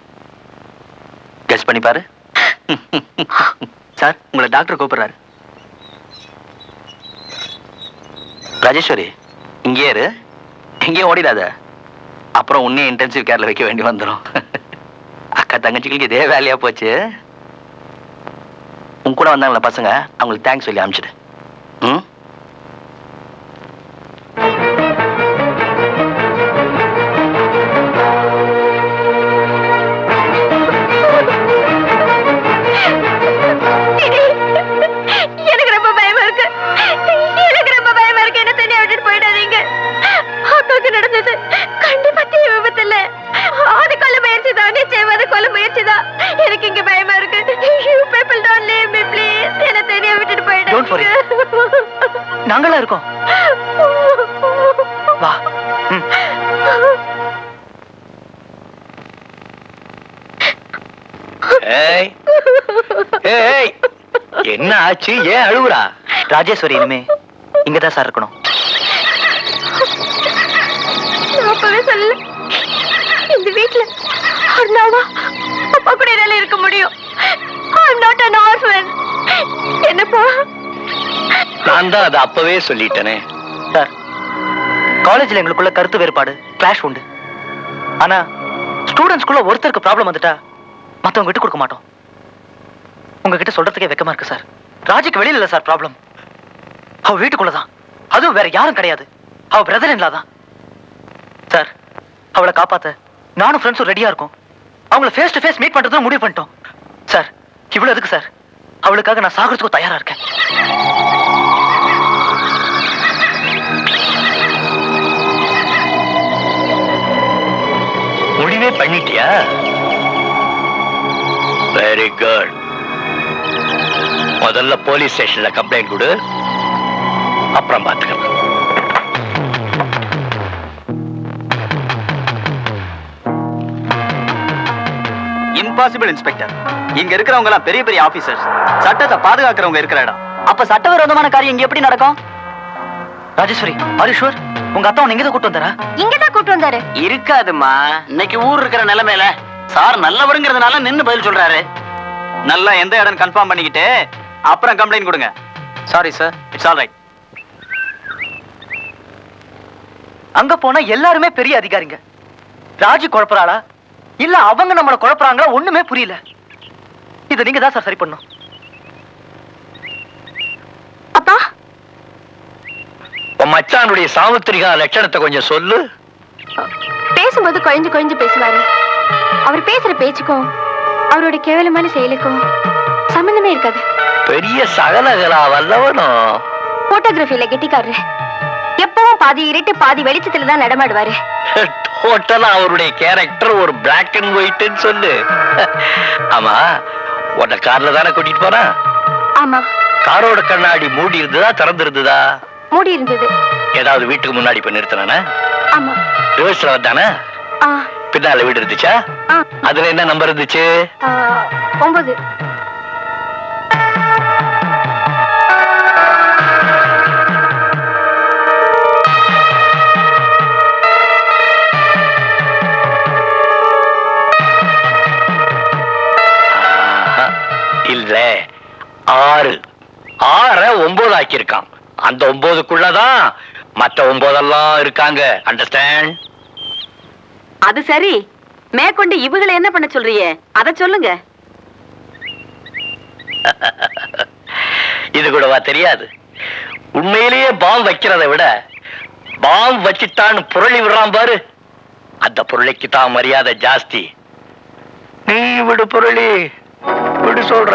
கெஸ் பண்ணி பாரு. சார், உங்களை டாக்டர் கூப்பிடுறாரு. ராஜேஸ்வரி, இங்கே இரு, எங்கேயும் ஓடிடாத. அப்புறம் உன்னே இன்டென்சிவ் கேர்ல வைக்க வேண்டி வந்துடும். அக்கா தங்கச்சிகளுக்கு இதே வேலையா போச்சு. உன் கூட வந்தாங்களா பசங்க, அவங்களுக்கு தேங்க்ஸ் சொல்லி அனுப்பிச்சிடு. ம், எனக்கு ரொம்ப பயமா இருக்கு. எனக்கு ரொம்ப பயமா இருக்கு. என்ன தனியா விட்டுட்டு போயிடாதீங்க. அக்காவுக்கு நடந்தது கண்டிப்பா தீ விபத்து இல்ல. அது கொல்ல முயற்சி தான். நிச்சயமா அது கொல்ல முயற்சி தான். எனக்கு இங்க பயமா இருக்கு. You people don't leave me please. என்ன தனியா விட்டுட்டு போயிடாதீங்க. நாங்களா இருக்கோம். வா. ஏய் ஏய், என்ன ஆச்சு? ஏன் அழுவுறா? ராஜேஸ்வரி இனிமே இங்கதான் சார் இருக்கணும். அப்பவே சொல்லல, இந்த வீட்டுல அண்ணாவா அப்பா கூட என்னால இருக்க முடியும். I'm not an orphan. என்னப்பா? நான் தான் அதை அப்பவே சொல்லிட்டேனே. சார், காலேஜ்ல எங்களுக்குள்ள கருத்து வேறுபாடு, கிளாஷ் உண்டு. ஆனா ஸ்டூடெண்ட்ஸ்குள்ள ஒருத்தருக்கு ப்ராப்ளம் வந்துட்டா மத்தவங்க விட்டு கொடுக்க மாட்டோம். உங்ககிட்ட சொல்றதுக்கே வெக்கமா இருக்கு சார். ராஜிக்கு வெளியில இல்ல சார் ப்ராப்ளம். அவ வீட்டுக்குள்ளதான். அதுவும் வேற யாரும் கிடையாது. அவ பிரதர் இன்லா தான் சார். அவளை காப்பாத்த நானும் ஃப்ரெண்ட்ஸும் ரெடியா இருக்கோம். அவங்கள ஃபேஸ் டு ஃபேஸ் மீட் பண்றதுன்னு முடிவு பண்ணிட்டோம் சார். இவ்வளவு எதுக்கு சார்? அவளுக்காக நான் சாகிறதுக்கும் தயாரா இருக்கேன். முடிவே பண்ணிட்டியா? Very good. முதல்ல போலீஸ் ஸ்டேஷன்ல கம்ப்ளைண்ட் கொடு, அப்புறம் பார்த்துக்கலாம். Impossible inspector. இங்க இருக்கிறவங்க எல்லாம் பெரிய பெரிய ஆபீசர்ஸ், சட்டத்தை பாதுகாக்கிறவங்க இருக்கிற இடம். அப்ப சட்டவிரோதமான காரியம் இங்க எப்படி நடக்கும்? Rajeshwari, are you sure? உங்க அத்தா உன்னை இங்கதான் கூட்டு வந்தாரா? இங்கதான் கூட்டு வந்தாரு. இருக்காதுமா, இன்னைக்கு ஊர் இருக்கிற நிலைமையில சார் நல்லவருங்கிறதுனால நின்னு பதில் சொல்றாரு. நல்லா எந்த இடம் கன்ஃபார்ம் பண்ணிக்கிட்டு அப்புறம் கம்ப்ளைண்ட் கொடுங்க. Sorry sir. It's all right. அங்க போனா எல்லாருமே பெரிய அதிகாரிங்க. ராஜு குழப்பறாளா இல்ல அவங்க நம்மள குழப்பறாங்களா ஒண்ணுமே புரியல. இத நீங்க தான் சார் சரி பண்ணணும். அப்பா, உன் மச்சானுடைய சாமுத்திரிகா லட்சணத்தை கொஞ்சம் சொல்லு. பேசும்போது குழஞ்சு குழஞ்சு பேசுவாரு. அவர் பேசுற பேச்சுக்கும் அவருடைய கேவலமான செயலுக்கும் சம்பந்தமே இருக்காது. பெரிய சகலகலா வல்லவனும். போட்டோகிராஃபில கெட்டிக்காரரு. எப்பவும் பாதி இருட்டு பாதி வெளிச்சத்துல தான் நடமாடுவாரு. டோட்டலா அவருடைய கேரக்டர் ஒரு பிளாக் அண்ட் ஒயிட்னு சொல்லு. ஆமா, உன்னை கார்ல தானே கூட்டிட்டு போனா? ஆமா. காரோட கண்ணாடி மூடி இருந்ததா திறந்து இருந்ததா? மூடி இருந்தது. ஏதாவது வீட்டுக்கு முன்னாடி போய் நிறுத்தினானா? ஆமா. ரிவர்ஸ்ல வந்தானா? பின்னால வீடு இருந்துச்சா? அதுல என்ன நம்பர் இருந்துச்சு? 9. இல்ல 6. 6 9 ஆக்கியிருக்கான். அந்த 9க்குள்ளதான் மற்ற 9 இருக்காங்க. அண்டர்ஸ்டாண்ட்? அது சரி, மேற்கொண்டு இவங்களை என்ன பண்ண சொல்றீங்க அத சொல்லுங்க. இது கூடவா தெரியாது? உண்மையிலேயே பாம் வைக்கிறத விட பாம் வச்சுட்டான்னு புரளி விடுறான் பாரு, அந்த புரளிக்கு தான் மரியாதை ஜாஸ்தி. நீ விடு புரளி, விடு சொல்ற.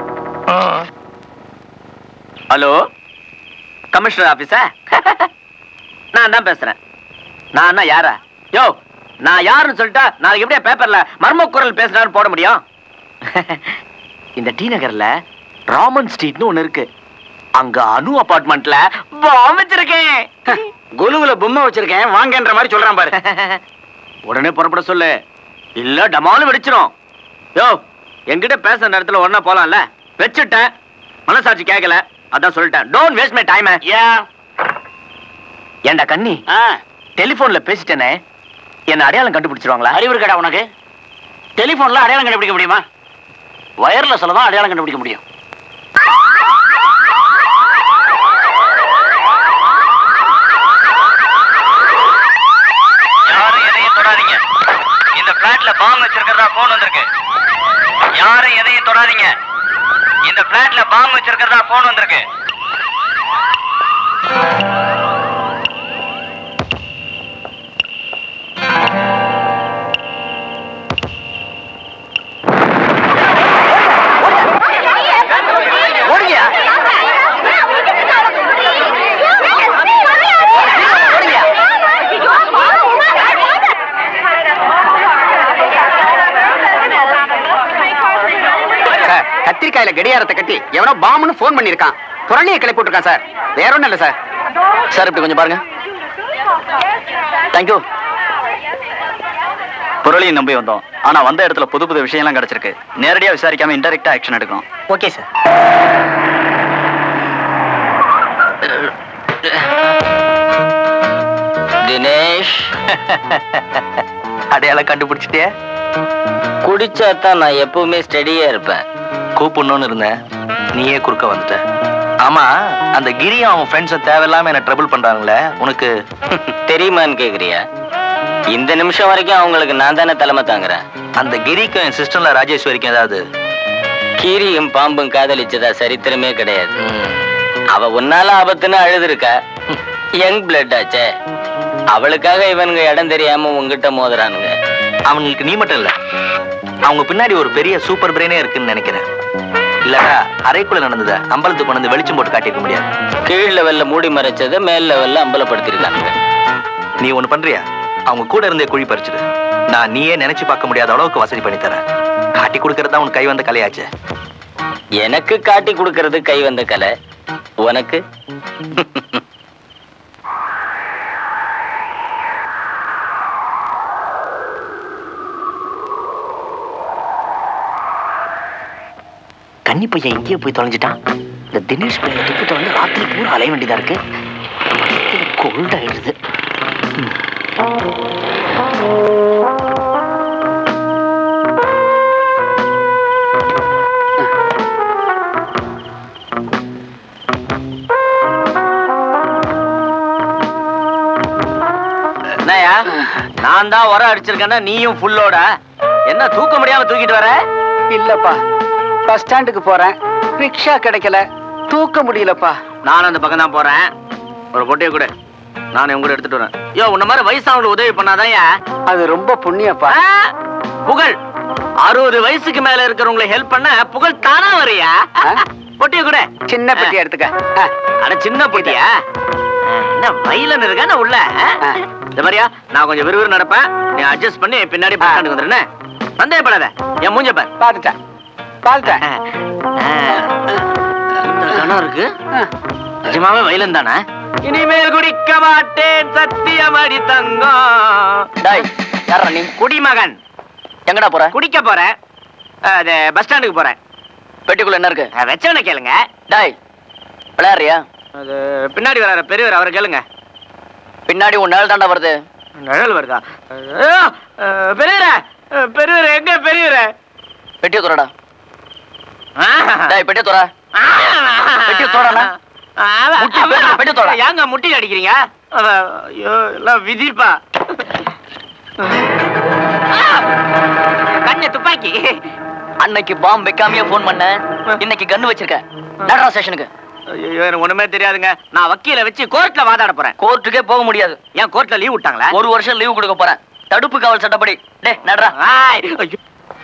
ஹலோ, கமிஷனர் ஆபீஸா? நான் தான் பேசுறேன். நான் யாரா? யோ, நான் யாருன்னு சொல்லிட்டா நாளைக்கு எப்படியா பேப்பர்ல மர்ம குரல் பேசுறான்னு போட முடியும்? இந்த டி நகர்ல ராமன் ஸ்ட்ரீட்னு ஒண்ணு இருக்கு. அங்க அனு அபார்ட்மெண்ட்ல பாம் வச்சிருக்கேன். குலுவுல பொம்மை வச்சிருக்கேன் வாங்கன்ற மாதிரி சொல்றான் பாரு. உடனே புறப்பட சொல்லு, இல்ல டமாலும் வெடிச்சிரும். யோ, என்கிட்ட பேசுற நேரத்துல உடனே போலாம்ல. வச்சுட்டேன், மனசாட்சி கேட்கல, அதான் சொல்லிட்டேன். Don't waste my time. ஏண்டா கண்ணி, டெலிபோன்ல பேசிட்டேனே, என்ன அடையாளம் கண்டுபிடிச்சிருவாங்களா? அறிவு இருக்கடா உனக்கு? டெலிபோன்ல அடையாளம் கண்டுபிடிக்க முடியுமா? வயர்லெஸ்ல தான் அடையாளம் கண்டுபிடிக்க முடியும். யாரும் எதையும் தொடாதீங்க. இந்த பிளாட்ல பாம் வச்சிருக்கிறதா போன் வந்திருக்கு. யாரும் எதையும் தொடாதீங்க. இந்த பிளாட்ல பாம் வச்சிருக்கிறதா போன் வந்திருக்கு. கத்திரிக்காயில கடியாரத்தை கட்டி எவனோ பாம்னு போன் பண்ணிருக்கான். புரளியை கிளப்பி விட்டுருக்கான் சார். வேற ஒண்ணும் இல்ல சார். சார் இப்படி கொஞ்சம் பாருங்க. தேங்க்யூ. புரளியை நம்பி வந்தோம். ஆனா வந்த இடத்துல புது புது விஷயம்லாம் கிடைச்சிருக்கு. நேரடியா விசாரிக்காம இன்டைரக்டா ஆக்ஷன் எடுக்கணும். Okay sir. தினேஷ், அடையாளம் கண்டுபிடிச்சிட்டே? குடிச்சாதான் நான் எப்பவுமே ஸ்டெடியா இருப்பேன். கூப்பிடணும்னு இருந்தேன், நீயே குறுக்க வந்துட்ட. ஆமா, அந்த கிரியும் அவன் ஃப்ரெண்ட்ஸும் தேவையில்லாம என்ன ட்ரபிள் பண்றாங்களே, உனக்கு தெரியுமான்னு கேக்குறியா? இந்த நிமிஷம் வரைக்கும் அவங்களுக்கு நான் தானே தலைமை தாங்குறேன். அந்த கிரிக்கும் என் சிஸ்டர்ல ராஜேஸ்வரிக்கும் ஏதாவது? கீரியும் பாம்பும் காதலிச்சதா சரித்திரமே கிடையாது. அவ உன்னால ஆபத்துன்னு அழுதுருக்கா. யங் பிளட் ஆச்சே, அவளுக்காக இவனுங்க இடம் தெரியாம உங்ககிட்ட மோதுறானுங்க. அவங்களுக்கு நீ மட்டும் இல்ல, அவங்க பின்னாடி ஒரு பெரிய சூப்பர் பிரெயினே இருக்குன்னு நினைக்கிறேன். இல்லடா, அறைக்குள்ள நடந்தத அம்பலத்துக்கு கொண்டு வந்து வெளிச்சம் போட்டு காட்டிருக்க முடியாது. கீழ் லெவல்ல மூடி மறைச்சதை மேல் லெவல்ல அம்பலப்படுத்திருக்காங்க. நீ ஒண்ணு பண்றியா? அவங்க கூட இருந்தே குழி பறிச்சிடு. நான் நீயே நினைச்சு பார்க்க முடியாத அளவுக்கு வசதி பண்ணி தரேன். காட்டி கொடுக்கறதா உனக்கு கை வந்த கலையாச்சு. எனக்கு காட்டி கொடுக்கறது கை வந்த கலை, உனக்கு கன்னி பையன் எங்கேயோ போய் தொலைஞ்சிட்டான். இந்த தினேஷ் பையன் துப்பு தொலைஞ்சு ராத்திரி பூரா அலைய வேண்டியதா இருக்கு. கோல்ட் ஆயிடுது. நான் தான் உரம் அடிச்சிருக்கேன்னா நீயும் ஃபுல்லோட என்ன தூக்க முடியாம தூக்கிட்டு வர? இல்லப்பா, பஸ் ஸ்டாண்டுக்கு போறேன், ரிக்ஷா கிடைக்கல, தூக்க முடியலப்பா. நானும் அந்த பக்கம் தான் போறேன். ஒரு பொட்டையை கூட நானும் உங்க கூட எடுத்துட்டு வரேன். யோ, உன்ன மாதிரி வயசானவங்களுக்கு உதவி பண்ணாதான் அது ரொம்ப புண்ணியப்பா. புகழ் 60 வயசுக்கு மேல இருக்கிறவங்களை ஹெல்ப் பண்ண புகழ் தானா வரையா? பொட்டிய கூட சின்ன பெட்டி எடுத்துக்க. அட சின்ன பொட்டியா? என்ன வயலன் இருக்கா உள்ள? இந்த மாதிரியா நான் கொஞ்சம் விறுவிறு நடப்பேன், நீ அட்ஜஸ்ட் பண்ணி பின்னாடி பஸ் ஸ்டாண்டுக்கு வந்துடுறேன். சந்தேகப்படாத, என் மூஞ்ச பார். பாத்துட்டேன் பாத்துட்டேன். கணம் இருக்கு, நிஜமாவே வயலன் தானே? இனிமேல் குடிக்க மாட்டேன் சத்தியமடி தங்கம். நீ குடிமகன். எங்கடா போற? குடிக்க போறேன், பஸ் ஸ்டாண்டுக்கு போறேன். பெட்டிக்குள்ள என்ன இருக்கு? வச்சவன கேளுங்க. டாய் விளையாடுறியா? அது பின்னாடி வர பெரியவர், அவரை கேளுங்க. பின்னாடி உன் நிழல் தாண்டா வருது. நிழல் வருதா? பெரியவரே, பெரியவரே, எங்க பெரியவரே? பெட்டியை தோறடா. டாய் பெட்டியை தோற. பெட்டியை தோறடா. பெட்டியை தோற. ஏங்க முட்டி அடிக்கிறீங்க? ஐயோ, எல்லாம் விதிப்பா. கண்ணு துப்பாக்கி. அன்னைக்கு பாம்பு வைக்காமையே போன் பண்ண, இன்னைக்கு கன்னு வச்சிருக்க. நடரா ஸ்டேஷனுக்கு. ஐயோ, எனக்கு ஒண்ணுமே தெரியாதுங்க. நான் வக்கீல வச்சு கோர்ட்ல வாதாட போறேன். கோர்ட்டுக்கே போக முடியாது. ஏன் கோர்ட்ல லீவ் விட்டாங்களா? 1 வருஷம் லீவ் கொடுக்க போறேன், தடுப்பு காவல் சட்டப்படி. டே நடரா. ஐயோ,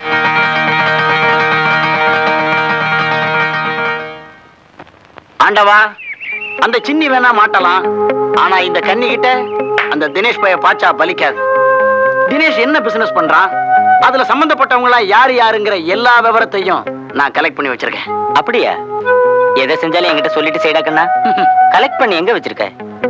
ஆண்டவா, அந்த சின்னி வேணா மாட்டலாம், ஆனா இந்த கன்னி கிட்ட அந்த தினேஷ் பைய பாச்சா பலிக்காது. தினேஷ் என்ன பிசினஸ் பண்றான், அதுல சம்பந்தப்பட்டவங்களா யாரு யாருங்கிற எல்லா விவரத்தையும் நான் கலெக்ட் பண்ணி வச்சிருக்கேன். அப்படியா? எதை செஞ்சாலும் என்கிட்ட சொல்லிட்டு செய்டாக்கண்ணா. கலெக்ட் பண்ணி எங்க வச்சிருக்க?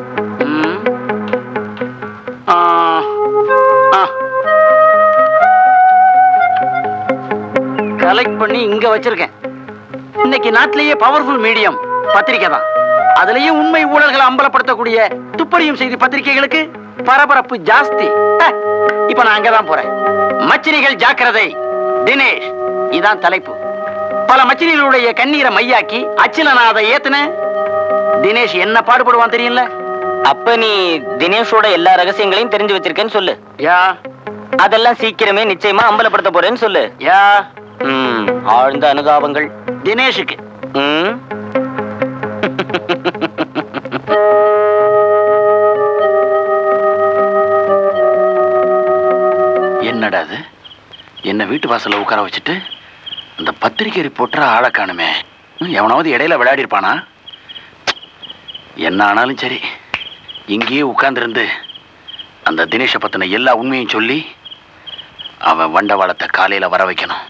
கலெக்ட் பண்ணி இங்க வச்சிருக்கேன். இன்னைக்கு நாட்டிலேயே பவர்ஃபுல் மீடியம் பத்திரிக்கை தான். அதுலயும் உண்மை ஊழல்களை அம்பலப்படுத்தக்கூடிய துப்பறியும் செய்தி பத்திரிகைகளுக்கு பரபரப்பு ஜாஸ்தி. இப்ப நான் அங்கதான் போறேன். மச்சினிகள் ஜாக்கிரதை, தினேஷ் இதான் தலைப்பு. பல மச்சினிகளுடைய கண்ணீரை மையாக்கி அச்சில நான் அதை ஏத்துன தினேஷ் என்ன பாடுபடுவான் தெரியல. அப்ப நீ தினேஷோட எல்லா ரகசியங்களையும் தெரிஞ்சு வச்சிருக்கேன்னு சொல்லு. யா, அதெல்லாம் சீக்கிரமே நிச்சயமா அம்பலப்படுத்த போறேன்னு சொல்லு. யா. ஆழ்ந்த அனுதாபங்கள் தினேஷுக்கு. என்னடா அது, என்ன வீட்டு வாசல்ல உட்கார வச்சுட்டு அந்த பத்திரிகை ரிப்போர்ட்டரை ஆளை காணுமே. எவனாவது இடையில விளையாடி இருப்பானா? என்ன ஆனாலும் சரி, இங்கேயே உட்கார்ந்துருந்து அந்த தினேஷை பத்தின எல்லா உண்மையும் சொல்லி அவன் வண்டவாளத்தை காலையில வர வைக்கணும்.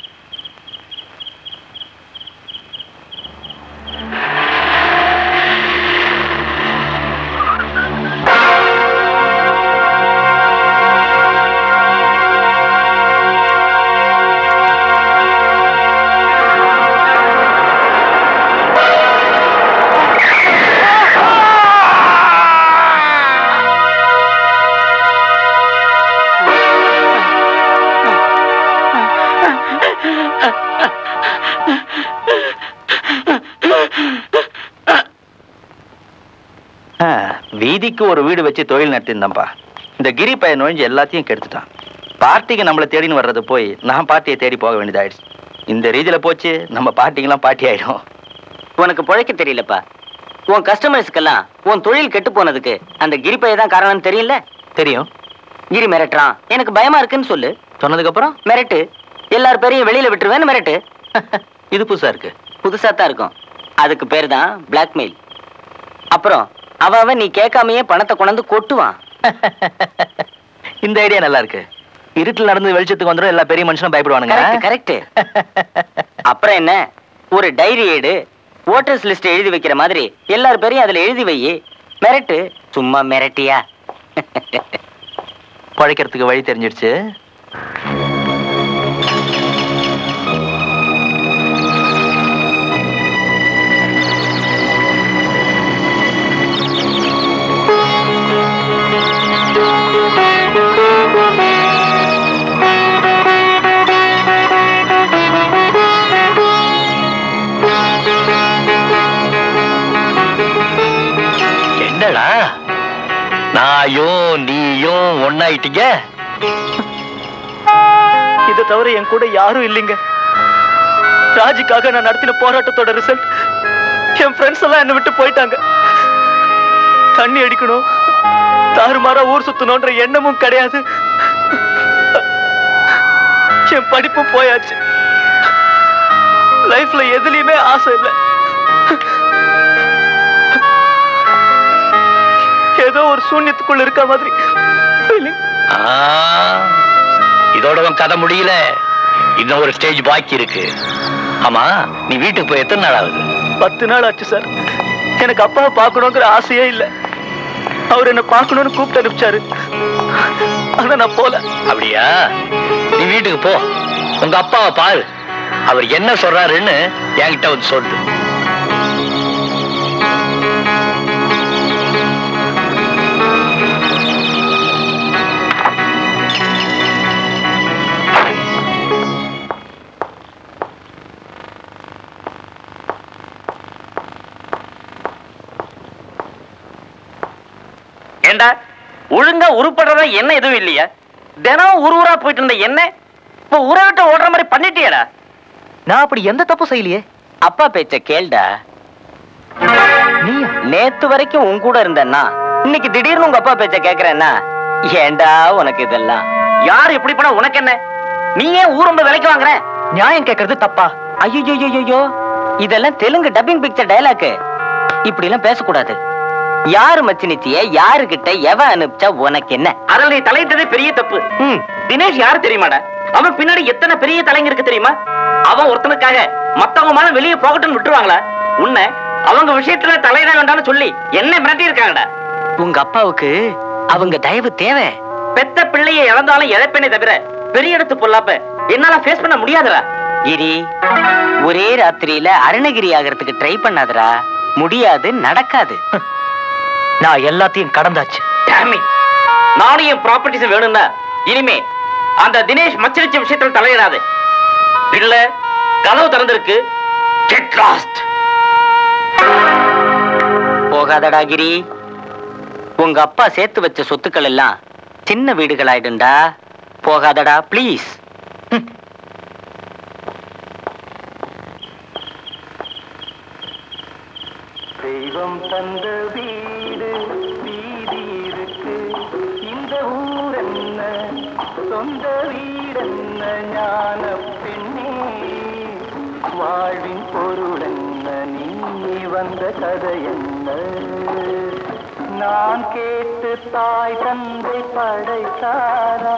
வீதிக்கு ஒரு வீடு வச்சு தொழில் நடத்திருந்தேன்ப்பா. இந்த கிரி பையன் நுழைஞ்சு எல்லாத்தையும் கெடுத்துட்டான். பார்ட்டிக்கு நம்மளை தேடின்னு வர்றது போய் நான் பார்ட்டியை தேடி போக வேண்டியதாயிடுச்சு. இந்த ரீதியில போச்சு நம்ம பார்ட்டிங்கெல்லாம் பார்ட்டி ஆயிடும். உனக்கு பிழைக்க தெரியலப்பா. உன் கஸ்டமர்ஸ்க்கெல்லாம் உன் தொழில் கெட்டு போனதுக்கு அந்த கிரி பையன் தான் காரணம்னு தெரியல. தெரியும். கிரி மிரட்டுறான், எனக்கு பயமா இருக்குன்னு சொல்லு. சொன்னதுக்கு அப்புறம் மிரட்டு, எல்லார் பேரையும் வெளியில விட்டுருவேன்னு மிரட்டு. இது புதுசா இருக்கு. புதுசா தான் இருக்கும். அதுக்கு பேர் தான் பிளாக்மெயில். அப்புறம் அவன் நீ கேட்காமையே பணத்தை கொண்டு கொட்டுவான். இந்த ஐடியா நல்லா இருக்கு. இருட்டில் நடந்து வெளிச்சத்துக்கு வந்துடும், எல்லா பெரிய மனுஷனும் பயப்படுவானுங்க. கரெக்ட். அப்புறம் என்ன, ஒரு டைரி எடு, ஓட்டர்ஸ் லிஸ்ட் எழுதி வைக்கிற மாதிரி எல்லார் பேரையும் அதுல எழுதி வை. மிரட்டு, சும்மா மிரட்டியா? பழைக்கிறதுக்கு வழி தெரிஞ்சிடுச்சு. என்னடா நாயும் நீயும் ஒன்னாயிட்டீங்க? இதை தவிர என் கூட யாரும் இல்லைங்க. ராஜுக்காக நான் நடத்தின போராட்டத்தோட ரிசல்ட் என் ஃப்ரெண்ட்ஸ் எல்லாம் என்னை விட்டு போயிட்டாங்க. தண்ணி அடிக்கணும், தாறுமாறா ஊர் சுத்தணும்ன்ற எண்ணமும் கிடையாது. என் படிப்பும் போயாச்சு. லைஃப்ல எதுலயுமே ஆசை இல்லை. ஏதோ ஒரு சூன்யத்துக்குள்ள இருக்க மாதிரி. இதோட கதை முடியல, இன்னும் ஒரு ஸ்டேஜ் பாக்கி இருக்கு. ஆமா, நீ வீட்டுக்கு போய் எத்தனை நாள் ஆகுது? 10 நாள் ஆச்சு சார். எனக்கு அப்பாவை பார்க்கணுங்கிற ஆசையே இல்லை. அவர் என்ன பார்க்கணும்னு கூப்பிட்டு அனுப்பிச்சாரு. ஆனா நான் போல. அப்படியா? நீ வீட்டுக்கு போ, உங்க அப்பாவை பாரு. அவர் என்ன சொல்றாருன்னு என்கிட்ட வந்து சொல்லு. ஏண்டா ஒழுங்கா உருப்படுறதா என்ன எதுவும் இல்லையா? தினம் ஊரா போயிட்டு இருந்த என்ன இப்ப ஊரை விட்டு ஓடுற மாதிரி பண்ணிட்டியடா? நான் அப்படி எந்த தப்பு செய்யலையே. அப்பா பேச்ச கேள்டா. நீ நேத்து வரைக்கும் உன் கூட இருந்தேன்னா இன்னைக்கு திடீர்னு உங்க அப்பா பேச்ச கேக்குறேன்னா ஏண்டா உனக்கு இதெல்லாம்? யார் எப்படி பண்ண உனக்கு என்ன? நீ ஏன் ஊர் ரொம்ப விலைக்கு வாங்குற? நியாயம் கேட்கறது தப்பா? ஐயோ, இதெல்லாம் தெலுங்கு டப்பிங் பிக்சர் டயலாக். இப்படி எல்லாம் பேசக்கூடாது. யாரு மச்சினிச்சிய யாருகிட்ட எவ அனுப்பிச்சா உனக்கு என்ன? அதில் நீ தலையிட்டதே பெரிய தப்பு. தினேஷ் யாரு தெரியுமாடா? அவன் பின்னாடி எத்தனை பெரிய தலைங்க இருக்கு தெரியுமா? அவன் ஒருத்தனுக்காக மத்தவங்க மேல வெளியே போகட்டும்னு விட்டுருவாங்களா? உன்னை அவங்க விஷயத்துல தலையிட வேண்டாம்னு சொல்லி என்ன மிரட்டி இருக்காங்கடா. உங்க அப்பாவுக்கு அவங்க தயவு தேவை. பெத்த பிள்ளையை இழந்தாலும் இழப்பேனே தவிர பெரிய இடத்து பொல்லாப்ப என்னால ஃபேஸ் பண்ண முடியாதுடா. கிரி, ஒரே ராத்திரியில அருணகிரி ஆகிறதுக்கு ட்ரை பண்ணாதடா. முடியாது, நடக்காது. நான் எல்லாத்தையும் கடந்தாச்சு. நானும் என் ப்ராப்பர்ட்டிஸ் வேணும்னா இனிமே அந்த தினேஷ் மச்சரிச்ச விஷயத்துல தலையிடாது. இல்ல கதவு திறந்திருக்கு. Get lost. போகாதடா கிரி. உங்க அப்பா சேர்த்து வச்ச சொத்துக்கள் எல்லாம் சின்ன வீடுகளாயிடுண்டா. போகாதடா பிளீஸ். தெய்வம் தந்த வீடு வீதி இருக்கு, இந்த ஊர் என்ன சொந்த வீடென்ன, ஞான பெண்ணே வாழ்வின் பொருள் என்ன, நீ வந்த கதை என்ன, நான் கேட்டு தாய் தந்தை படைத்தாரா.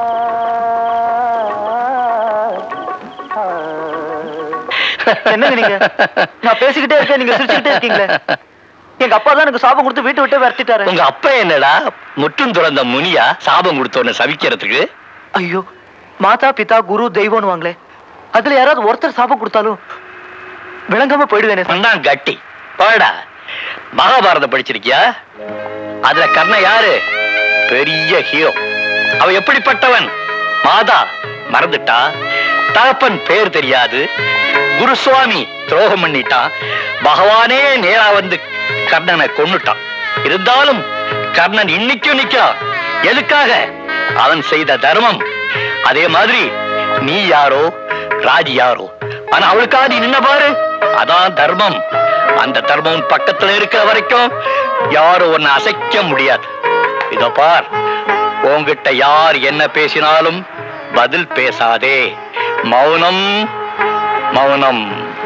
என்னங்க நீங்க? நான் பேசிக்கிட்டே இருக்கேன், நீங்க சிரிச்சுக்கிட்டே இருக்கீங்களே. எங்க அப்பா தான் எனக்கு சாபம் கொடுத்து வீட்டை விட்டு விரட்டிட்டாரு. உங்க அப்பா என்னடா முற்றும் துறந்த முனியா சாபம் கொடுத்தோன்னு சவிக்கிறதுக்கு? ஐயோ, மாதா பிதா குரு தெய்வம்னு வாங்களே, அதுல யாராவது ஒருத்தர் சாபம் கொடுத்தாலும் விளங்காம போயிடுவேனே. தான் கட்டி பாடா. மகாபாரதம் படிச்சிருக்கியா? அதுல கர்ணன் யாரு? பெரிய ஹீரோ. அவன் எப்படிப்பட்டவன்? மாதா மறந்துட்டா, தகப்பன் பேர் தெரியாது, குருசுவாமி துரோகம் பண்ணிட்டான், பகவானே நேரா வந்து கர்ணனை கொன்னுட்டான். இருந்தாலும் கர்ணன் இன்னைக்கும் நிக்கிறான். எதுக்காக? அவன் செய்த தர்மம். அதே மாதிரி நீ யாரோ ராஜி யாரோ, ஆனா அவளுக்காக நீ நின்ன பாரு, அதான் தர்மம். அந்த தர்மம் பக்கத்துல இருக்கிற வரைக்கும் யாரும் உன்னை அசைக்க முடியாது. இதோ பார், உன்கிட்ட யார் என்ன பேசினாலும் பதில் பேசாதே. மௌனம் மௌனம்.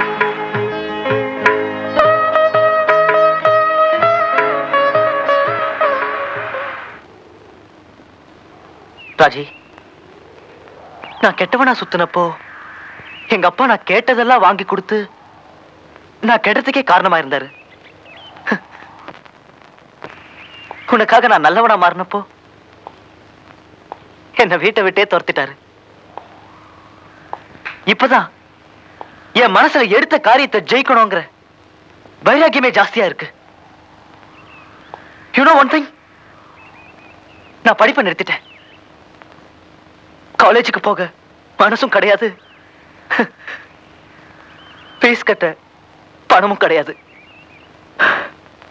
ராஜி, நான் கெட்டவனா சுத்தினப்போ எங்க அப்பா நான் கேட்டதெல்லாம் வாங்கி கொடுத்து நான் கெட்டதுக்கே காரணமா இருந்தாரு. உனக்காக நான் நல்லவனா மாறினப்போ என்ன வீட்டை விட்டே துரத்திட்டாரு. இப்பதான் என் மனசுல எடுத்த காரியத்தை ஜெயிக்கணுங்கிற வைராக்கியமே ஜாஸ்தியா இருக்கு. You know one thing? நான் படிப்பை நிறுத்திட்டேன். காலேஜுக்கு போக மனசும் கிடையாது, ஃபீஸ் கட்ட பணமும் கிடையாது.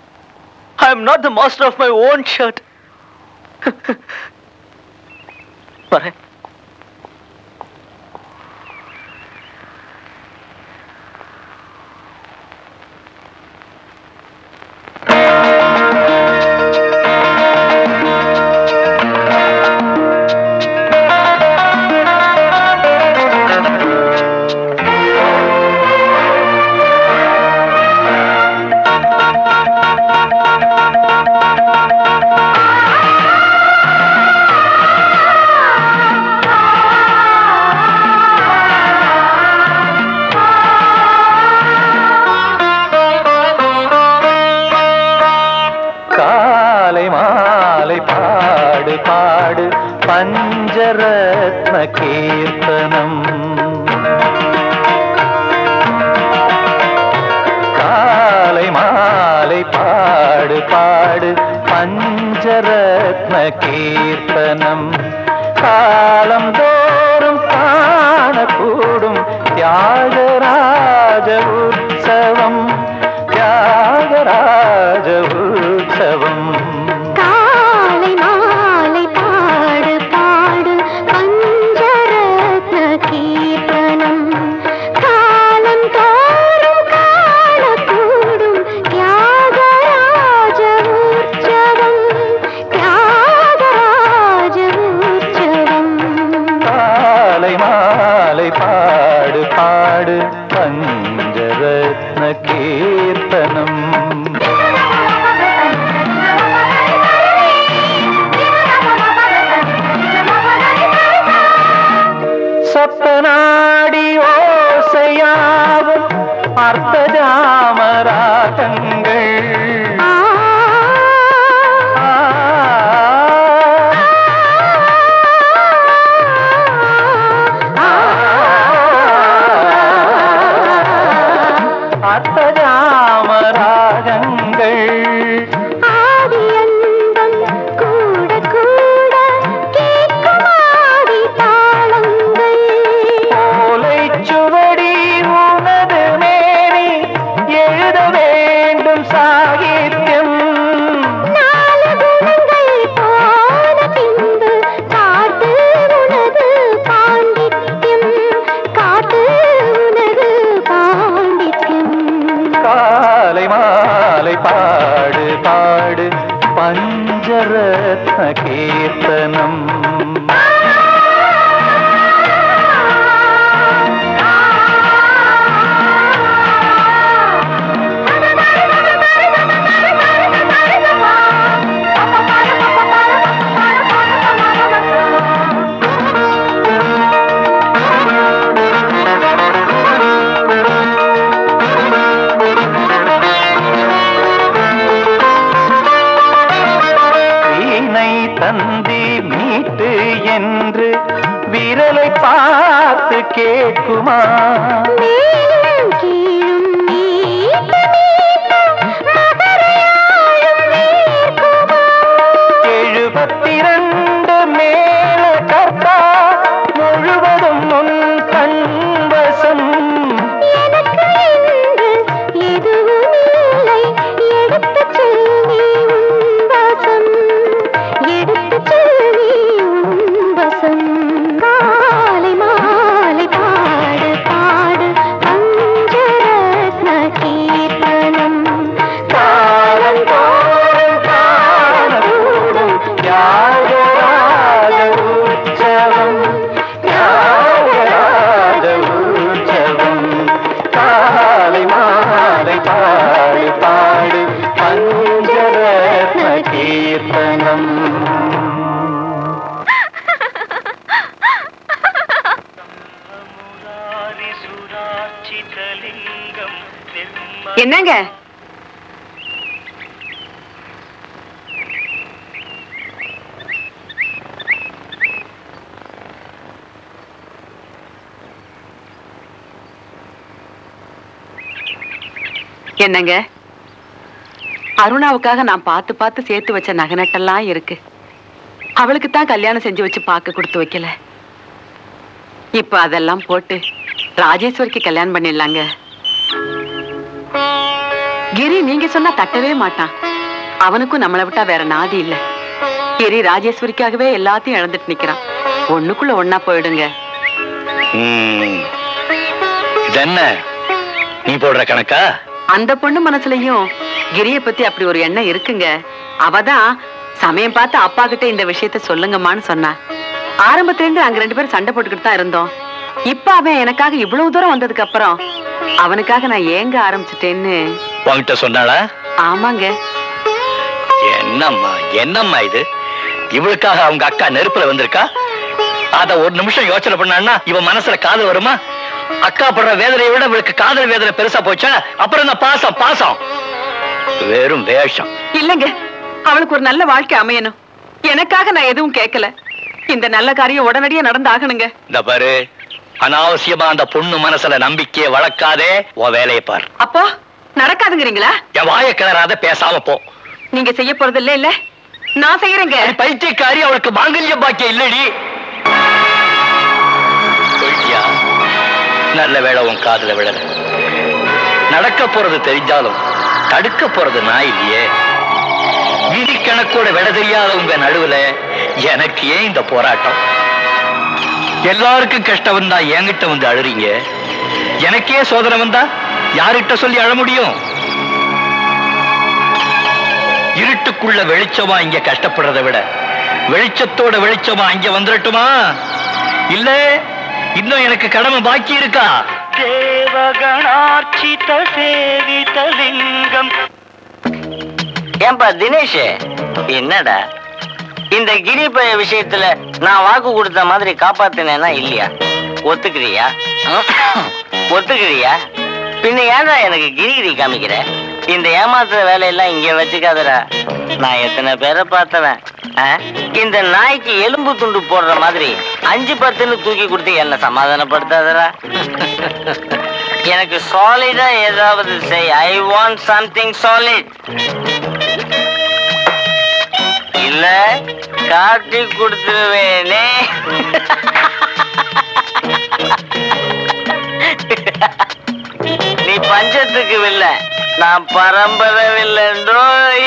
I am not the master of my own shirt. வரேன். பஞ்சரத்ன கீர்த்தனம் காலை மாலை பாடு பாடு பஞ்சரத்ன கீர்த்தனம் காலம் தோறும் காணக்கூடும் தியாகராஜ உற்சவம் தியாகராஜ உற்சவம் பஞ்சரத்ன கீர்த்தனம் சப்தநாடி ஓசையாவும் அர்த்தஜாமராகங்கள் பாடு பாடு பஞ்சரத்ன கீர்த்தனம் தந்தி மீட்டு என்று விரலை பார்த்து கேட்குமா எழுபத்திரண்டு மேல கர்த்தா முழுவதும் உன் கண்வசம் என்னங்க என்னங்க அருணாவுக்காக நான் பார்த்து பார்த்து சேர்த்து வச்ச நகநட்டெல்லாம் இருக்கு. அவளுக்கு தான் கல்யாணம் செஞ்சு வச்சு பார்க்க கொடுத்து வைக்கல. இப்ப அதெல்லாம் போட்டு ராஜேஸ்வரிக்கு கல்யாணம் பண்ணிடலாங்க. கிரி நீங்க சொன்னா தட்டவே மாட்டான். அவனுக்கும் நம்மளை விட்டா வேற நாதி இல்ல. கிரி ராஜேஸ்வரிக்காகவே எல்லாத்தையும் இழந்துட்டு நிக்கிறான். ஒண்ணுக்குள்ள ஒன்னா போயிடுங்க. என்ன நீ போடுற கணக்கா? அந்த பொண்ணு மனசுலயும் கிரிய பத்தி அப்படி ஒரு எண்ணம் இருக்குங்க. அவதான் சமயம் பார்த்து அப்பா கிட்ட இந்த விஷயத்த சொல்லுங்கம்மான்னு சொன்னா. ஆரம்பத்துல இருந்து அங்க 2 பேரும் சண்டை போட்டுக்கிட்டு தான் இருந்தோம். இப்ப அவன் எனக்காக இவ்வளவு தூரம் வந்ததுக்கு அப்புறம் அவனுக்காக நான் ஏங்க ஆரம்பிச்சிட்டேன்னு உன்கிட்ட சொன்னாளா? ஆமாங்க. என்னம்மா இது? இவளுக்காக அவங்க அக்கா நெருப்புல வந்திருக்கா? அத ஒரு நிமிஷம் யோசனை பண்ணான்னா இவன் மனசுல காதல் வருமா? அக்கா படுற வேதனையை விட இவளுக்கு காதல் வேதனை பெருசா போச்சா? அப்புறம் என்ன பாசம் வெறும் வேஷம். இல்லங்க, அவளுக்கு ஒரு நல்ல வாழ்க்கை அமையணும். எனக்காக நான் எதுவும் கேட்கல. இந்த நல்ல காரியம் உடனடியா நடந்தாகணுங்க. இந்த பாரு, அனாவசியமா அந்த பொண்ணு மனசுல நம்பிக்கையை வளர்க்காதே. உன் வேலையை பாரு. அப்போ நடக்காதுங்கிறீங்களா? என் வாய கிளறாத, பேசாம போ. நீங்க செய்ய போறது இல்ல நான் செய்யறேங்க. பைத்தியக்காரி, அவளுக்கு மாங்கல்ய பாக்கியம் இல்லடி. சொல்லியா? நல்ல வேளை உன் காதுல விழல. நடக்க போறது தெரிஞ்சாலும் தடுக்க போறது நான் இல்லையே. விதி கணக்கோட விட தெரியாத உங்க நடுவுல எனக்கு ஏன் இந்த போராட்டம்? எல்லாருக்கும் கஷ்டம் வந்தா என்கிட்ட வந்து அழுறீங்க. எனக்கே சோதனை வந்தா யார்கிட்ட சொல்லி அழ முடியும்? இருட்டுக்குள்ள வெளிச்சமா இங்க கஷ்டப்படுறதை விட வெளிச்சத்தோட வெளிச்சமா இங்க வந்துடட்டுமா? இல்ல இன்னும் எனக்கு கடமை பாக்கி இருக்கா? தேவகணார்ச்சித சேவித லிங்கம். ஏன்பா தினேஷ், என்னடா இந்த கிரிபய விஷயத்துல நான் வாக்கு கொடுத்த மாதிரி காப்பாத்தினேன்னா இல்லையா? ஒத்துக்கிறியா? ஒத்துக்கிறியா? பின்ன ஏன்டா எனக்கு கிரிகிரி காமிக்கிற? இந்த ஏமாத்துற வேலையெல்லாம் இங்க வச்சுக்காதடா. நான் எத்தனை பேரை பார்த்தவன். இந்த நாய்க்கு எலும்பு துண்டு போடுற மாதிரி 5-10ன்னு தூக்கி கொடுத்து என்ன சமாதானப்படுத்தாதடா. எனக்கு சாலிடா ஏதாவது செய். I want something solid. இல்ல காட்டி கொடுத்துருவேனே. நீ பஞ்சத்துக்கு வில்ல, நான் பரம்பரை வில்லன்றோய்.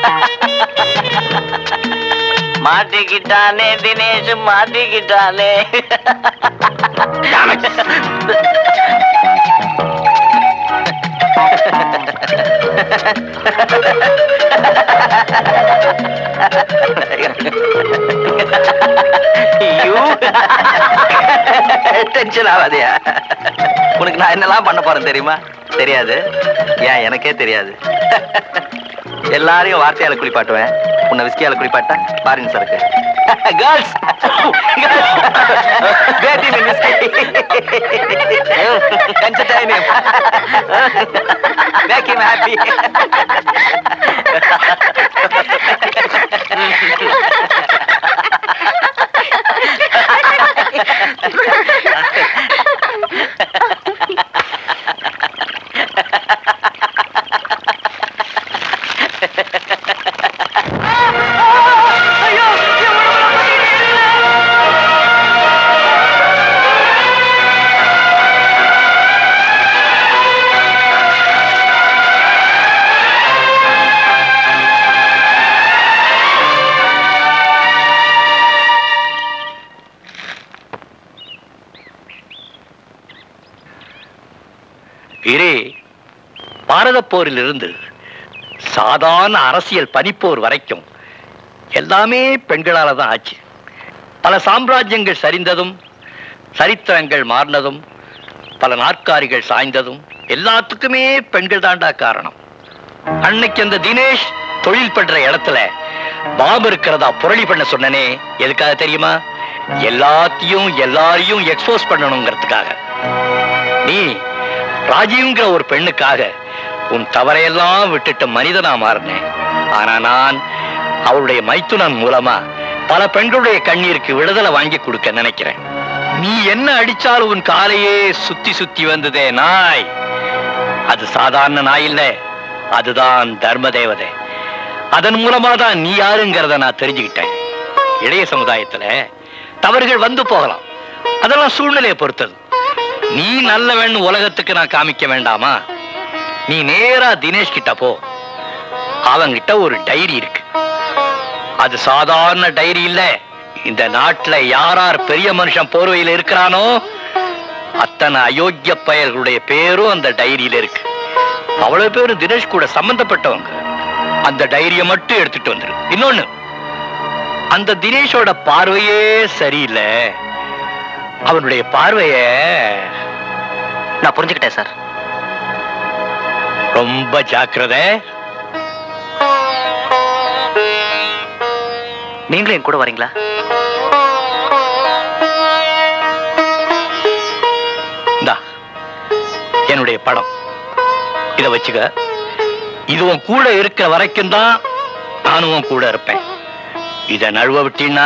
மாட்டிக்கிட்டானே தினேஷ், மாட்டிக்கிட்டானே. டென்ஷன் ஆகாதியா? உனக்கு நான் என்னெல்லாம் பண்ண போறேன் தெரியுமா? தெரியாது. ஏன் எனக்கே தெரியாது. எல்லாரையும் வார்த்தையால குளிப்பாட்டுவேன். உன்னை விஸ்கியால குளிப்பாட்டா பாருங்க சரக்கு. Girls make him happy. பாரத போரிலிருந்து சாதாரண அரசியல் பனிப்போர் வரைக்கும் எல்லாமே பெண்களால தான் ஆச்சு. பல சாம்ராஜ்யங்கள் சரிந்ததும் சரித்திரங்கள் மாறினதும் பல நாற்காரிகள் சாய்ந்ததும் எல்லாத்துக்குமே பெண்கள் தாண்டா காரணம். அன்னைக்கு அந்த தினேஷ் தொழில் பண்ற இடத்துல பாம்பு இருக்கிறதா புரளி பண்ண சொன்னனே எதுக்காக தெரியுமா? எல்லாரையும் எக்ஸ்போஸ் பண்ணணுங்கிறதுக்காக. நீ ராஜீவ்ங்கிற ஒரு பெண்ணுக்காக உன் தவறையெல்லாம் விட்டுட்டு மனிதனா மாறினேன். ஆனா நான் அவருடைய மைத்துனன் மூலமா பல பெண்களுடைய கண்ணீருக்கு விடுதலை வாங்கி கொடுக்க நினைக்கிறேன். நீ என்ன அடிச்சாலும் உன் காலையே சுத்தி சுத்தி வந்ததே நாய், அது சாதாரண நாய் இல்ல, அதுதான் தர்ம தேவதை. அதன் மூலமா தான் நீ யாருங்கிறத நான் தெரிஞ்சுக்கிட்டேன். இளைய சமுதாயத்துல தவறுகள் வந்து போகலாம், அதெல்லாம் சூழ்நிலையை பொறுத்தது. நீ நல்லவன் உலகத்துக்கு நான் காமிக்க வேண்டாமா? நீ நேரா தினேஷ் கிட்ட போ. அவங்கிட்ட ஒரு டைரி இருக்கு. அது சாதாரண டைரி இல்ல. இந்த நாட்டுல யாரார் பெரிய மனுஷன் போர்வையில் இருக்கிறானோ அத்தனை அயோக்கிய பயல்களுடைய பேரும் அந்த டைரியில இருக்கு. அவ்வளவு பேரும் தினேஷ் கூட சம்பந்தப்பட்டவங்க. அந்த டைரியை மட்டும் எடுத்துட்டு வந்துரு. இன்னொன்னு, அந்த தினேஷோட பார்வையே சரியில்லை. அவனுடைய பார்வைய நான் புரிஞ்சுக்கிட்டேன் சார். ரொம்ப ஜாக்கிரதை. நீங்களும் என் கூட வரீங்களா? என்னுடைய படம் இத வச்சுக்க. இது உன் கூட இருக்கிற வரைக்கும் தான் நானும் உன் கூட இருப்பேன். இத நழுவ விட்டீன்னா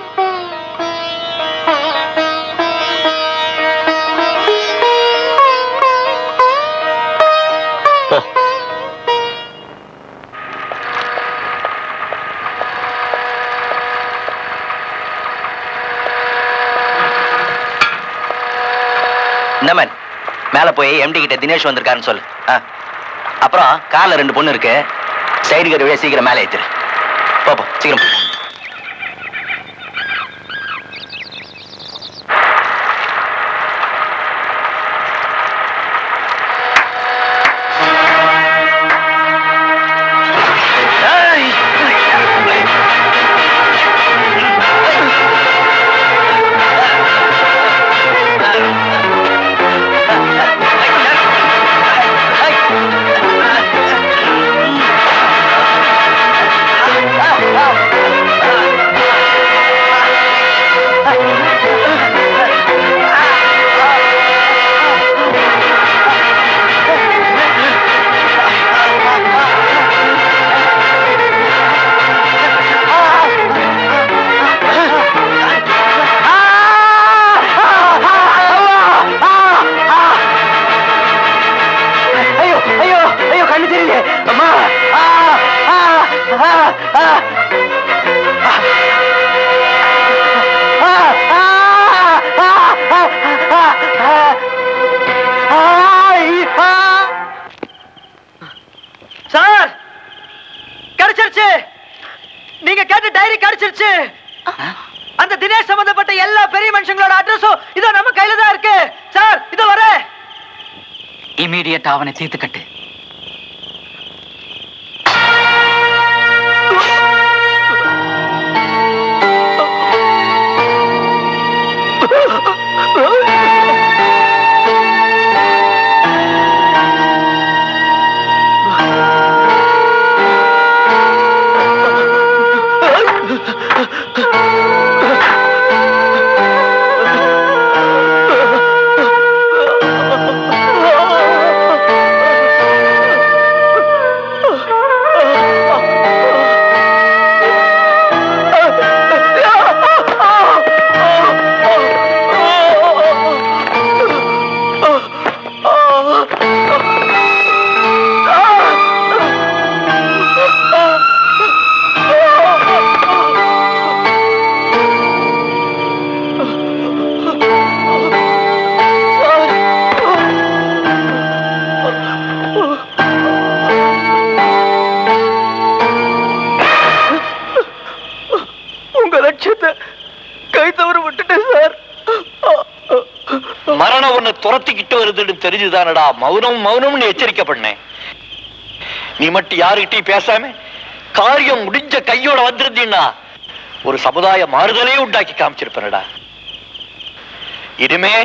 என்னமன் மேல போய் எம்டி கிட்ட தினேஷ் வந்திருக்காருன்னு சொல்லு. அப்புறம் கார்ல 2 பொண்ணு இருக்கு. சைடு கருவியா சீக்கிரம் மேலே ஏத்துரு. பாப்போம் சீக்கிரம். சார், கிடைச்சிருச்சு. நீங்க கேட்ட டைரி கிடைச்சிருச்சு. அந்த தினேஷ் சம்பந்தப்பட்ட எல்லா பெரிய மனுஷங்களோட அட்ரஸும் இதோ நம்ம கையில தான் இருக்கு. சார், இதோ வர. இமீடியட்டா அவனை தீர்த்து கட்டு. மரணம் உன்னை துரத்திக்கிட்டு வருதுன்னு தெரிஞ்சுதானடா மௌனம் மௌனம்னு எச்சரிக்கை பண்ணேன். நீ மட்டும் யாருகிட்டையும் பேசாம காரியம் முடிஞ்ச கையோட வந்திருந்தீன்னா ஒரு சமுதாய மாறுதலே உண்டாக்கி காமிச்சிருப்பேனடா. இனிமே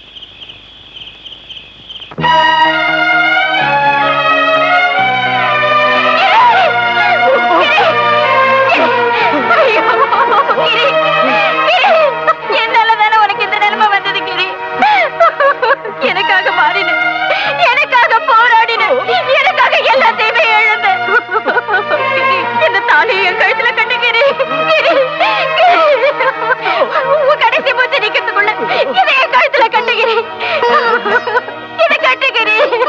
என்னாலதானே உனக்கு இந்த நிலைமை வந்தது கிரி. எனக்காக மாறின, எனக்காக போராடின, எனக்காக எல்லாத்தையுமே இழந்த இந்த தாலியை என் கழுத்துல கட்டுகிறி. உன் கடைசி மூச்சு நிக்கிறதுக்குள்ள இதை என் கழுத்துல கட்டுகிறி. இதை கட்டுகிறி.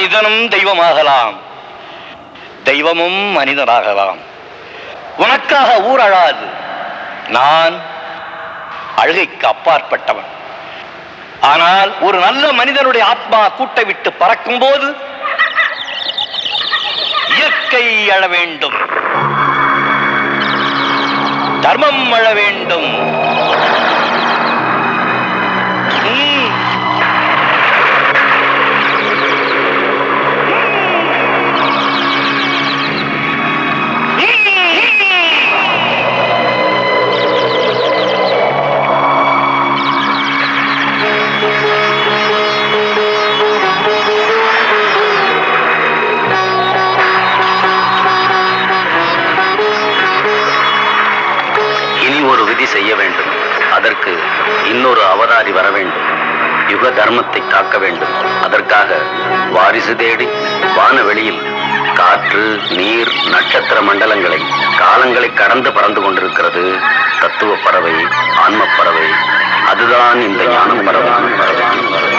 மனிதனும் தெய்வமாகலாம், தெய்வமும் மனிதனாகலாம். உனக்காக ஊர் அழாது. நான் அழுகைக்கு அப்பாற்பட்டவன். ஆனால் ஒரு நல்ல மனிதனுடைய ஆத்மா கூட்டை விட்டு பறக்கும் போது இயற்கை அழ வேண்டும், தர்மம் அழ வேண்டும். செய்ய வேண்டும். அதற்கு இன்னொரு அவதாரி வர வேண்டும். யுக தர்மத்தை காக்க வேண்டும். அதற்காக வாரிசு தேடி வானவெளியில் காற்று, நீர், நட்சத்திர மண்டலங்களை, காலங்களை கடந்து பறந்து கொண்டிருக்கிறது தத்துவ பறவை, ஆன்ம பறவை. அதுதான் இந்த ஞானம் பறவை.